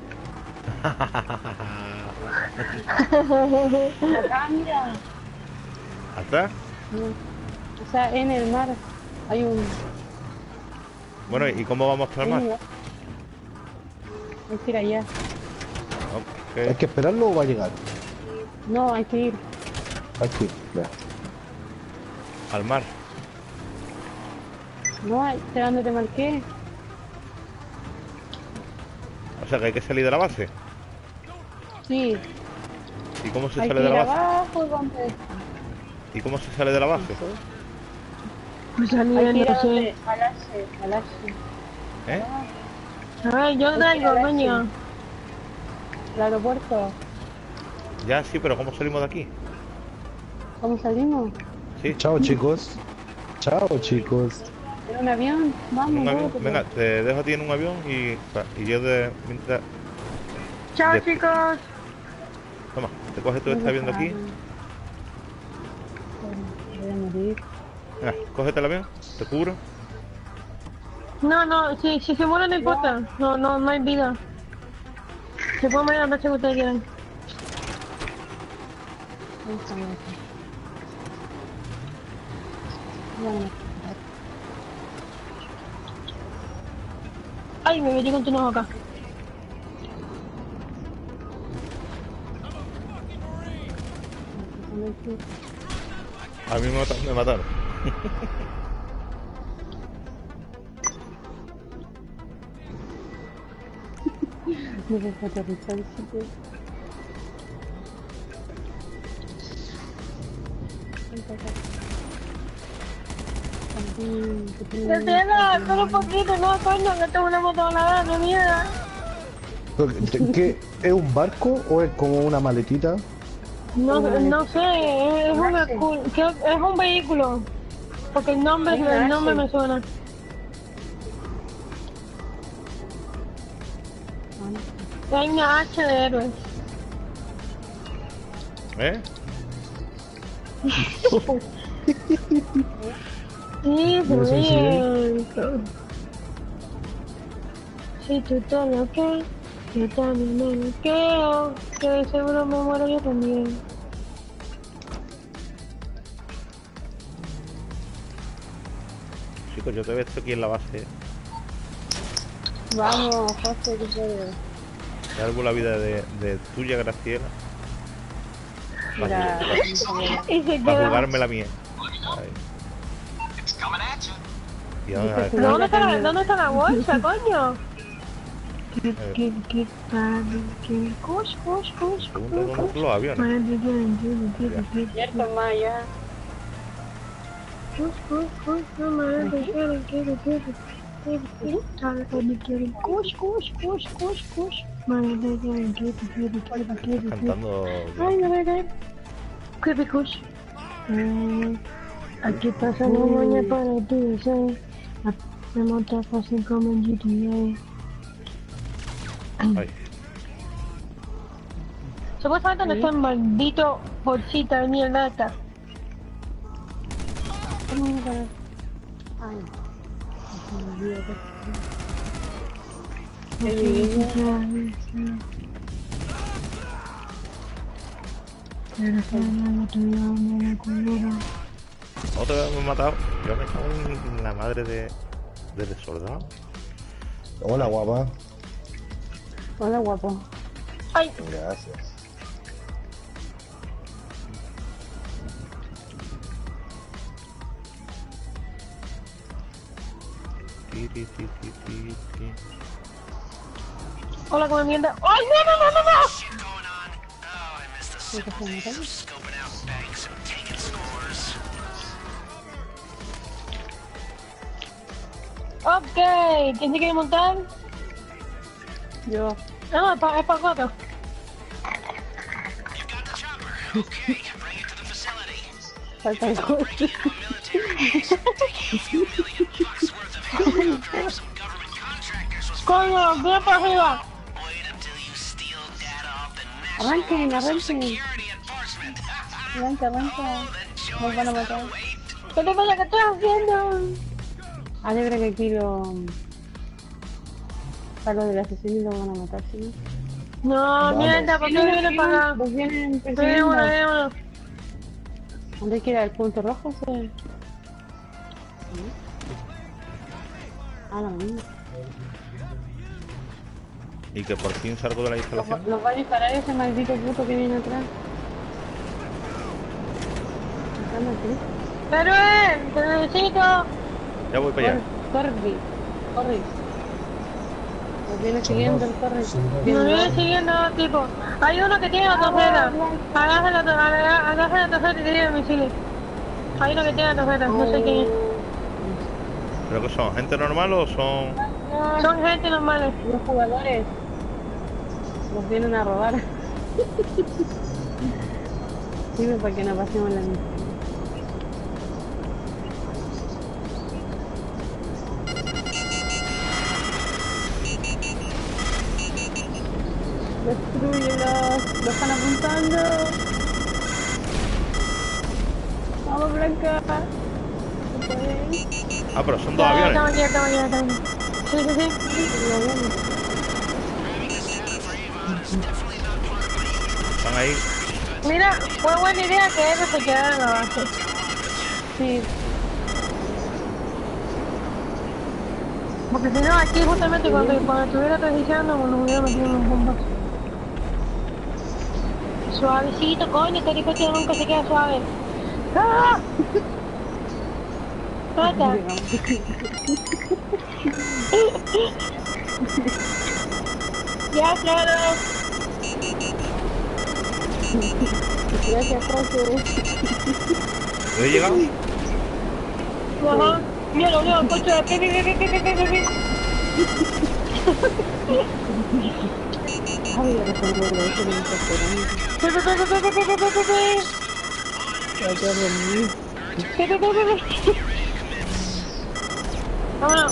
Acá, mira. ¿Atrás? O sea, en el mar hay un... Bueno, ¿y cómo vamos hasta el mar? Hay que ir allá. Ok. ¿Hay que esperarlo o va a llegar? No, hay que ir. Aquí, vea. Al mar. No, ¿será donde te marqué? O sea que hay que salir de la base. Sí. ¿Y cómo se Hay sale que de ir la base? abajo, ¿dónde? ¿Y cómo se sale de la base? Pues Hay que saliendo, ir a no sé. donde... Al H. ¿Eh? A ver, yo traigo, coño. El aeropuerto. Ya sí, pero ¿cómo salimos de aquí? ¿Cómo salimos? Sí, Chao, chicos. Chao, chicos. ¿En un avión? Vamos, en un avión. rápido. Venga, te dejo a ti en un avión y yo mientras... Chao, De- chicos. Toma, te coges todo este avión de aquí. Voy a morir. Venga, cógete el avión, te cubro. No, si se muere no importa. No hay vida. Se puede morir antes que ustedes quieran. Ahí está, ahí está. Bueno, Ay, me metí con tu ojo acá. A mí me mataron. me dejó aterrizar el sitio. Solo un poquito, no, coño, que esto es una motonada de mierda. ¿Qué? ¿Es un barco o es como una maletita? No sé, es un vehículo. Porque el nombre me suena. Hay una H de héroes. ¿Eh? Sí, Pero sí, sí, bien. Si tú te lo que, yo también me lo quedo. Que de seguro me muero yo también. Chicos, yo te veo aquí en la base. Vamos, José, que puedo. Te salvo la vida de tuya, Graciela. Mira, Y se Para queda. jugarme la mía. Ahí. ¿Y a dónde ¿Pero ¿Dónde está la bolsa, coño? Eh. Cush, cush, cush. Pregunta dónde están los aviones. cierto, Maya. Cantando. Ay, no me Creepy Kush. Aquí pasa una moña para ti, ¿sabes? Me monta fácil como en GTA. Ay, Supuestamente no está el maldito bolsita de mierda esta. Ay, me olvidé otra vez me han matado. Yo me cago en la madre del soldado. Hola, guapa. Hola, guapo. Ay, Gracias. Hola, come mierda. ¡Ay, no, no, no, no, no! ¿Qué pasa, Natalia? Ok, ¿quién se quiere montar? Yo. No, es para cuatro. Falta el coche. Coño, bien para arriba. Arranquen, arranquen. Arranca, arranca. Nos van a matar. ¿Qué te pasa? ¿Qué estás haciendo? Ah, yo creo que aquí para lo del asesino lo van a matar, ¿sí? No, Vamos. mierda, ¿por qué viene para acá? Los vienen Viene persiguiendo. uno, viene uno. ¿Dónde queda el punto rojo? ¿Sí? Ah, la misma. Y que por fin salgo de la instalación. Los va a disparar ese maldito puto que viene atrás. Están aquí. ¡Héroe! ¡Te necesito! Ya voy para allá. Corre, corre. Nos viene siguiendo el corre. Me viene siguiendo, tipo. Hay uno que tiene la trasera. Agarra la trasera y tiene el misil. Hay uno que tiene la trasera, no sé quién es. ¿Pero qué son? ¿Gente normal o son...? Son gente normales. Los jugadores nos vienen a robar. Dime para que no pasemos la misión. Destrúyelos, lo están apuntando. Vamos, Blanca. ¿No puedes? Ah, pero son dos aviones. Estamos aquí. Sí, sí, sí. Están ahí. Mira, fue buena idea que ellos se quedaran en la base. Sí. Porque si no, aquí justamente cuando estuviera transicionando, nos hubiera metido unos bombas. Suavecito, coño, este helicóptero nunca se queda suave. ¡Ah! Mata. Ya, claro. Gracias, José. ¿He llegado? Ajá. Mira, el coche de pi. Ay, ya resolverlo, eso me está esperando. Ya te dormí. Vámonos.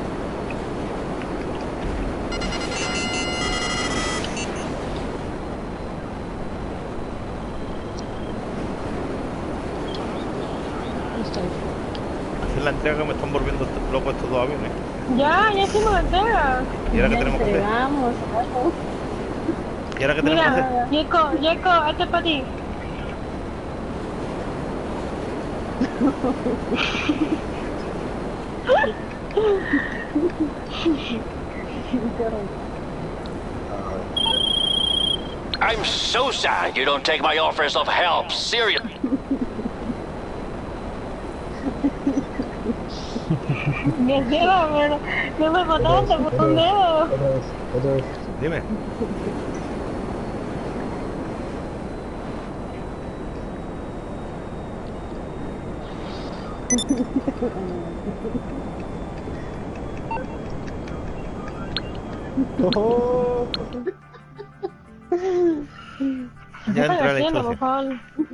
Hacer la entrega que me están volviendo locos estos dos aviones. Ya hicimos la entrega. ¿Y ahora qué tenemos que hacer? Entregamos, ¿Y ahora qué tenemos que hacer? Mira, Yeko, este es para ti. I'm so sad you don't take my offers of help seriously. Mi dedo, pero no me mataste por un dedo. Otra vez. Dime. ¡Oh! Ya entra la Por instalación. favor.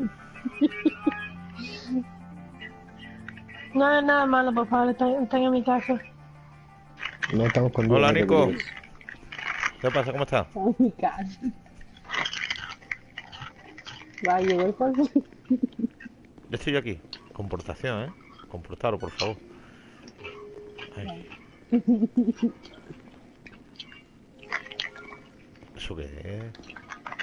No es nada malo, por favor, están en mi casa. No estamos con Hola, Dios, Nico. ¿Qué pasa? ¿Cómo estás? a mi casa. Va, llegó el polvo. Yo estoy aquí. Comportación, ¿eh? Comportaros, por favor. Ay. ¿Eso qué es?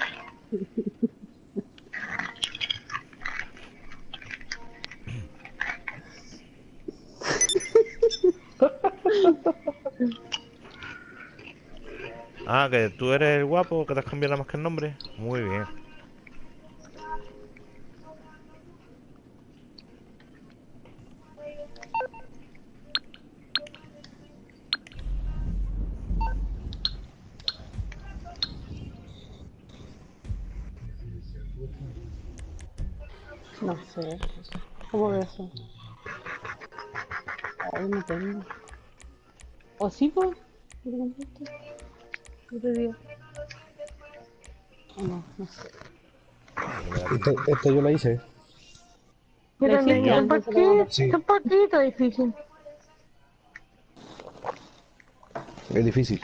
Ah, que tú eres el guapo, que te has cambiado nada más que el nombre. Muy bien. No sé. ¿Cómo veo eso? Ay, no tengo. ¿O sí, pues? ¿Me lo compraste? ¿Qué te digo? ¿O no? No sé. Esta yo la hice. Yo ¿La también, hiciste? ¿Y yo? Entonces lo vamos Sí. es un poquito difícil. Es difícil.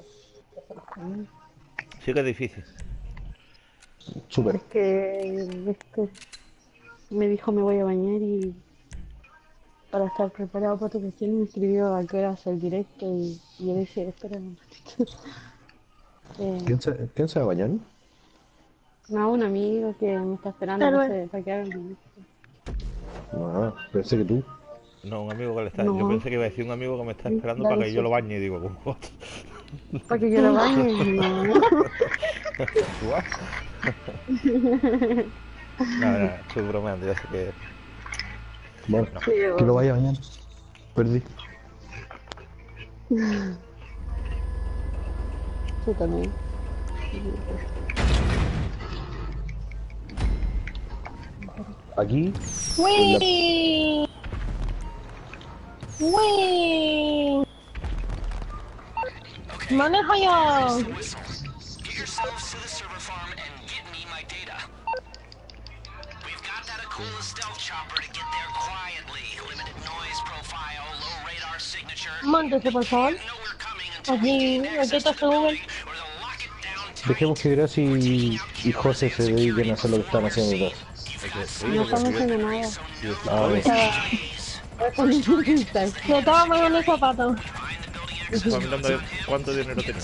Sí que es difícil. Súper. Es que me dijo me voy a bañar y para estar preparado para tu cuestión me escribió a qué hora hacer el directo y yo le dije, espera un ratito. ¿Quién se va a bañar? No, un amigo que me está esperando Pero bueno, para que haga el directo. Ah, pensé que tú. No, un amigo que le está. Yo No, pensé que iba a decir un amigo que me está esperando la para de que yo lo su- bañe y digo, ¿cómo? para que yo lo bañe, no. ¿What? No, estoy bromeando, ya sé que. Bueno, No. Sí, que lo vaya a bañar. Perdí. tú también. Aquí, ¡Wii! ¡Wii! ¡Maneja yo! Get yourselves to the server farm and get me my data. We've got that Akula stealth chopper to get there quietly. Limited noise profile, low radar signature. Móntese, por favor. You know we're coming until we Aquí, gain aquí access está to su the Google. building, or they'll lock it down tight. dejemos que Gracie y José se dediquen a hacer lo que están haciendo los dos. No estamos haciendo nada. Ah, bueno. Me estaba bajando el zapato. Estaba mirando a ver cuánto dinero tenía.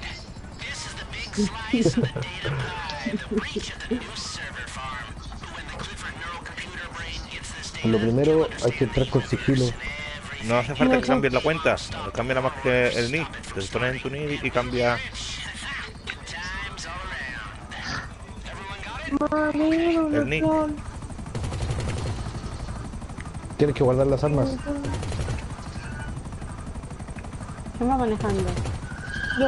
Lo primero hay que entrar con sigilo. No hace falta que cambies la cuenta. Cambia nada más que el nick. Te pones en tu nick y cambia. El nick. Tienes que guardar las armas. ¿Quién va manejando? Yo.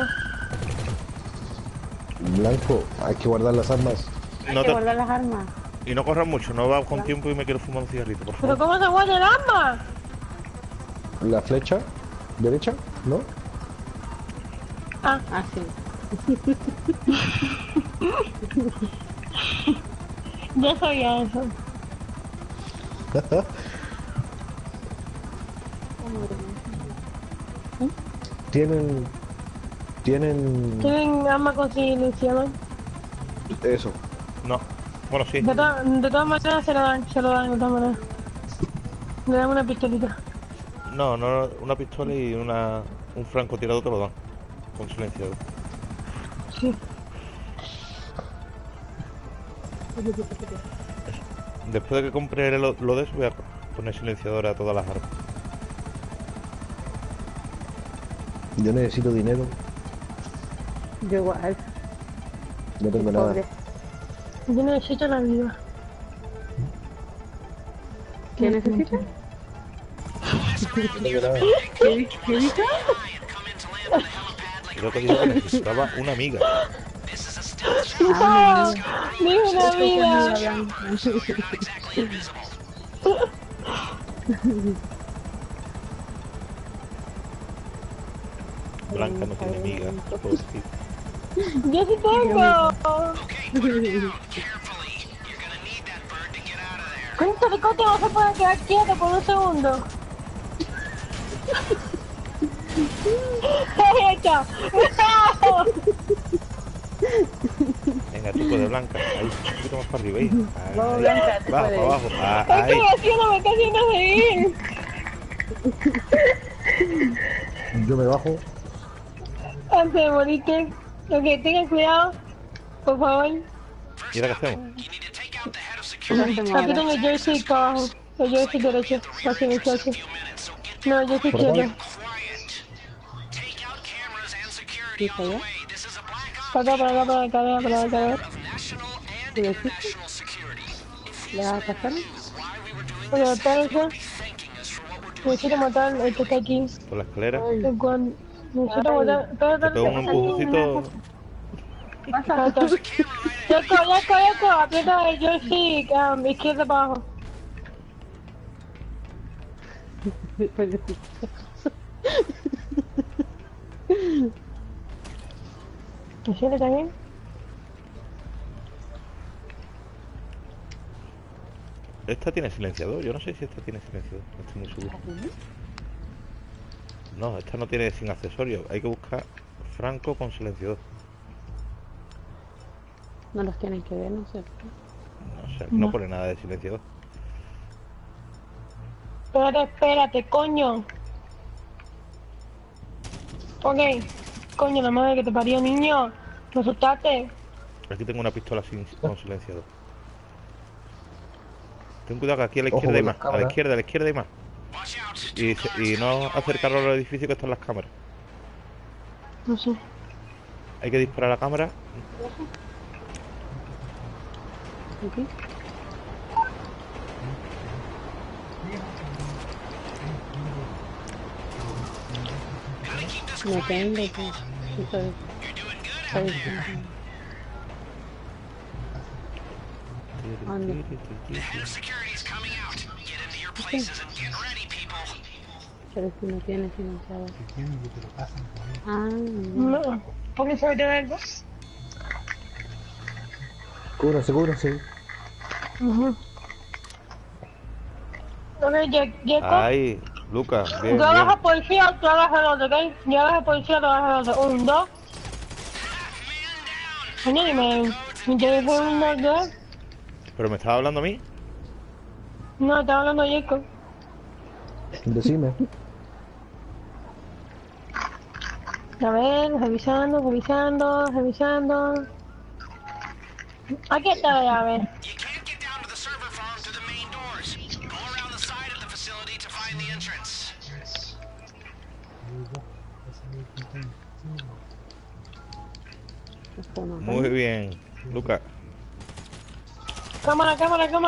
Blanco, hay que guardar las armas. Hay No que te- guardar las armas. Y no corras mucho, no va con tiempo y me quiero fumar un cigarrito, por ¿Pero favor. cómo se guarda el arma? La flecha derecha, ¿no? Ah, sí. Yo sabía eso. Tienen Tienen arma con silenciador. eso. No. Bueno, sí. De todas maneras se lo dan de todas maneras. Le dan una pistolita. No, una pistola y un francotirador te lo dan. Con silenciador. Sí. Después de que compre lo de eso, voy a poner silenciador a todas las armas. Yo necesito dinero, Yo igual. no tengo Pobre. nada. Yo necesito la vida. ¿Qué necesitas? No tengo nada. ¿Qué dijo? Creo que dijo que necesitaba una amiga. ¡Ah! ¡Ni una vida! Blanca no tiene amiga. pobrecita. ¡Yo sí tengo! ¿Cuánto ricote no se puede quedar quieto por un segundo? ¡Ahí está! Venga, tú puedes, Blanca. Ahí, un poquito más para arriba. Ahí. Vamos, Ahí. Blanca, tú Bajo, puedes. para abajo. Ah, ¿Qué ahí. estoy haciendo? Me está haciendo seguir. Yo me bajo. Antes de morirte. Ok, tengan cuidado. Por favor. ¿Y ahora qué hacemos? Aquí tengo el joystick abajo. El joystick derecho. Así muchacho. No, el joystick ¿Por acá? izquierdo. ¿Qué fue ya? Para acá, para acá. ¿Qué deciste? ¿La pasaron? Pero tal eso. Necesito matar el que está aquí. Por la escalera. Necesito matar. Te pego un empujoncito. Exacto. Yeco, aprieta el joystick izquierda para abajo. ¿Me siente también? Esta tiene silenciador. Yo no sé si esta tiene silenciador. No estoy muy seguro. No, esta no tiene sin accesorio. Hay que buscar franco con silenciador. No los tienen que ver, ¿no es cierto? No sé, no pone nada de silenciador. Espérate, coño. Ok. Coño, la madre que te parió, niño. Me asustaste. Aquí tengo una pistola con silenciador. Ten cuidado que aquí a la Ojo izquierda hay con más. las A la cámaras. izquierda hay más. Y no acercarlo al edificio que están las cámaras. No sé. Hay que disparar a la cámara. Aquí. No tengo que... Soy... Anda. Security's coming out. Get into your places and get ready, people. Pero si no tiene silenciador. Ah, No. ¿Por qué se metió algo? Cúbranse. Ok, Yeco. Ahí, Lucas, bien, Yo bajo bien. policía, tú bajas el otro, ¿ok? Yo bajo policía, tú bajas el otro. 1, 2. Coño, dime. ¿Me quieres poner un 2, 2? ¿Pero me estaba hablando a mí? No, estaba hablando Yeco. Decime. A ver, revisando. Aquí está la llave. You can't get down to the server farm through the main doors. Go around the side of the facility to find the entrance. esto no. Muy bien, Lucas. Cámara.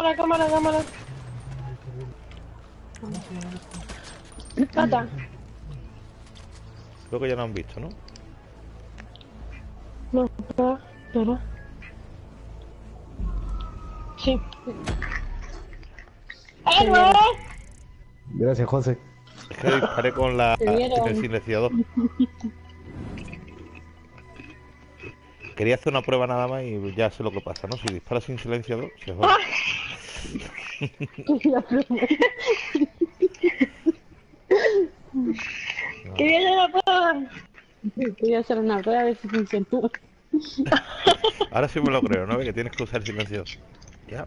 Tata. Creo que ya lo han visto, ¿no? No, espera. Sí. ¡Héroe! Gracias, José. Es que disparé con el silenciador. Quería hacer una prueba nada más y ya sé lo que pasa, ¿no? Si disparas sin silenciador, se jode. Quería hacer la prueba. Quería hacer una prueba a ver si funcionó. Ahora sí me lo creo, ¿no? Que tienes que usar silenciador. Ya.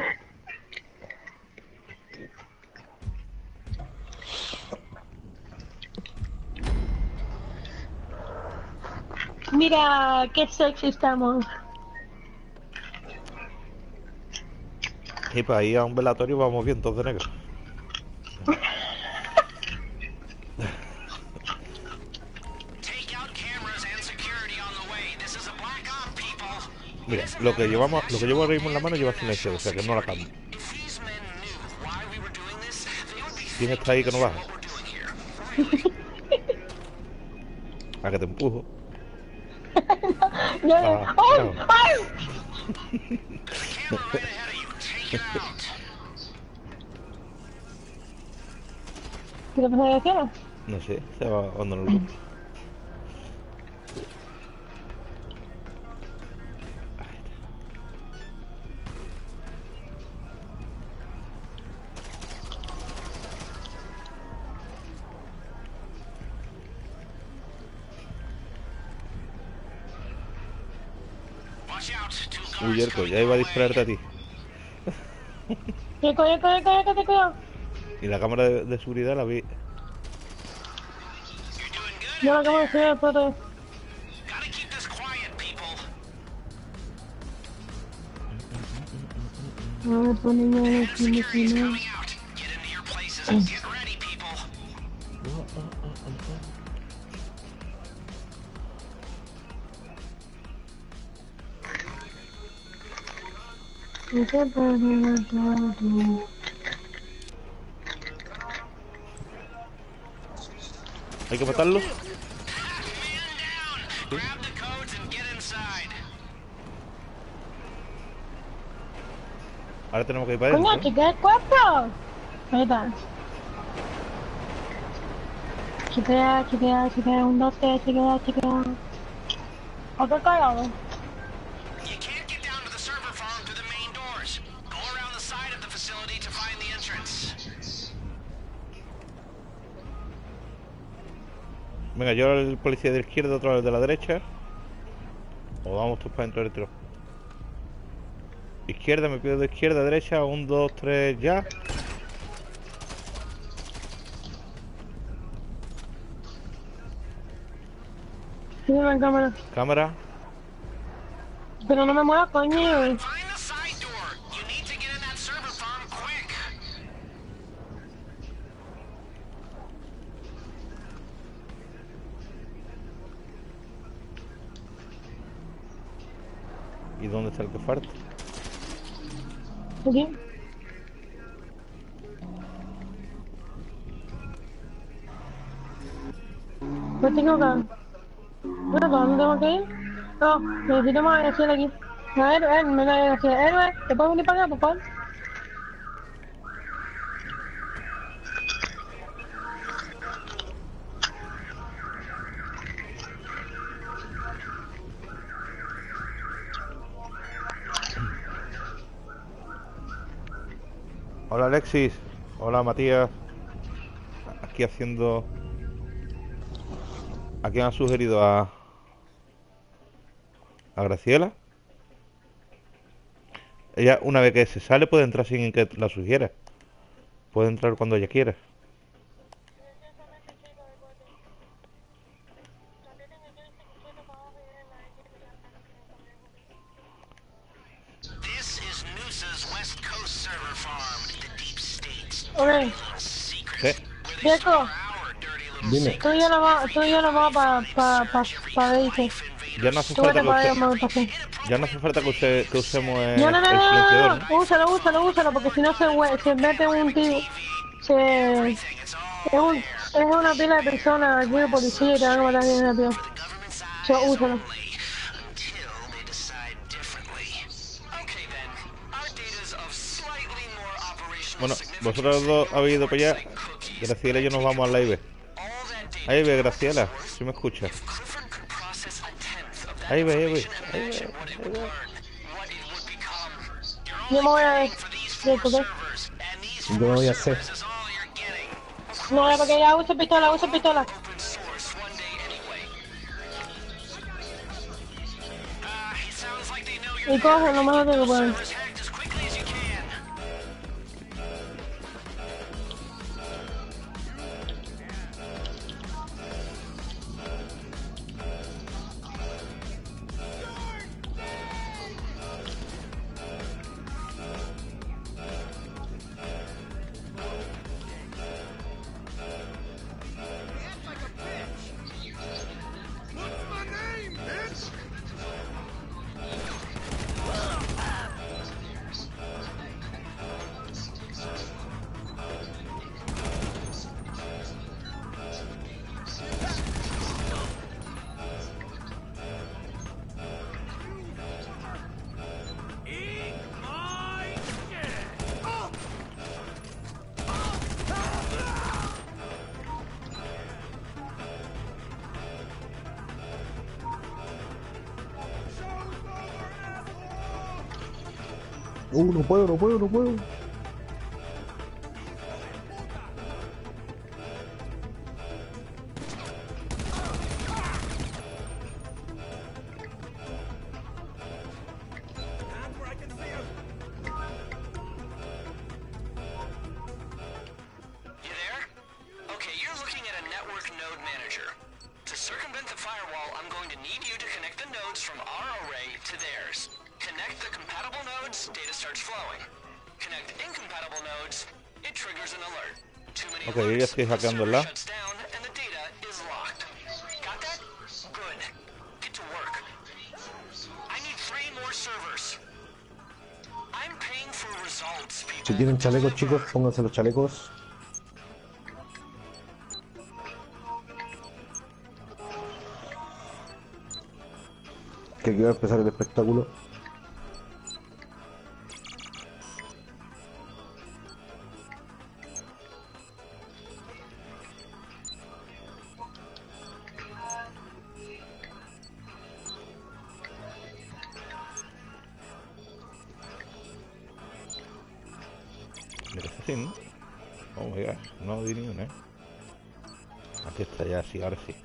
Mira, qué sexy estamos. Y para ir a un velatorio vamos bien todos de negro. Take out cameras and security on the way. This is a black op, people. Mira, lo que llevo ahora mismo en la mano lleva silenciador, o sea que no la cambio. If these men knew why we were doing this, they would be ¿Quién está ahí que no baja? what we're doing here. A que te empujo. No, Ah, ¡ay! no. ¡Ay! Camera right ahead of you. Take it out. ¿Qué te pasa de cara? No sé, se va abandonándolo. Watch out. Two Uy, guards Yerko, coming ya iba a your dispararte a way. ti. Cuidado. Y la cámara de seguridad la vi. You're doing good. No, acabo de subir el foto. Gotta keep this quiet, people. A ver, poneme Security's coming out. Get into your places and get ready, people. ¿Hay que matarlo? Man down. Grab the codes and get inside. Ahora tenemos que ir para Coño, adentro. chequea el cuerpo. Ahí está. Chequea. 1, 2, 3, chequea. Otro callado. You can't get down to the server farm through the main doors. Go around the side of the facility to find the entrance. Venga, yo el policía de la izquierda, otro de la derecha. O vamos todos para dentro del tiro. Izquierda, me pido de izquierda, derecha. 1, 2, 3, ya. Sígueme en cámara. Cámara. Pero no me muevas, coño. Find the side door. You need to get in that server farm quick. ¿Y dónde está el que falta? Aquí. Pues tengo que... Bueno, ¿para dónde tengo que ir? No, necesito más energía de aquí. A ver, me da energía. Héroe, ¿te puedes venir para acá, por favor? Hola Alexis. Hola Matías. Aquí haciendo... ¿A quién ha sugerido? ¿A Graciela? Ella, una vez que se sale, puede entrar sin que la sugiera. Puede entrar cuando ella quiera. This is Noosa's West Coast server farm, the deep state's Ok, ¿Qué? Viejo, our dirty little Dime. tú y yo no vamos para dice. Ya no hace Tú falta vete para allá, que vamos para aquí. ya no hace falta que usemos No, no, no, el silenciador, no, ¿no? no. Úsalo, porque si no se mete un tío. Es una pila de personas aquí de policía y te van a matar bien rápido. Úsalo. until they decide differently. Okay then. Our data's of slightly more operational Bueno, significance. vosotros dos habéis ido para allá. Graciela y yo nos vamos a la IB. All that data Ahí ve, Graciela, si me escuchas. Clifford could process a tenth of that Ahí ve, ahí ve. information and imagine what it would learn, what it would become. You're Yo me voy a only ver. paying for these Yo, 4 ¿por qué? servers, and these Yo 4 voy a hacer. servers is all you're getting. No, porque ya usa pistola. Open source one day anyway. It sounds like they know you're Y coge lo más que pueden. servers hacked as quickly as you can. No puedo. You there? Okay, you're looking at a network node manager. To circumvent the firewall, I'm going to need you to connect the nodes from our array to theirs. Connect the compatible nodes, data starts flowing. Connect incompatible nodes, it triggers an alert. Too many Ok, yo ya alerts, estoy the hackeándola. server shuts down and the data is locked. Got that? Good. Get to work. I need 3 more servers. I'm paying for results, people. Si tienen chalecos, chicos, pónganse los chalecos. Que aquí va a empezar el espectáculo. nothing, ¿no? Oh my god, no di ni una, ¿eh? Aquí está, ya sí, ahora sí.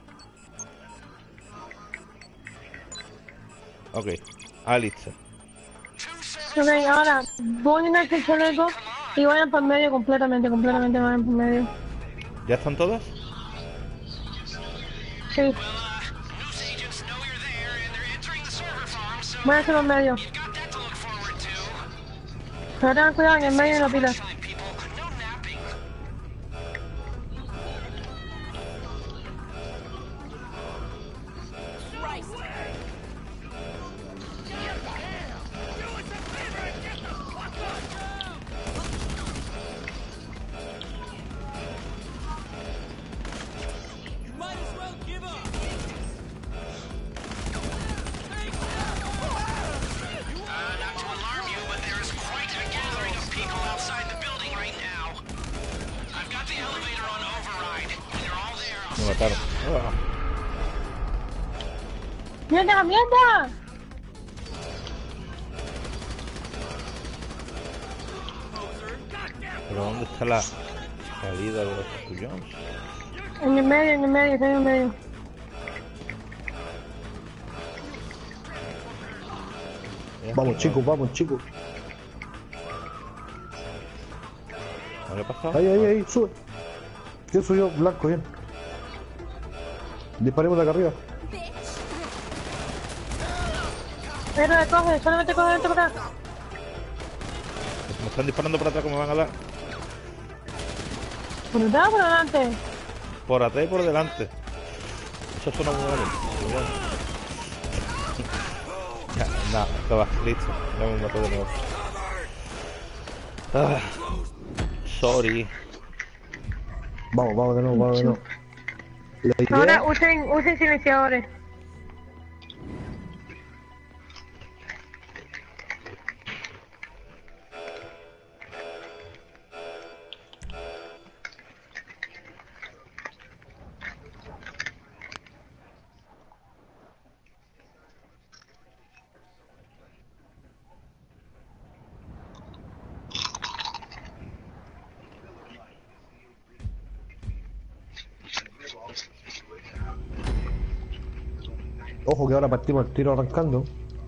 Ok, listo. Ok, ahora voy en ese chaleco y vayan por medio completamente vayan por medio. ¿Ya están todos? Sí, News agents know you're there and they're entering the server farm, so vayan por medio. you've got that to look forward to. Pero tengan cuidado en el medio de la pila. Excellent, people. No napping. Not to alarm you, but there is quite a gathering of people outside the building right now. I've got the elevator on override. When you're all there, I'll Me mataron. Ah. ¡Mierda, mierda! ¿Pero dónde está la salida de los tuyos? En el medio, estoy en el medio. Vamos, chicos, vamos, chicos. ¿No le ha pasado? Ahí, sube. ¿Quién subió? Blanco, bien. Disparemos de acá arriba. Pero coge, solamente coge dentro para acá. Me están disparando por atrás, ¿cómo me van a dar? Por detrás o por delante. Por atrás y por delante. Eso suena muy mal. Ya, nada, esto va, listo. No me mato de nuevo. Ah, sorry. Vamos de nuevo. La idea... Ahora usen silenciadores. Ojo que ahora partimos el tiro arrancando.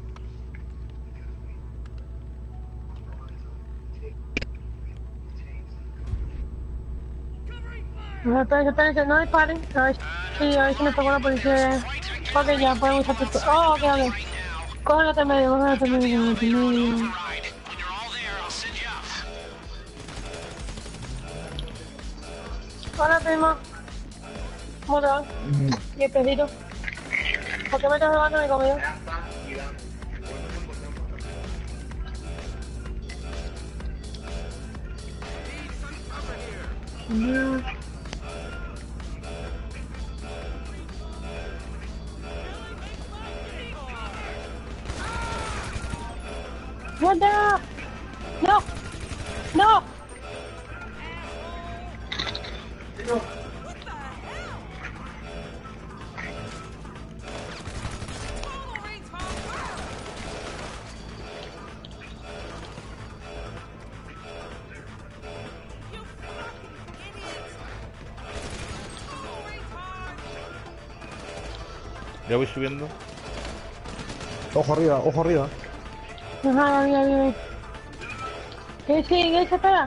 Espérense, no disparen. A ver si me tocó la policía. Ok, ya, podemos usar pistola. Oh, ok. Cógelo de medio, override. When you're all there, I'll send you up. Hola, primo. ¿Cómo te va? ¿Y el perrito? ¿Por qué me estás robando mi comida? What the? No! No! Ya voy subiendo. Ojo arriba. Ajá, bien. ¿Qué se pega?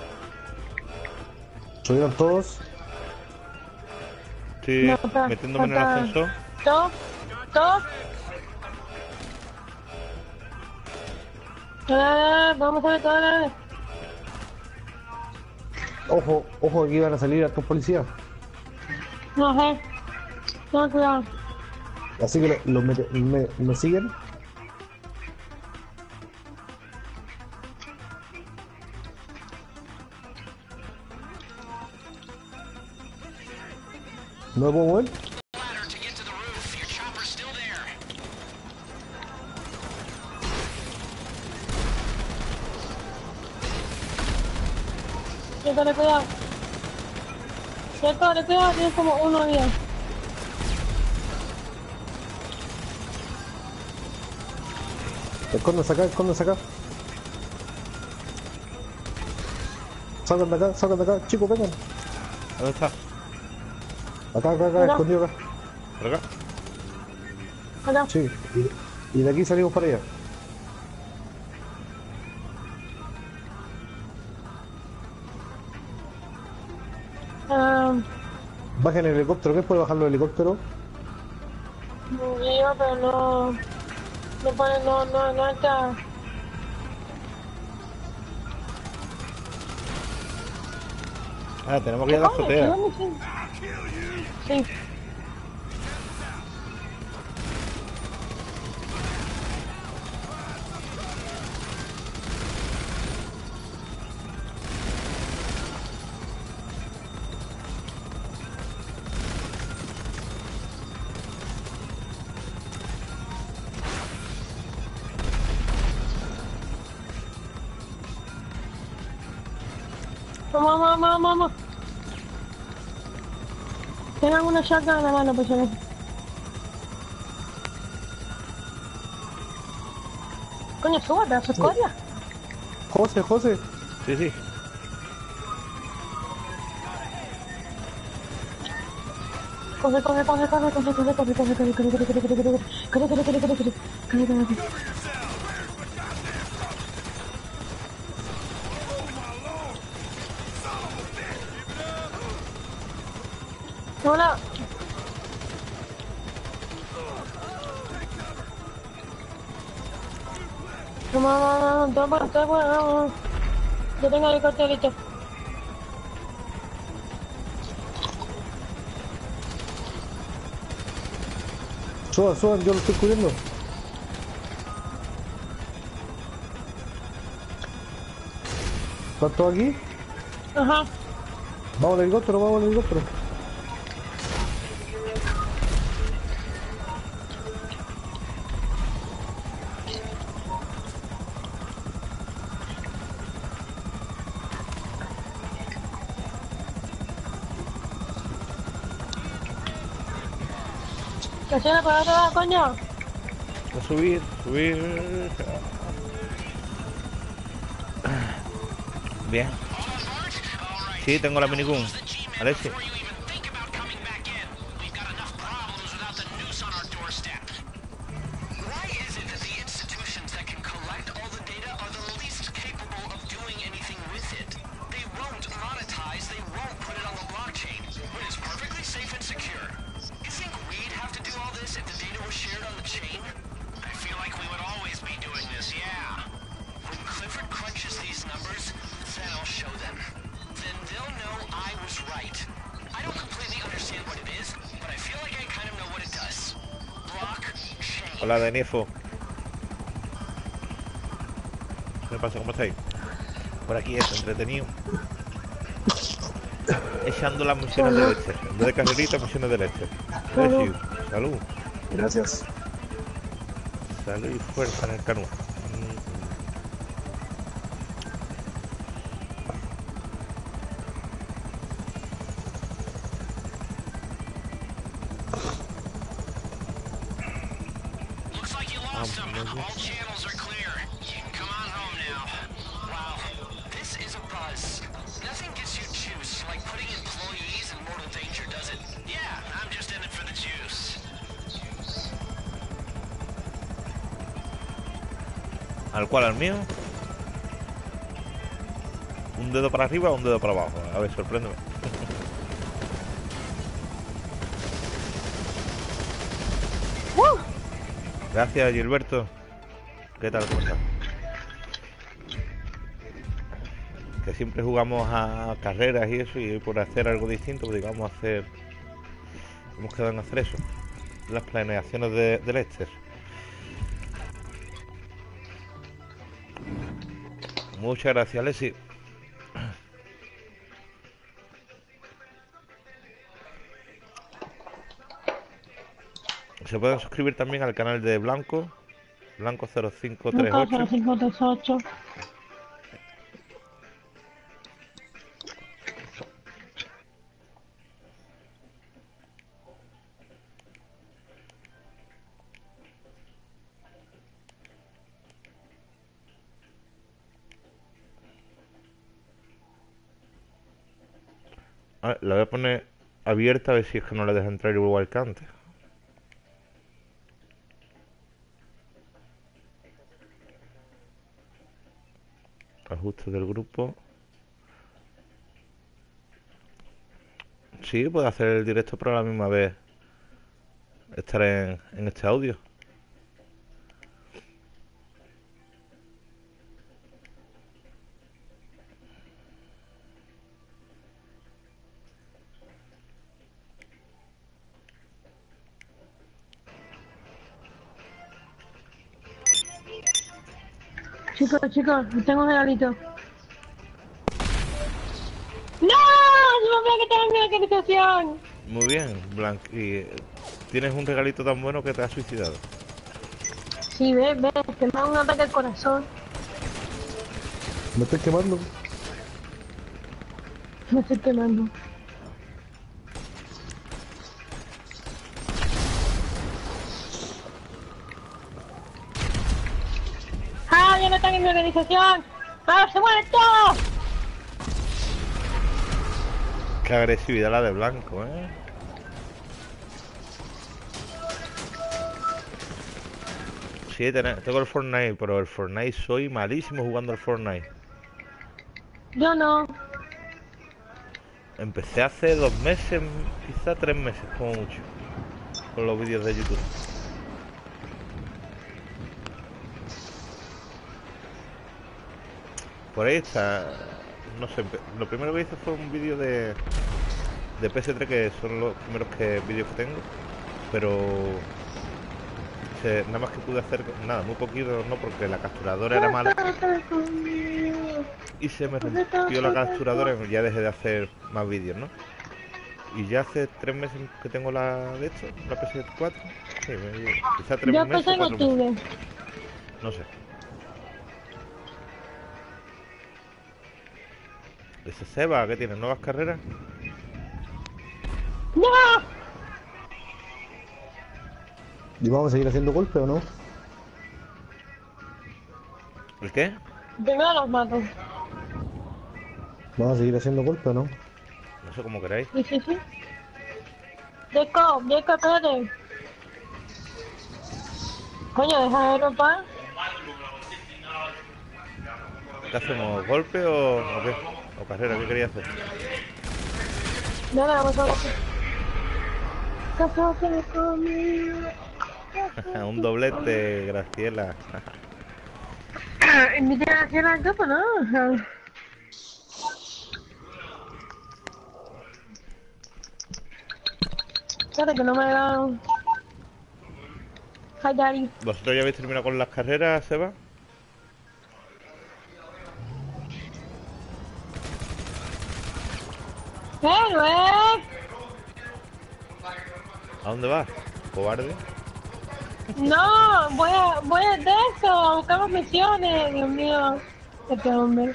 Subieron todos. Estoy No, está, metiéndome en el está. ascensor. Todos. Vamos a ver todas. Ojo que iban a salir estos policías. Ajá. Ten cuidado. Así que me siguen. ¿No me puedo mover? Ladder to get to the roof. Your chopper's still there. Ten cuidado. Ten cuidado, tienes como uno día. Escóndase acá. salgan de acá, chicos, vengan. ¿Dónde está? Acá, Hola. escondido acá. ¿Por acá? Hola. Sí, y de aquí salimos para allá. Bajen el helicóptero, ¿qué puede bajar los helicópteros? Iba, pero no pone, no está. Ah, tenemos que ir a la azotea. ¿Dónde sí? Sí. Vamos. Tengan una shotgun en la mano, pues no. Coño, suba, pedazo de escoria. José. Sí, sí. Corre. Hola. Toma. Yo tengo el helicóptero listo. Suban, yo lo estoy cubriendo. ¿Están todos aquí? Ajá. Vamos al helicóptero. ¿Qué suena por otro lado, coño? A subir. Bien. Sí, tengo la minigun. Alexi. Hola, Denifo. ¿Qué pasa? ¿Cómo estáis? Por aquí es entretenido. Echando las misiones del este. En vez de carreritas, misiones del este. Salud. Salud. Gracias. Salud y fuerza en el canú. ¿Al cual? ¿Al mío? ¿Un dedo para arriba o un dedo para abajo? A ver, sorpréndeme. Gracias, Gilberto. ¿Qué tal? ¿Cómo estás? Que siempre jugamos a carreras y eso, y por hacer algo distinto, pues digamos hacer... Hemos quedado en hacer eso. Las planeaciones del este. Muchas gracias, Alexi. Se pueden suscribir también al canal de Blanco 0538. 538. A ver, la voy a poner abierta a ver si es que no le deja entrar igual que antes. Ajustes del grupo. Sí, puedo hacer el directo, pero a la misma vez estar en este audio. Chicos, tengo un regalito. ¡No! ¡Yo me voy a quitar mi localización! Muy bien, Blanc. Y tienes un regalito tan bueno que te has suicidado. Sí, ve, que me da un ataque al corazón. Me estoy quemando. Me estoy quemando. ¡Ah, ya no están en mi organización! ¡Ah, se mueren todos! Qué agresividad la de Blanco, ¿eh? Sí, tengo el Fortnite, pero el Fortnite soy malísimo jugando al Fortnite. Yo no. Empecé hace 2 meses, quizá 3 meses, como mucho, con los vídeos de YouTube. Por ahí está, no sé, lo primero que hice fue un vídeo de PS3, que son los primeros vídeos que tengo, pero nada más que pude hacer, nada, muy poquito, no, porque la capturadora era mala y se me rompió la capturadora y ya dejé de hacer más vídeos, ¿no? Y ya hace 3 meses que tengo la de esto, la PS4, sí, quizá 3 Yo meses empecé o en 4 meses, octubre. no sé. Ese Seba, ¿qué tiene? ¿Nuevas carreras? ¡No! ¿Y vamos a seguir haciendo golpe o no? ¿El qué? Primero los mato. ¿Vamos a seguir haciendo golpe o no? No sé cómo queráis. Sí. Deco, espérate. Coño, deja de ropar. ¿Qué hacemos? ¿Golpe o qué? ¿O carrera? ¿Qué quería hacer? Nada, vamos a ver. Casate conmigo. Un doblete, Graciela. Invité a hacer la copa, ¿no? Espérate que no me he dado. Hi, Daddy. ¿Vosotros ya habéis terminado con las carreras, Seba? ¡Héroe! ¿A dónde vas? ¿Cobarde? No, voy a de eso, a buscar más misiones, Dios mío. Este hombre.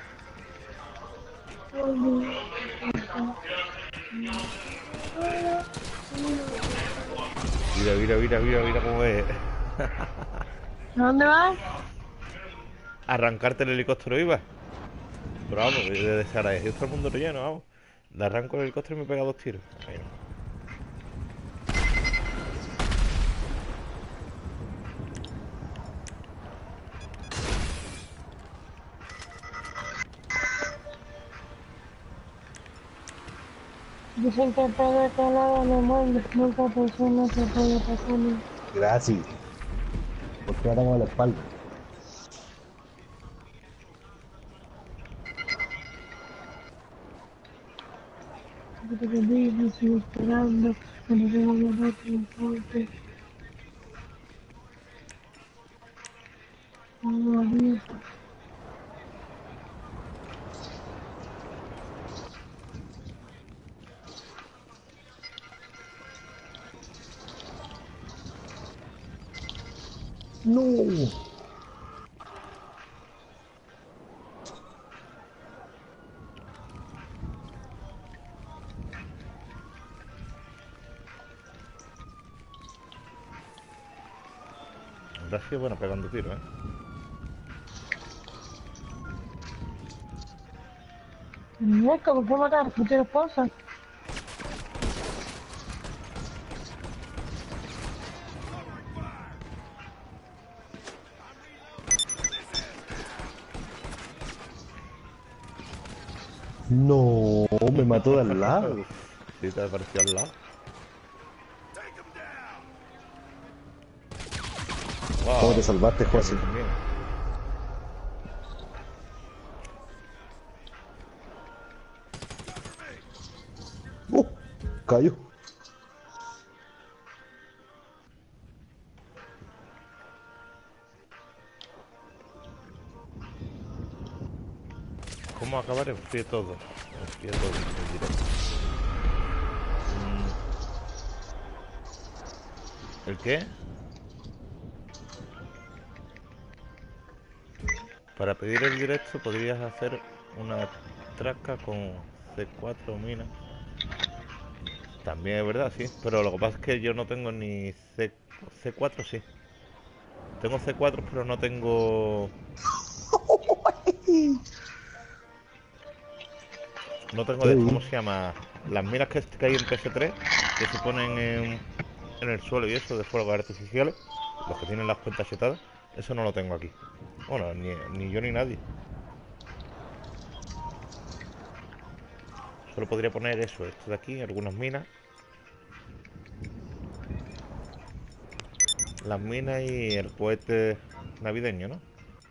Mira cómo es. ¿A dónde vas? Arrancarte el helicóptero iba. Pero vamos, de desagradecido todo el mundo lo lleno, vamos. Le arranco el helicóptero y me pega 2 tiros. Ahí no. Dicen que pega que lado me muerde, nunca persona que puede pasarme. Gracias. ¿Por qué ahora la espalda? Porque te digo, sigo esperando, cuando venga mi rato, me fuerte. Abierto. No. Gracias, bueno, pegando tiros, ¿eh? No es como fue matar a tu esposa. No, me mató de al lado. Sí, te apareció al lado. ¿Cómo te salvaste, Ya, José? bien. Cayó. ¿Cómo acabar en frío todo? En frío todo, en directo. ¿El qué? Para pedir el directo podrías hacer una traca con C4 mina. También es verdad, sí. Pero lo que pasa es que yo no tengo ni C4, sí. Tengo C4, pero no tengo... No tengo de esto, ¿cómo Ey, se llama? Las minas que hay en PS3, que se ponen en el suelo y eso, de fuegos artificiales, los que tienen las cuentas setadas, eso no lo tengo aquí. Bueno, ni yo ni nadie. Solo podría poner eso, esto de aquí, algunas minas. Las minas y el cohete navideño, ¿no?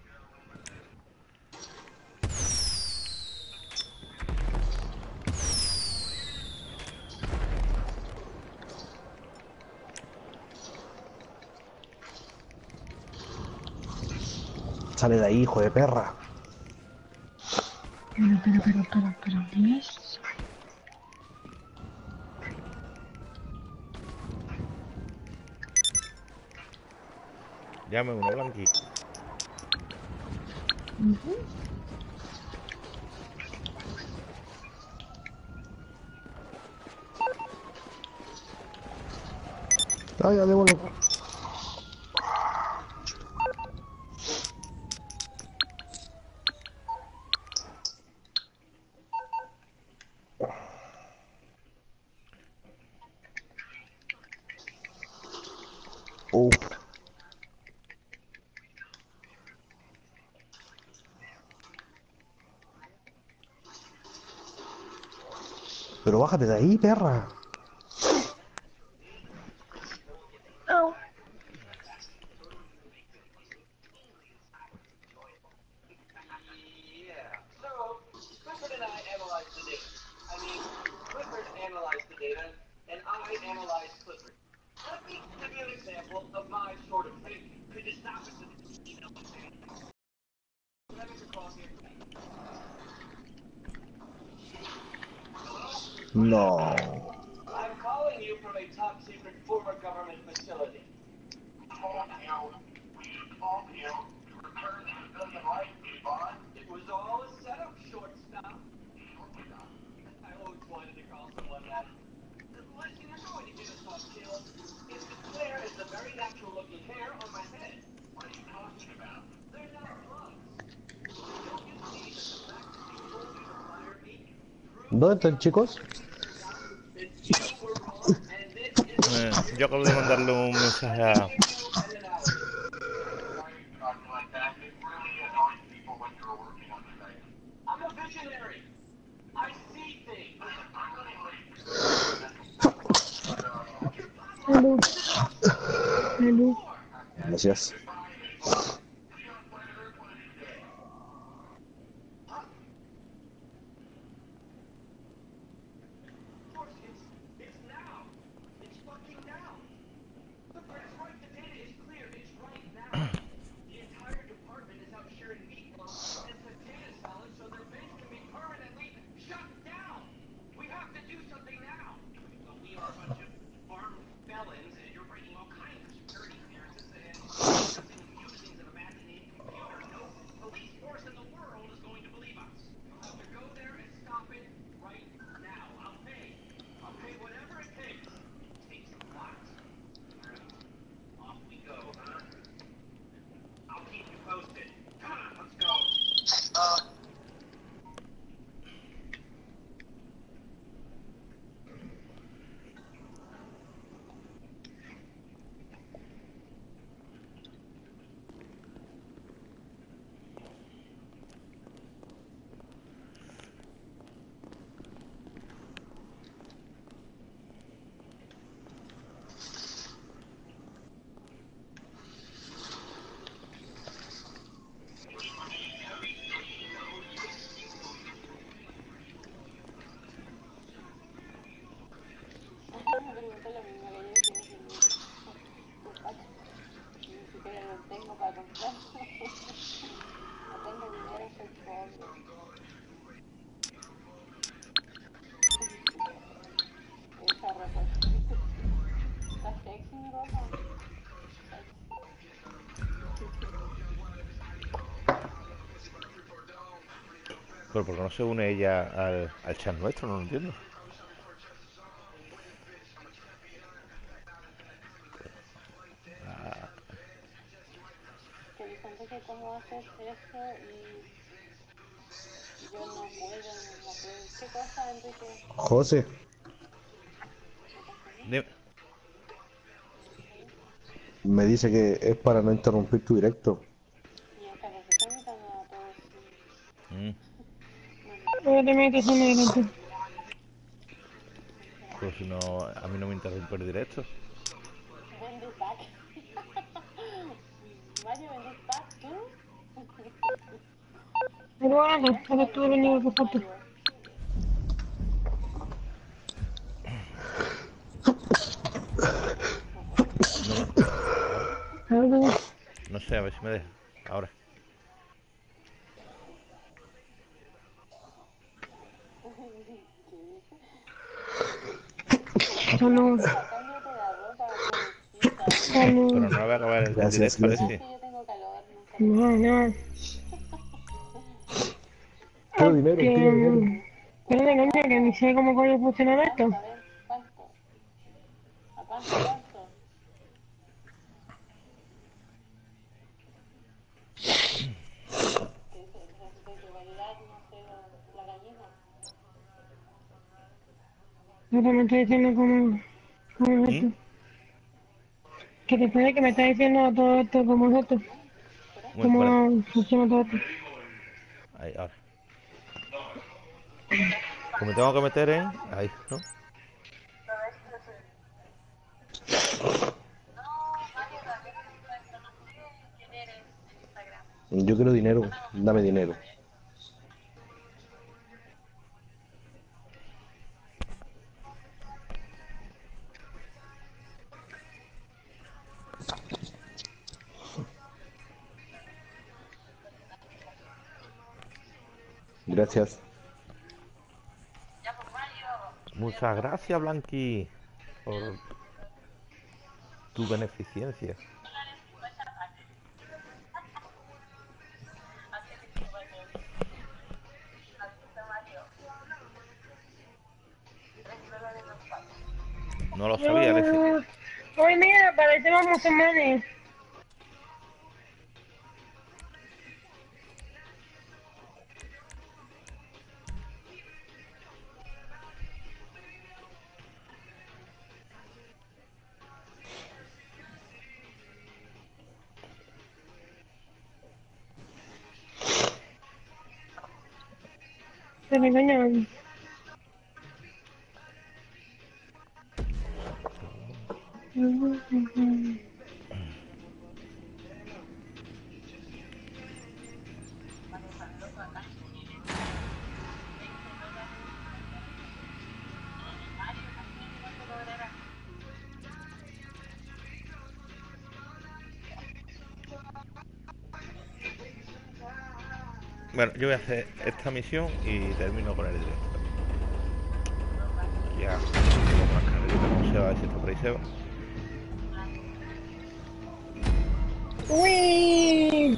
sale de ahí, hijo de perra. ¿qué es? Llame uno, Blanqui. Ah, ya, démoslo. Uf. Pero bájate de ahí, perra. Oh. No. ¿Dónde están, chicos? Yo acabo de mandarle un mensaje a... Salud, salud. Gracias. Pero ¿por qué no se une ella al chat nuestro? No lo entiendo. Que dicen que cómo haces eso y yo no puedo, no puedo. ¿Qué cosa, Enrique? José, Dime. me dice que es para no interrumpir tu directo. Y hasta que se están invitando a todos. Mm, Ahora te metes en el otro. Pues si no, a mí no me interrumpe el directo. When this back. Mario, when this back too. Pero bueno, eres tú el único que falta. No sé, a ver si me deja. Ahora. Salud. Cámbiate la ropa, pobrecita. Pero Salud. no voy a acabar el Gracias, directo, gracias. parece. Que yo tengo calor, nunca. No, no. Quiero dinero, quiero dinero. Pero de coño, que ni sé cómo coño funciona esto. A ver, ¿cuánto? ¿A cuánto? De tu bailar, no sé, la gallina. No te me estoy diciendo cómo es esto. Que después de que me está diciendo todo esto, cómo es esto. Bueno, vale. Cómo funciona todo esto. Ahí, ahora. Pues me tengo que meter en... Ahí, ¿no? Yo quiero dinero, dame dinero. Gracias. Muchas gracias, Blanqui, por tu beneficencia. No lo sabía, Alexi. Ay, mira, parecemos musulmanes. Se me engañan. Bueno, yo voy a hacer esta misión y termino con el directo. Ya, tengo más carrerita como Seba, a ver si está por ahí Seba. Uy.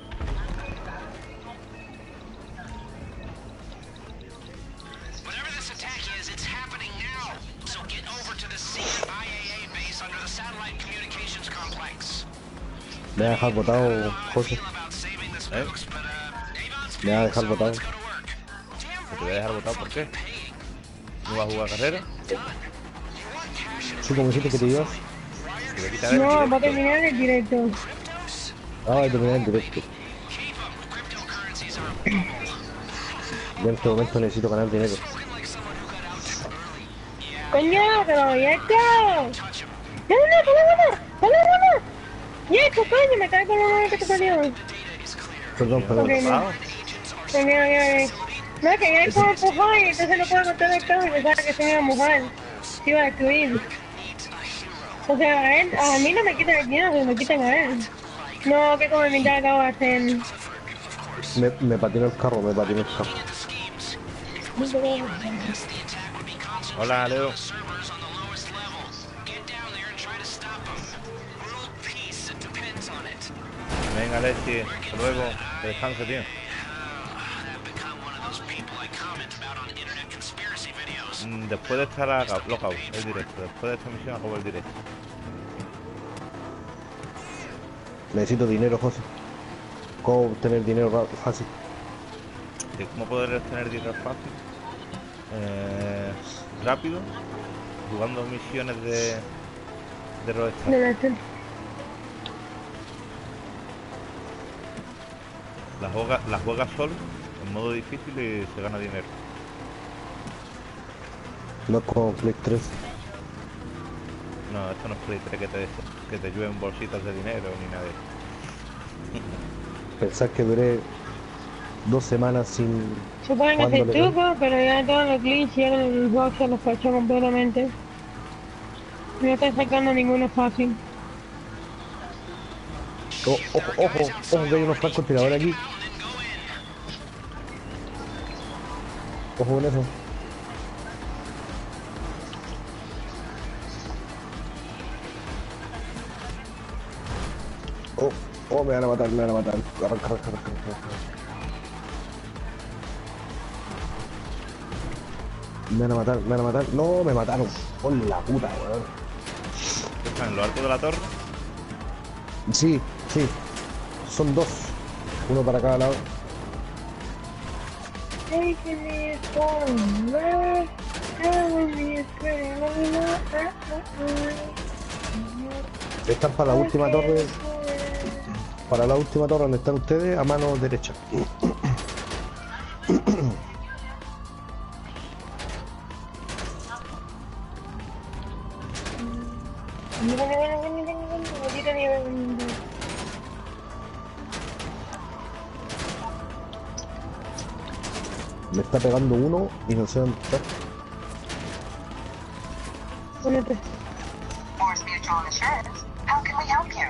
Whatever this attack is, it's happening now. So get over to the secret IAA base under the satellite communications complex. Me va a dejar botado, José. About saving the ¿Eh? spooks, but Avon's Me va a dejar botado. go to work. ¿Te voy a dejar votado por qué? ¿No vas a jugar carrera? Sí, como dijiste que te ibas. Te voy a quitar el No, va a directo. terminar el directo. Ah, terminé el directo. Yo en este momento necesito ganar dinero. Coño, pero ya está. No, no. Ya está, coño, me cae con lo que te salió. Perdón, perdón. Ok, no. Ok. No, que ya es como empujón y entonces no puedo contar el carro y pensaba que se me iba a mojar. Se iba a destruir. O sea, a mí no me quitan el dinero, se me quitan a él. No, que como mi cara va a hacer. Me patinó el carro, me patinó el carro. Hola, Leo. Venga, Alexi, hasta luego. Que descanse, tío. Después de estar lockout, el directo. Después de esta misión acabo el directo. Necesito dinero, José. ¿Cómo obtener dinero fácil? ¿Y cómo poder obtener dinero fácil? Rápido, jugando misiones de Rockstar. De la Las juegas solo, en modo difícil y se gana dinero. No es como Play 3. No, esto no es Play 3 que te llueven bolsitas de dinero ni nada de eso. Pensás que duré 2 semanas sin... Supongo que se Cuando le- truco, pero ya todos los glitches y el box se los cachó completamente. No estoy sacando ninguno fácil. Ojo, que hay unos francotiradores aquí. Ojo con eso. Me van a matar, me van a matar. Arranca. Me van a matar. No, me mataron. Por la puta, weón. ¿Están en lo alto de la torre? Sí. Son 2. Uno para cada lado. Están para la última torre. Para la última torre donde están ustedes, a mano derecha. Me está pegando uno y no sé dónde está. Ponete. Force Mutual Insurance. How can we help you?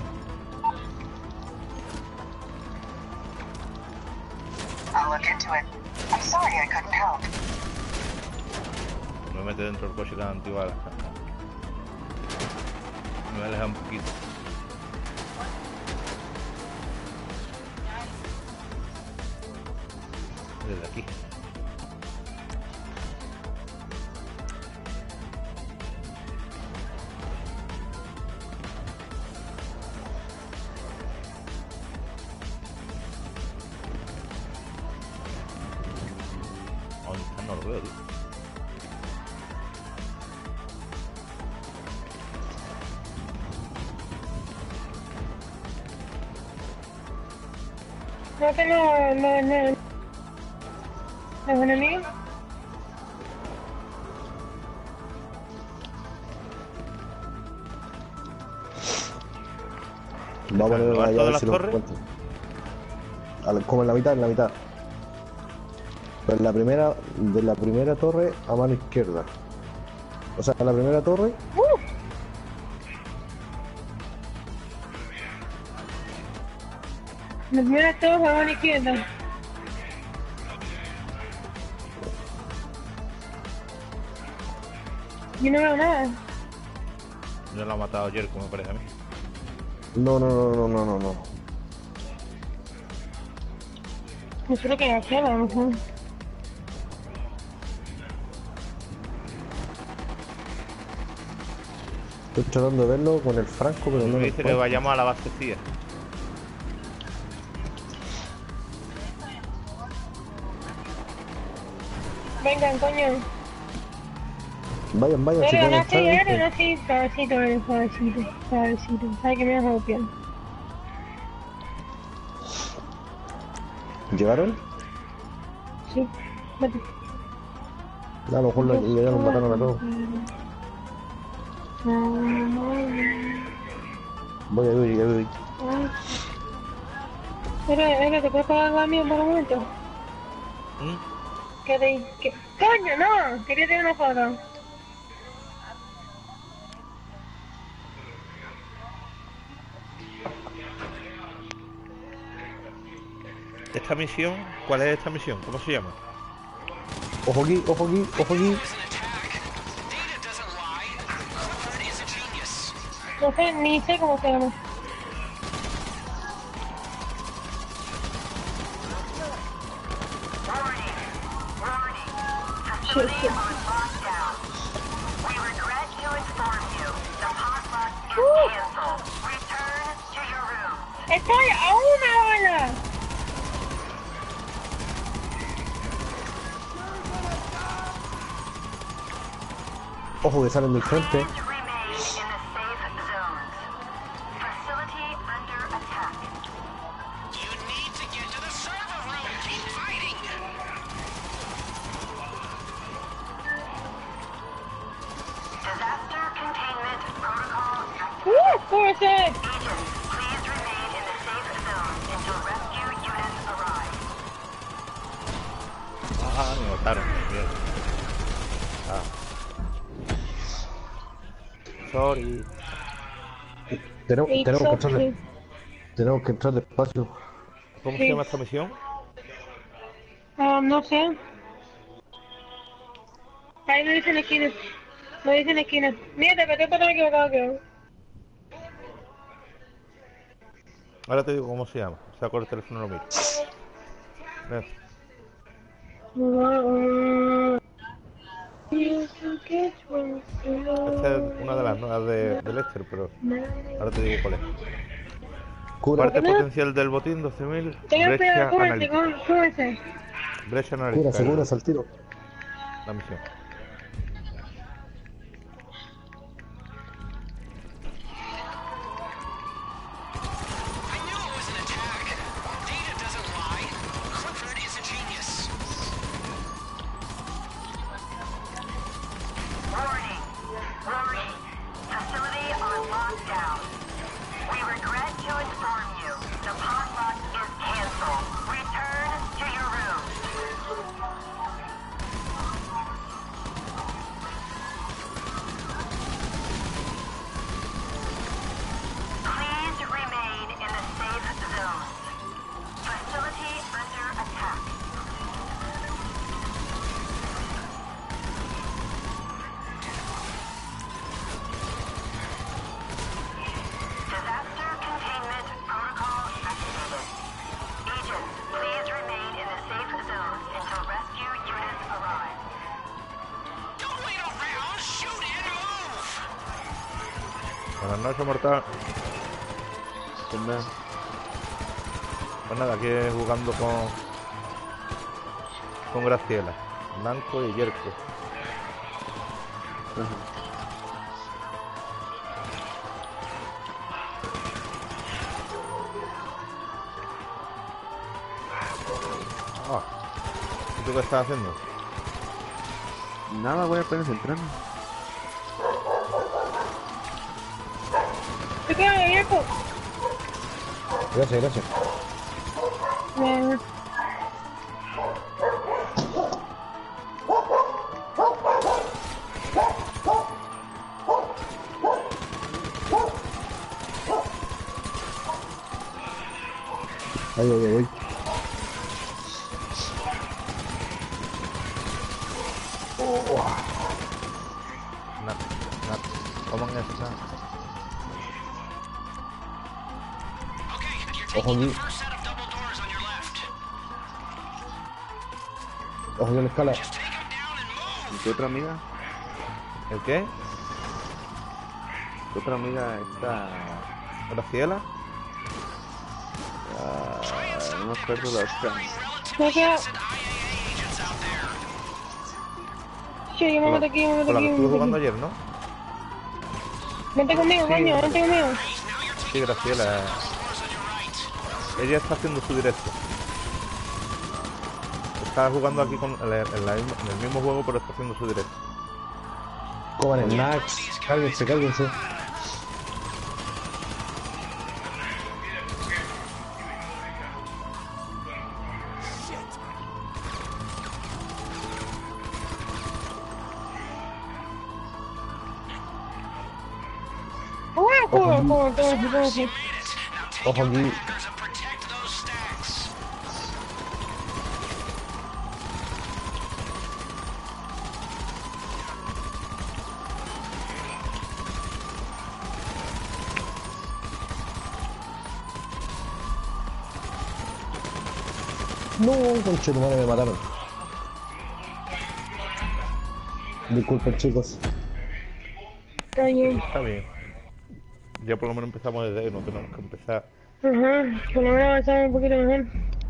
I'll look into it. I'm sorry I couldn't help. Me mete dentro del coche con antibalas. Me voy a alejar un poquito. Desde aquí. ¿Dónde está? No lo veo, tío. No tengo los enemigos. Vamos a poner ¿Lo alto allá a de ver las si lo torres? encuentro. Como en la mitad. Pues de la primera torre a mano izquierda. O sea, la primera torre. La primera todos a mano izquierda. Yo no veo nada. Yo lo ha matado ayer, como me parece a mí. No. No sé lo que hacer, a lo mejor. Estoy tratando de verlo con el franco, pero no Me lo dice que encuentro. vayamos a la base CIA. Vengan, coño. Vayan, si Pero pueden no entrar. estoy, no estoy, suavecito. Sabes que me vas a golpear. ¿Llegaron? Sí, vete. A lo mejor ya los mataron a todos. Voy. Pero, ¿te puedes pagar algo a mí por un momento? ¿Qué? ¡Coño, no! Quería tener una foto. ¿Esta misión? ¿Cuál es esta misión? ¿Cómo se llama? Ojo aquí, ojo aquí, ojo aquí. No sé, ni sé cómo se llama. Estoy a una bala. Ojo que salen del frente. ¿Cómo se? Ah, me mataron. Bien. Ah. Sorry. Tenemos que entrar okay. tenemos que entrar despacio. ¿Cómo se llama esta misión? No sé. Ahí lo dice en la esquina. Lo dice en la esquina. Mira, te metí para equivocado que. Ahora te digo cómo se llama. Saco el teléfono y lo miro. Ven. Esta es una de las nuevas de Lester, pero ahora te digo cuál es. Cura, Parte potencial del botín, 12.000. Brecha analítica. Cúrese. Brecha analítica. cúrase al tiro. La misión. Buenas noches, mortal. Pues nada, aquí jugando con Graciela, Blanco y Yerko. ¿Y tú qué estás haciendo? Nada, voy apenas entrando. ¿Te quedas viejo? Gracias. Ahí voy. ¿Cómo en esta? Ojo aquí. Ojo aquí a la escala. ¿Y tu otra amiga? ¿El qué? ¿Tu otra amiga está...? ¿Graciela? No me acuerdo la otra. No queda. Sí, yo me meto aquí, Con la que estuve jugando ayer, ¿no? Vente conmigo, coño, vente conmigo. Sí, Graciela. Ella está haciendo su directo. Está jugando aquí en el mismo juego, pero está haciendo su directo. Coman el Max. Cállense. Ojo aquí. No, conche tu madre, me mataron. Disculpen, chicos. Está bien. Está bien. Ya por lo menos empezamos desde ahí, no tenemos que empezar. Ajá, por lo menos avanzamos un poquito mejor.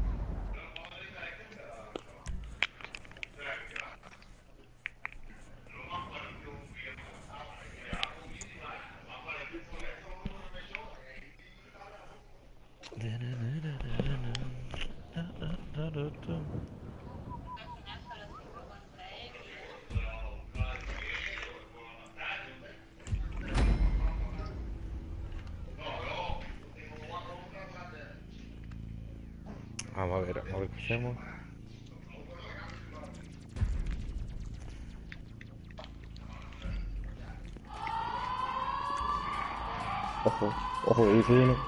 Vamos a ver qué hacemos. Ojo, ojo, que dice uno.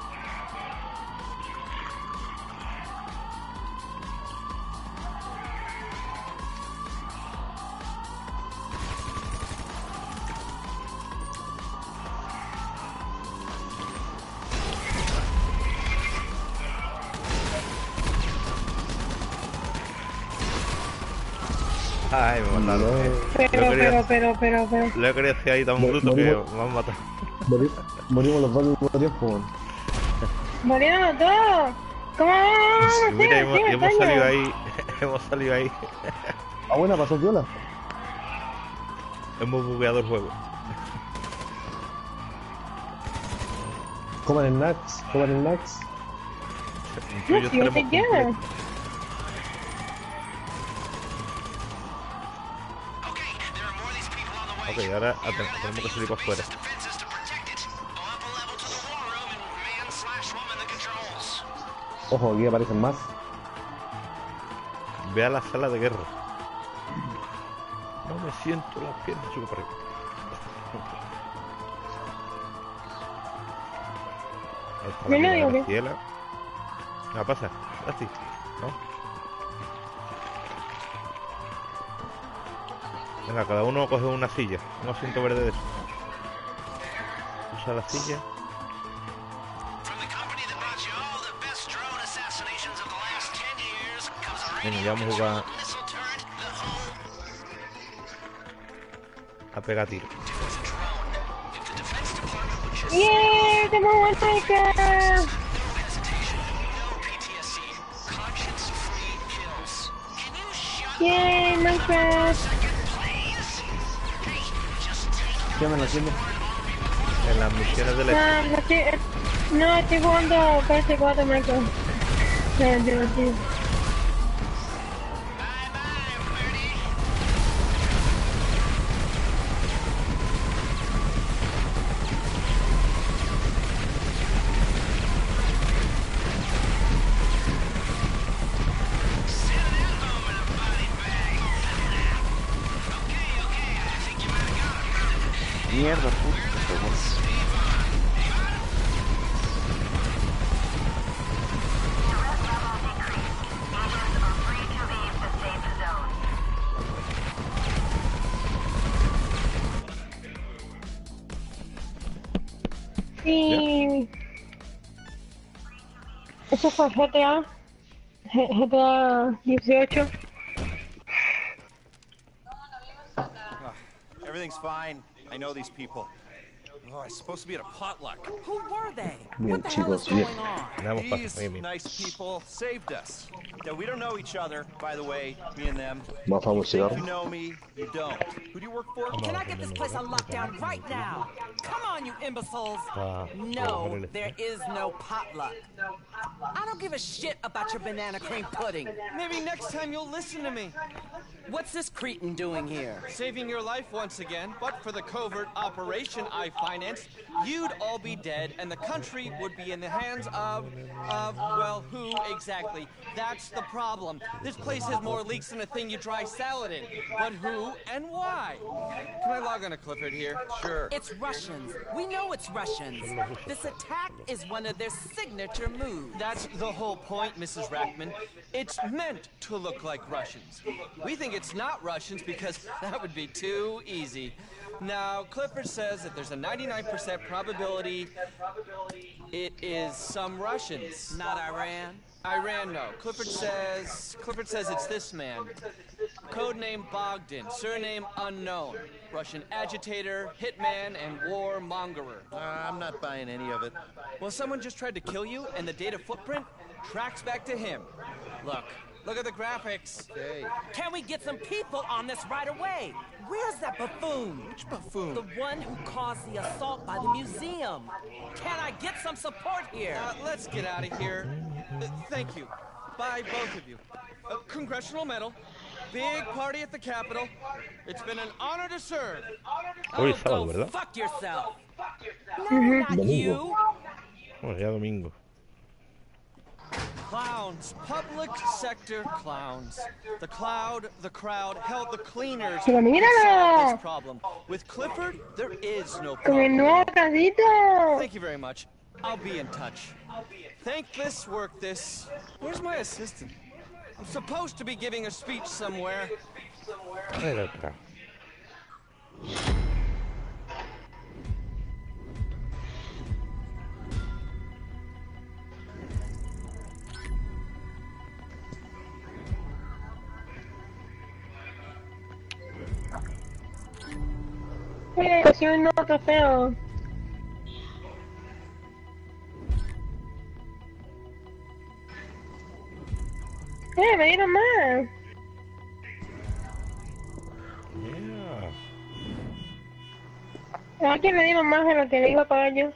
Ay, me mataron. Pero. Le he querido hacer ahí tan bruto que me han matado. Morimos los dos al mismo tiempo, man. ¡Murieron los dos! ¿Cómo vamos? Mira, hemos salido ahí. Hemos salido ahí. Ah, buena, pasó viola. Hemos bugueado el juego. Coman el Nax, coman el Nax. Tú y yo estaremos completos. Ok, ahora tenemos que salir para afuera. Ojo, aquí aparecen más. Ve a la sala de guerra. No me siento las piernas, subo para arriba. Ahí está la amiga Graciela. ¿Qué va a pasar? Así, ¿no? Venga, cada uno coge una silla, un asiento verde de eso. Usa la silla. Venga, ya vamos a jugar a pegar tiro. ¡Yeah! ¡Tenemos un Minecraft! ¡Yeah! ¡Minecraft! ¿Qué me lo entiendo? En las misiones del No, estoy jugando PS4 Minecraft. Es divertido. Mierda, puta. Y eso fue GTA 18. Everything's fine. I know these people. Oh, I'm supposed to be at a potluck. Who were they? Bien, What the hell is chicos, bien. going on? Vamos para These nice people saved us. Now, we don't know each other, by the way, me and them. Más vamos a You llegar. think you know me, you don't. Who do you work for? Can I get this place on lockdown right now? Come on, you imbeciles. No, there is no potluck. I don't give a shit about your banana cream pudding. Maybe next time you'll listen to me. What's this cretin doing here? Saving your life once again, but for the covert operation I financed, you'd all be dead and the country would be in the hands of, well, who exactly? That's the problem. This place has more leaks than a thing you dry salad in. But who and why? Can I log on to Clifford here? Sure. It's Russians. We know it's Russians. This attack is one of their signature moves. That's the whole point, Mrs. Rackman. It's meant to look like Russians. We think it's not Russians because that would be too easy. Now, Clifford says that there's a 99% probability It is some Russians. Not Iran? Iran, no. Clifford says it's this man. Codename Bogdan, surname unknown. Russian agitator, hitman, and warmongerer. I'm not buying any of it. Well, someone just tried to kill you, and the data footprint tracks back to him. Look at the graphics. Okay. Can we get some people on this right away? Where's that buffoon? Which buffoon? The one who caused the assault by the museum. Can I get some support here? Let's get out of here. Thank you. Bye, both of you. Congressional medal. Big party at the Capitol. It's been an honor to serve. Hoy es sábado, ¿verdad? Fuck yourself. No, not you. Bueno, ya domingo. Clowns, public sector clowns. The crowd, hell, the cleaners Pero míralo. solve this problem. With Clifford, there is no Con el problem. nuevo casito. Thank you very much. I'll be in touch. Thankless work this. Where's my assistant? I'm supposed to be giving a speech somewhere. Mira acá. Soy un nuevo trofeo. Me dieron más. Yeah. Aquí me dieron más de lo que le iba a pagar yo.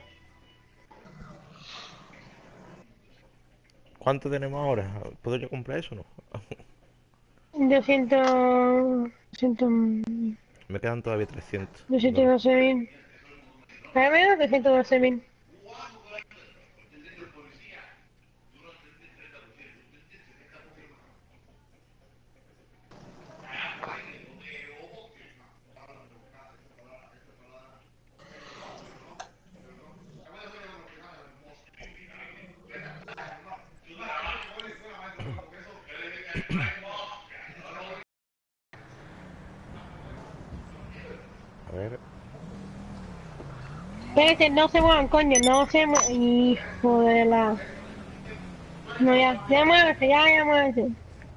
¿Cuánto tenemos ahora? ¿Puedo yo comprar eso o no? 200... Me quedan todavía 300. 212.000. Ahora menos 212.000. A ver. Espérate, no se muevan, coño, no se muevan. Hijo de la... No, ya muévese, ya muévese.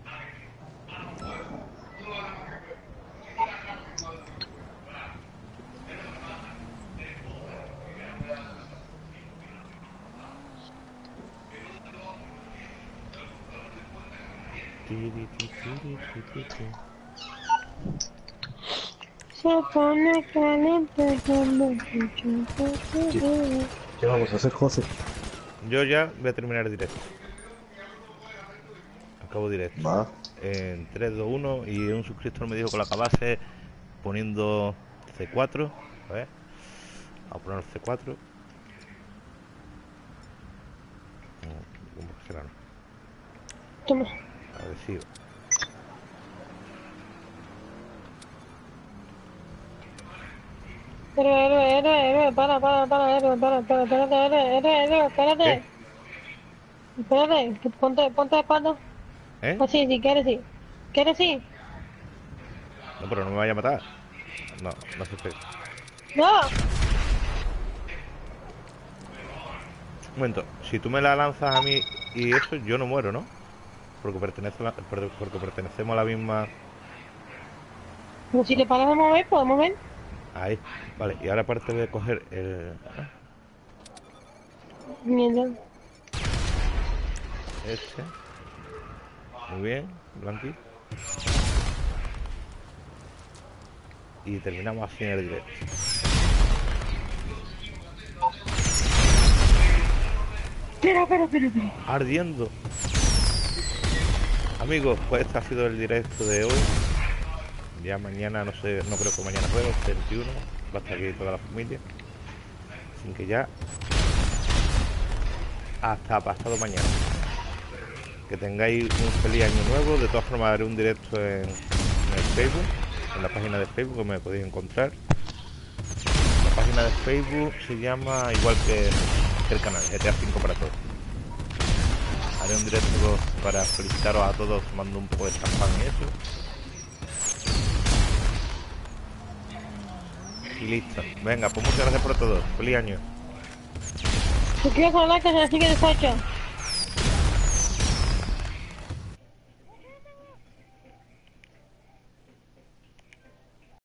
Se pone caliente cuando ¿Qué vamos a hacer, José? Yo ya voy a terminar el directo. Acabo directo. Va. En 3, 2, 1 y un suscriptor me dijo que lo acabase poniendo C4. A ver. Vamos a poner C4. ¿Cómo será? Toma. Adhesivo. Héroe, para, espérate. Espérate, ponte de espalda. ¿Eh? Así, sí, ¿quieres sí? ¿Quieres sí? No, pero no me vaya a matar. No, no se espera. ¡No! Un momento, si tú me la lanzas a mí y eso, yo no muero, ¿no? Porque pertenecemos a la misma... Pero si le paras de mover, podemos ver. Ahí, vale, y ahora aparte de coger el... Mierda. Este. Muy bien, Blanqui. Y terminamos así en el directo. Espera. Ardiendo. Amigos, pues este ha sido el directo de hoy. Ya mañana, no sé, no creo que mañana juegue, el 21. Va a estar aquí toda la familia. Así que ya... hasta pasado mañana. Que tengáis un feliz año nuevo. De todas formas haré un directo en el Facebook, en la página de Facebook que me podéis encontrar. La página de Facebook se llama igual que el canal, GTA 5 para todos. Haré un directo para felicitaros a todos, mando un poco de champán y eso. Y listo. Venga, pues muchas gracias por todo. Feliz año. Si quieres hablar, que se sigue de Sacha.